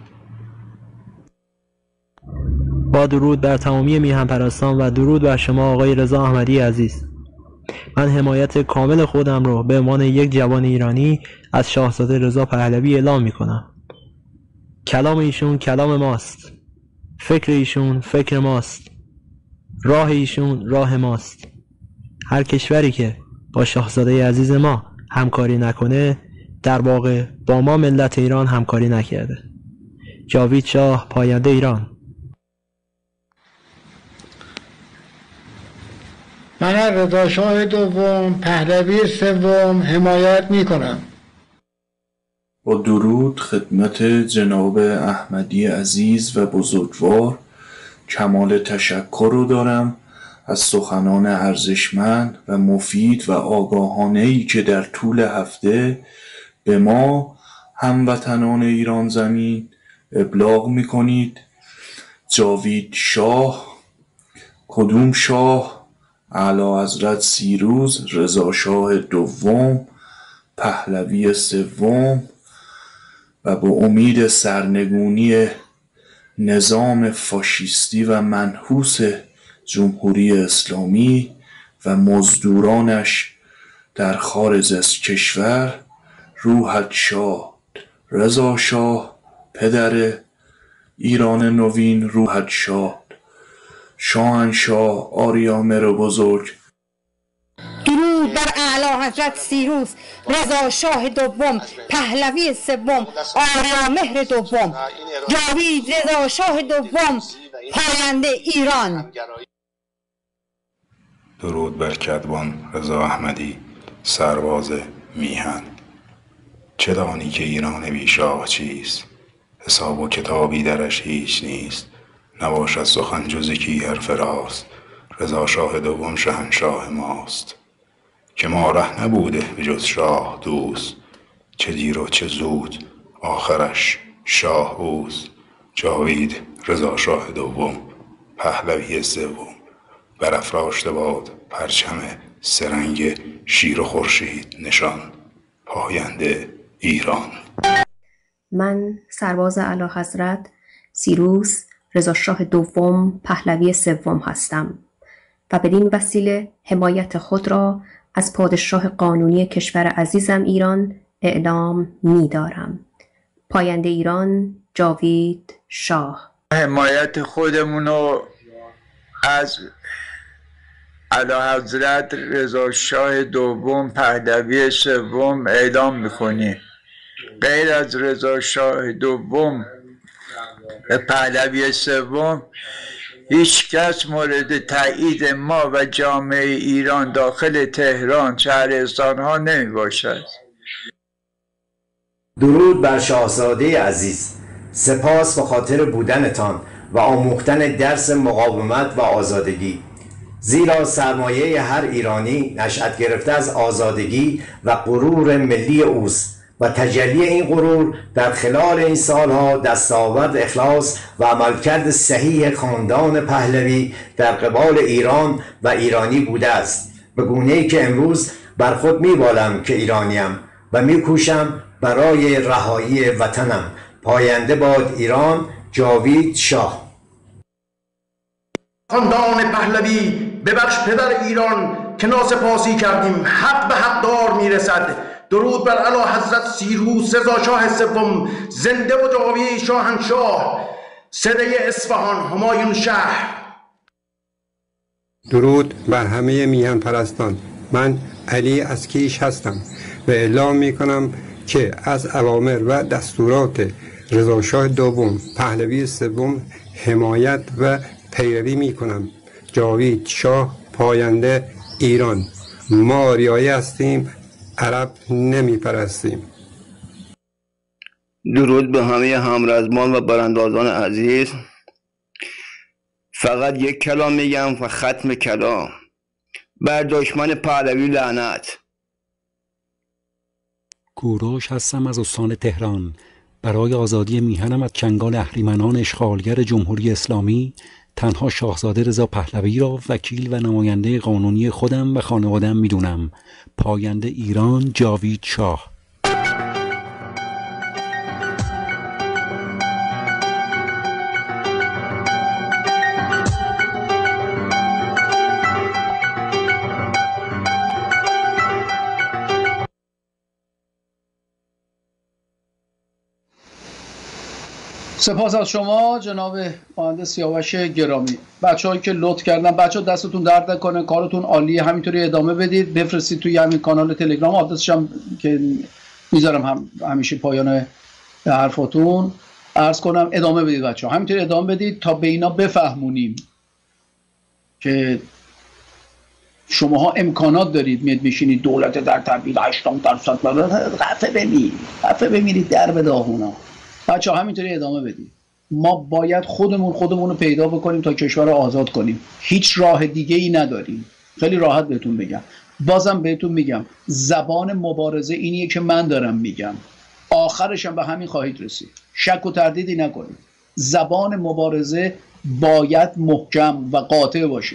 با درود بر تمامی میهن پرستان و درود بر شما آقای رضا احمدی عزیز. من حمایت کامل خودم رو به عنوان یک جوان ایرانی از شاهزاده رضا پهلوی اعلام میکنم. کلام ایشون کلام ماست، فکر ایشون فکر ماست، راه ایشون راه ماست. هر کشوری که با شاهزاده عزیز ما همکاری نکنه، در واقع با ما ملت ایران همکاری نکرده. جاوید شاه، پاینده ایران. من از رضا شاه دوم پهلوی سوم حمایت میکنم. با درود خدمت جناب احمدی عزیز و بزرگوار، کمال تشکر رو دارم از سخنان ارزشمند و مفید و آگاهانه‌ای که در طول هفته به ما هموطنان ایران زمین ابلاغ می‌کنید. جاوید شاه، کدوم شاه؟ اعلیحضرت سیروس رضا شاه دوم پهلوی سوم، و به امید سرنگونی نظام فاشیستی و منحوس جمهوری اسلامی و مزدورانش در خارج از کشور، روحت شاد. رضا شاه پدر ایران نوین روحت شاد. شاهنشاه آریامر بزرگ. درود بر اعلی حضرت سیروس رضا شاه دوم پهلوی سوم آریامهر دوم جاوید رضا شاه دوم پاینده ایران. درود بر کدوان رضا احمدی سرباز میهن. چه دانی که ایران بی شاه چیست؟ حساب و کتابی درش هیچ نیست. نباشد سخن جز یکی حرف راست. رضا شاه دوم شهنشاه ماست. که ما ره نبوده به جز شاه دوست. چه دیر و چه زود آخرش شاه اوست. جاوید رضا شاه دوم پهلوی سوم، برافراشته باد پرچم سرنگ شیر و خورشید نشان، پاینده ایران. من سرباز اعلیحضرت سیروس رضا شاه دوم پهلوی سوم هستم و بدین وسیله حمایت خود را از پادشاه قانونی کشور عزیزم ایران اعلام می دارم. پاینده ایران جاوید شاه. حمایت خودمون رو از اعلیحضرت رضا شاه دوم پهلوی سوم اعلام میکنیم. غیر از رضا شاه دوم پهلوی سوم هیچ کس مورد تایید ما و جامعه ایران داخل تهران شهرستان ها نمی باشد. درود بر شاهزاده عزیز. سپاس به خاطر بودنتان و آموختن درس مقاومت و آزادگی، زیرا سرمایه هر ایرانی نشأت گرفته از آزادگی و غرور ملی اوست و تجلی این غرور در خلال این سالها دستاورد اخلاص و عملکرد صحیح خاندان پهلوی در قبال ایران و ایرانی بوده است، به گونه‌ای که امروز بر خود می‌بالم که ایرانیم و می‌کوشم برای رهایی وطنم. پاینده باد ایران. جاوید شاه. خاندان پهلوی ببخش پدر ایران که ناسپاسی کردیم، حق به حقدار میرسد. درود بر اعلیحضرت سیروس رضا شاه سوم زنده و جاوید شاهنشاه سده اصفهان همایون شهر. درود بر همه میهن پرستان. من علی از کیش هستم و اعلام می کنم که از اوامر و دستورات رضا شاه دوم پهلوی سوم حمایت و پیروی می کنم. جاوید شاه پاینده ایران. ما آریایی هستیم، عرب نمی پرستیم. درود به همه همرزمان و براندازان عزیز. فقط یک کلام میگم و ختم کلام. بر دشمن پهلوی لعنت. کوروش هستم از استان تهران. برای آزادی میهنم از چنگال اهریمنان اشغالگر جمهوری اسلامی تنها شاهزاده رضا پهلوی را وکیل و نماینده قانونی خودم و خانواده‌ام میدونم. پاینده ایران جاوید شاه. سپاس از شما جناب مهندس سیاوش گرامی. بچه‌هایی که لطف کردن، بچه‌ها دستتون درد نکنه، کارتون عالیه، همینطوری ادامه بدید، بفرستید توی همین کانال تلگرام، آدرسش هم که میذارم همیشه پایان حرفاتون عرض کنم. ادامه بدید بچه‌ها، همینطوری ادامه بدید تا به اینا بفهمونیم که شماها امکانات دارید، میاد میشینید دولت در تبعید 80% رفع بمیرید در به داغونا. بچه‌ها همینطوری ادامه بدید. ما باید خودمون رو پیدا بکنیم تا کشور رو آزاد کنیم. هیچ راه دیگه ای نداریم. خیلی راحت بهتون میگم. بازم بهتون میگم زبان مبارزه اینیه که من دارم میگم، آخرشم به همین خواهید رسید، شک و تردیدی نکنید. زبان مبارزه باید محکم و قاطع باشه.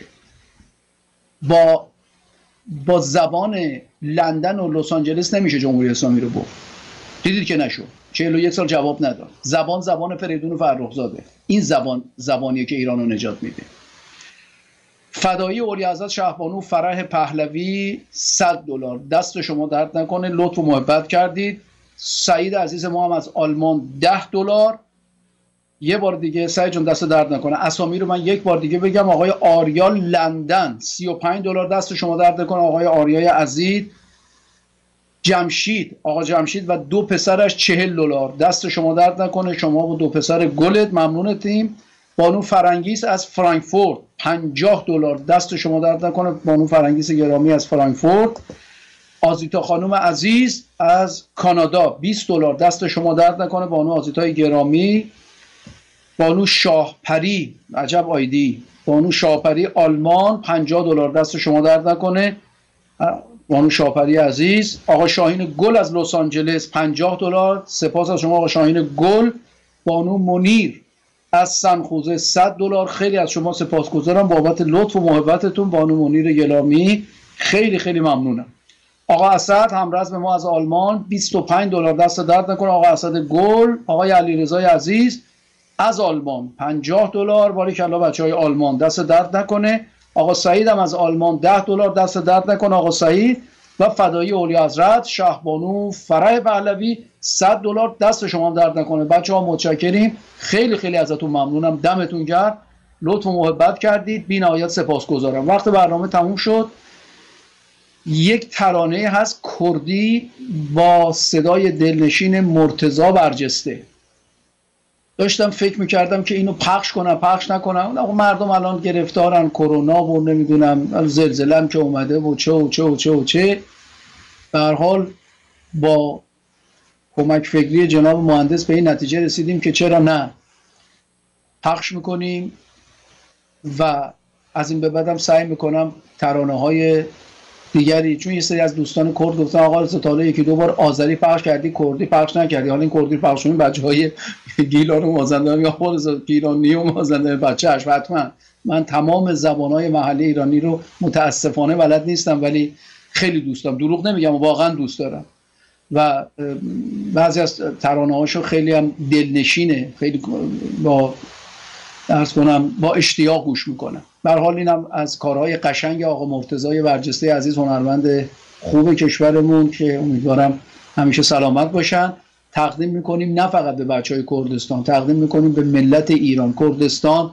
با زبان لندن و لس آنجلس نمیشه جمهوری اسلامی رو برد. دیدید که نشد. 41 سال جواب نداد. زبان فریدون فرخزاده. این زبانیه که ایران رو نجات میده. فدایی اولیاءحضرت شهبانو فرح پهلوی $100. دست شما درد نکنه، لطف و محبت کردید. سعید عزیز ما هم از آلمان $10. یه بار دیگه سعید جون دست درد نکنه. اسامی رو من یک بار دیگه بگم. آقای آریا لندن $35. دست شما درد نکنه آقای آریای عزیز. جمشید، آقا جمشید و 2 پسرش $40. دست شما درد نکنه، شما و 2 پسر گلت، ممنونتیم. بانو فرنگیس از فرانکفورت $50. دست شما درد نکنه بانو فرنگیس گرامی از فرانکفورت. آزیتا خانم عزیز از کانادا $20. دست شما درد نکنه بانو آزیتای گرامی. بانو شاهپری، عجب آیدی، بانو شاهپری آلمان $50. دست شما درد نکنه بانو شاهپری عزیز. آقا شاهین گل از لس آنجلس $50. سپاس از شما آقا شاهین گل. بانو منیر از سنخوزه $100. خیلی از شما سپاسگزارم بابت لطف و محبتتون بانو منیر گرامی، خیلی خیلی ممنونم. آقا اسد همرزم ما از آلمان $25. دست درد نکنه آقا اسد گل. آقای علیرضای عزیز از آلمان $50. باریکالله بچهای آلمان، دست درد نکنه. آقا سعید هم از آلمان $10. دست درد نکنه آقا سعید. و فدایی اولیاءحضرت شهبانو فرح پهلوی $100. دست شما درد نکنه. بچه‌ها متشکریم، خیلی خیلی ازتون ممنونم، دمتون گرم، لطف و محبت کردید، بی‌نهایت سپاسگزارم. وقت برنامه تموم شد. یک ترانه هست کردی با صدای دلنشین مرتضی برجسته. داشتم فکر میکردم که اینو پخش کنم پخش نکنم. مردم الان گرفتارن کرونا و نمیدونم زلزله هم که اومده و چه. به هر حال با کمک فکری جناب مهندس به این نتیجه رسیدیم که چرا نه، پخش میکنیم. و از این به بعدم سعی میکنم ترانه های دیگری، چون یه سری از دوستان کرد گفتن آقا ستاره یکی 2 بار آذری پخش کردی کردی پخش نکردی، حالا این کردی پخش کنیم بچهای گیلان و مازندران یا خود گیلانی و مازندران بچه‌اش. حتما من تمام زبانهای محلی ایرانی رو متاسفانه بلد نیستم ولی خیلی دوست دارم، دروغ نمیگم، واقعا دوست دارم و بعضی از ترانه‌هاشو خیلی هم دلنشینه، خیلی با درس کنم با اشتیاق گوش میکنم. به هر حال اینم از کارهای قشنگ آقا مرتضی برجسته عزیز، هنرمند خوب کشورمون که امیدوارم همیشه سلامت باشن، تقدیم میکنیم نه فقط به بچهای کردستان، تقدیم میکنیم به ملت ایران. کردستان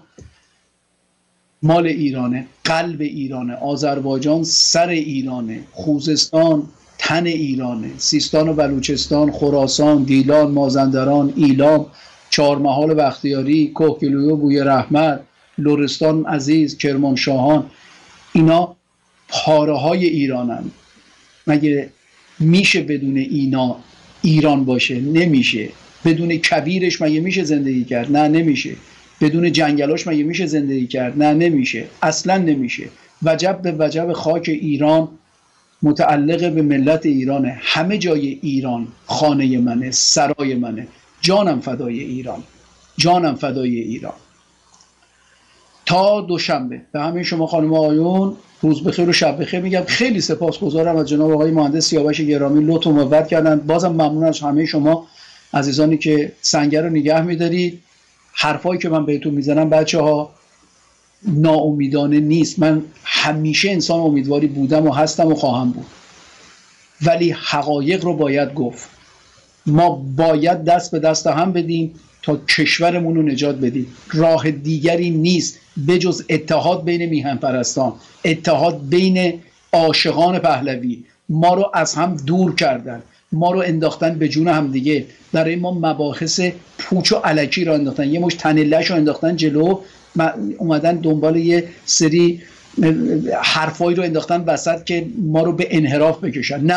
مال ایرانه، قلب ایرانه، آذربایجان سر ایرانه، خوزستان تن ایرانه، سیستان و بلوچستان، خراسان، دیلان، مازندران، ایلام، چهارمحال بختیاری، کوهگیلوی و بوی رحمت، لرستان عزیز، کرمانشاهان، اینا پاره های ایرانن. مگه میشه بدون اینا ایران باشه؟ نمیشه. بدون کبیرش مگه میشه زندگی کرد؟ نه نمیشه. بدون جنگلاش مگه میشه زندگی کرد؟ نه نمیشه، اصلا نمیشه. وجب به وجب خاک ایران متعلق به ملت ایرانه. همه جای ایران خانه منه، سرای منه. جانم فدای ایران، جانم فدای ایران. تا دوشنبه به همه شما خانم و آقایون روز بخیر و شب بخیر میگم. خیلی سپاسگزارم از جناب آقای مهندس سیاوش گرامی، لطف و محبت کردن. بازم ممنون از همه شما عزیزانی که سنگر رو نگه میدارید. حرفایی که من بهتون میزنم بچه‌ها ناامیدانه نیست. من همیشه انسان امیدواری بودم و هستم و خواهم بود، ولی حقایق رو باید گفت. ما باید دست به دست هم بدیم تا کشورمون رو نجات بدیم. راه دیگری نیست بجز اتحاد بین میهن پرستان، اتحاد بین عاشقان پهلوی. ما رو از هم دور کردن، ما رو انداختن به جون هم دیگه، برای ما مباحث پوچ و الکی رو انداختن، یه مش تنلش رو انداختن جلو، اومدن دنبال یه سری حرفایی رو انداختن وسط که ما رو به انحراف بکشن. نه،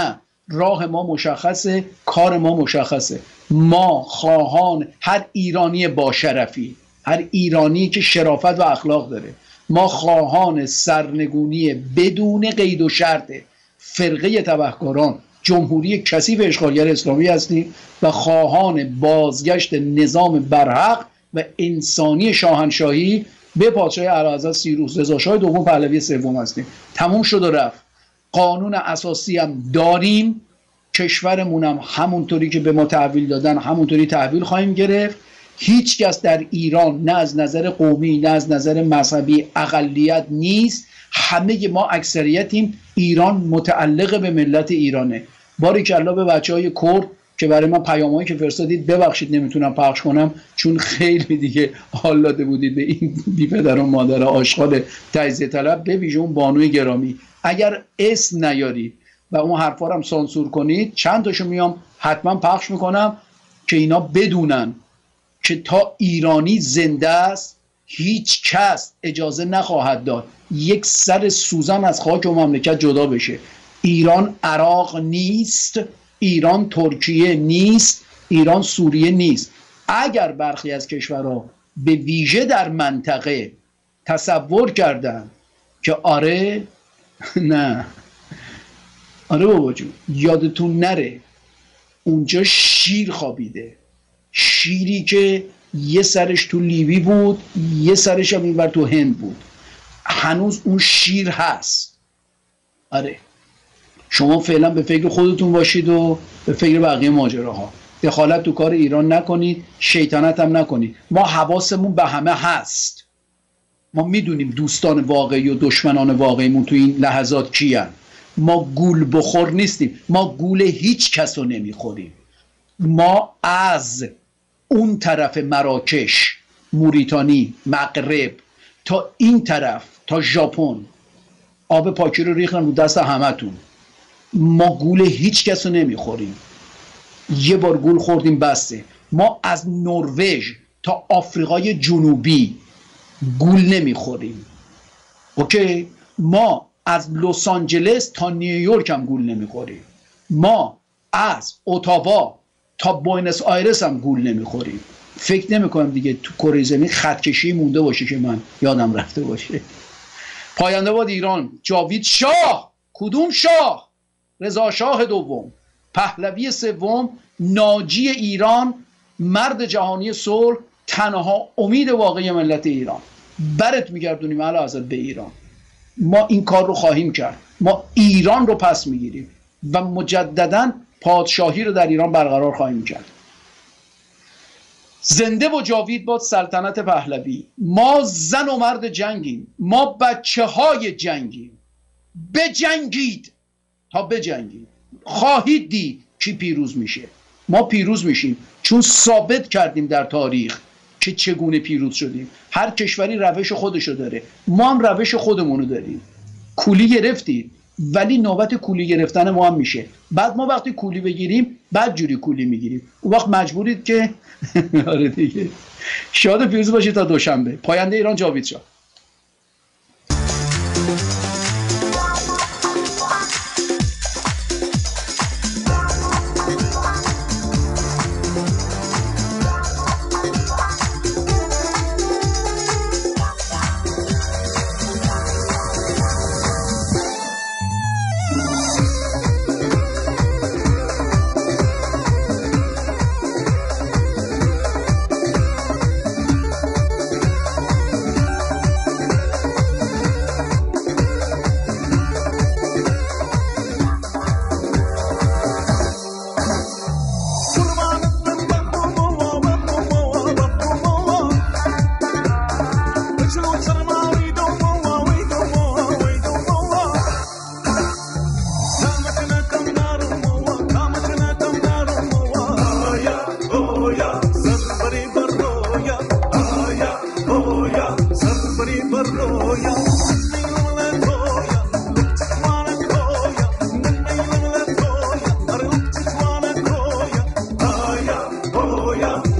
راه ما مشخصه، کار ما مشخصه. ما خواهان هر ایرانی با شرفی، هر ایرانی که شرافت و اخلاق داره، ما خواهان سرنگونی بدون قید و شرط فرقه تبهکاران جمهوری کثیف اشغالگر اسلامی هستیم و خواهان بازگشت نظام برحق و انسانی شاهنشاهی به پادشاهی اعلیحضرت سیروس رضا شاه دوم پهلوی سوم هستیم. تموم شد و رفت. قانون اساسی هم داریم، کشورمون هم همونطوری که به ما تحویل دادن همونطوری تحویل خواهیم گرفت. هیچ کس در ایران نه از نظر قومی نه از نظر مذهبی اقلیت نیست، همه ما اکثریتیم. ایران متعلق به ملت ایرانه. باریکالله به بچهای کرد که برای من پیامایی که فرستادید، ببخشید نمیتونم پخش کنم چون خیلی دیگه حال داده بودید به این بی پدر و مادر آشغال تجزیه طلب، به ویژه اون بانوی گرامی. اگر اسم نیارید و اون حرفا رو هم سانسور کنید، چند تاشو میام حتما پخش میکنم که اینا بدونن که تا ایرانی زنده است هیچ کس اجازه نخواهد داد یک سر سوزن از خاک و مملکت جدا بشه. ایران عراق نیست، ایران ترکیه نیست، ایران سوریه نیست. اگر برخی از کشورها به ویژه در منطقه تصور کردن که آره نه آره بابا جون، یادتون نره اونجا شیر خوابیده، شیری که یه سرش تو لیبی بود یه سرش هم اینور تو هند بود، هنوز اون شیر هست. آره شما فعلا به فکر خودتون باشید و به فکر بقیه ماجراها. دخالت تو کار ایران نکنید، شیطنت هم نکنید. ما حواسمون به همه هست، ما میدونیم دوستان واقعی و دشمنان واقعیمون تو این لحظات کیان. ما گول بخور نیستیم، ما گول هیچ کس رو نمیخوریم. ما از اون طرف مراکش، موریتانی، مغرب تا این طرف تا ژاپن آب پاکی رو ریختن رو دست همتون. ما گول هیچ کس رو نمیخوریم، یه بار گول خوردیم بسته. ما از نروژ تا آفریقای جنوبی گول نمیخوریم. اوکی؟ ما از لس آنجلس تا نیویورک هم گول نمیخوریم. ما از اتاوا تا بوینس آیرس هم گول نمیخوریم. فکر نمیکنم دیگه تو کره زمین خطکشی مونده باشه که من یادم رفته باشه. پاینده باد ایران. جاوید شاه. کدوم شاه؟ رضا شاه دوم پهلوی سوم، ناجی ایران، مرد جهانی صلح، تنها امید واقعی ملت ایران. برت میگردونیم اعلیحضرت به ایران. ما این کار رو خواهیم کرد. ما ایران رو پس میگیریم و مجددا پادشاهی رو در ایران برقرار خواهیم کرد. زنده و جاوید باد سلطنت پهلوی. ما زن و مرد جنگیم، ما بچه های جنگیم. بجنگید تا بجنگید. خواهید دید کی پیروز میشه. ما پیروز میشیم چون ثابت کردیم در تاریخ که چگونه پیروز شدیم. هر کشوری روش خودشو داره، ما هم روش خودمونو داریم. کولی گرفتید ولی نوبت کولی گرفتن ما هم میشه. بعد ما وقتی کولی بگیریم بعد جوری کولی میگیریم، اون وقت مجبورید که آره دیگه. شاد و پیروز باشید تا دوشنبه. پاینده ایران. جاوید شاه. Oh yeah.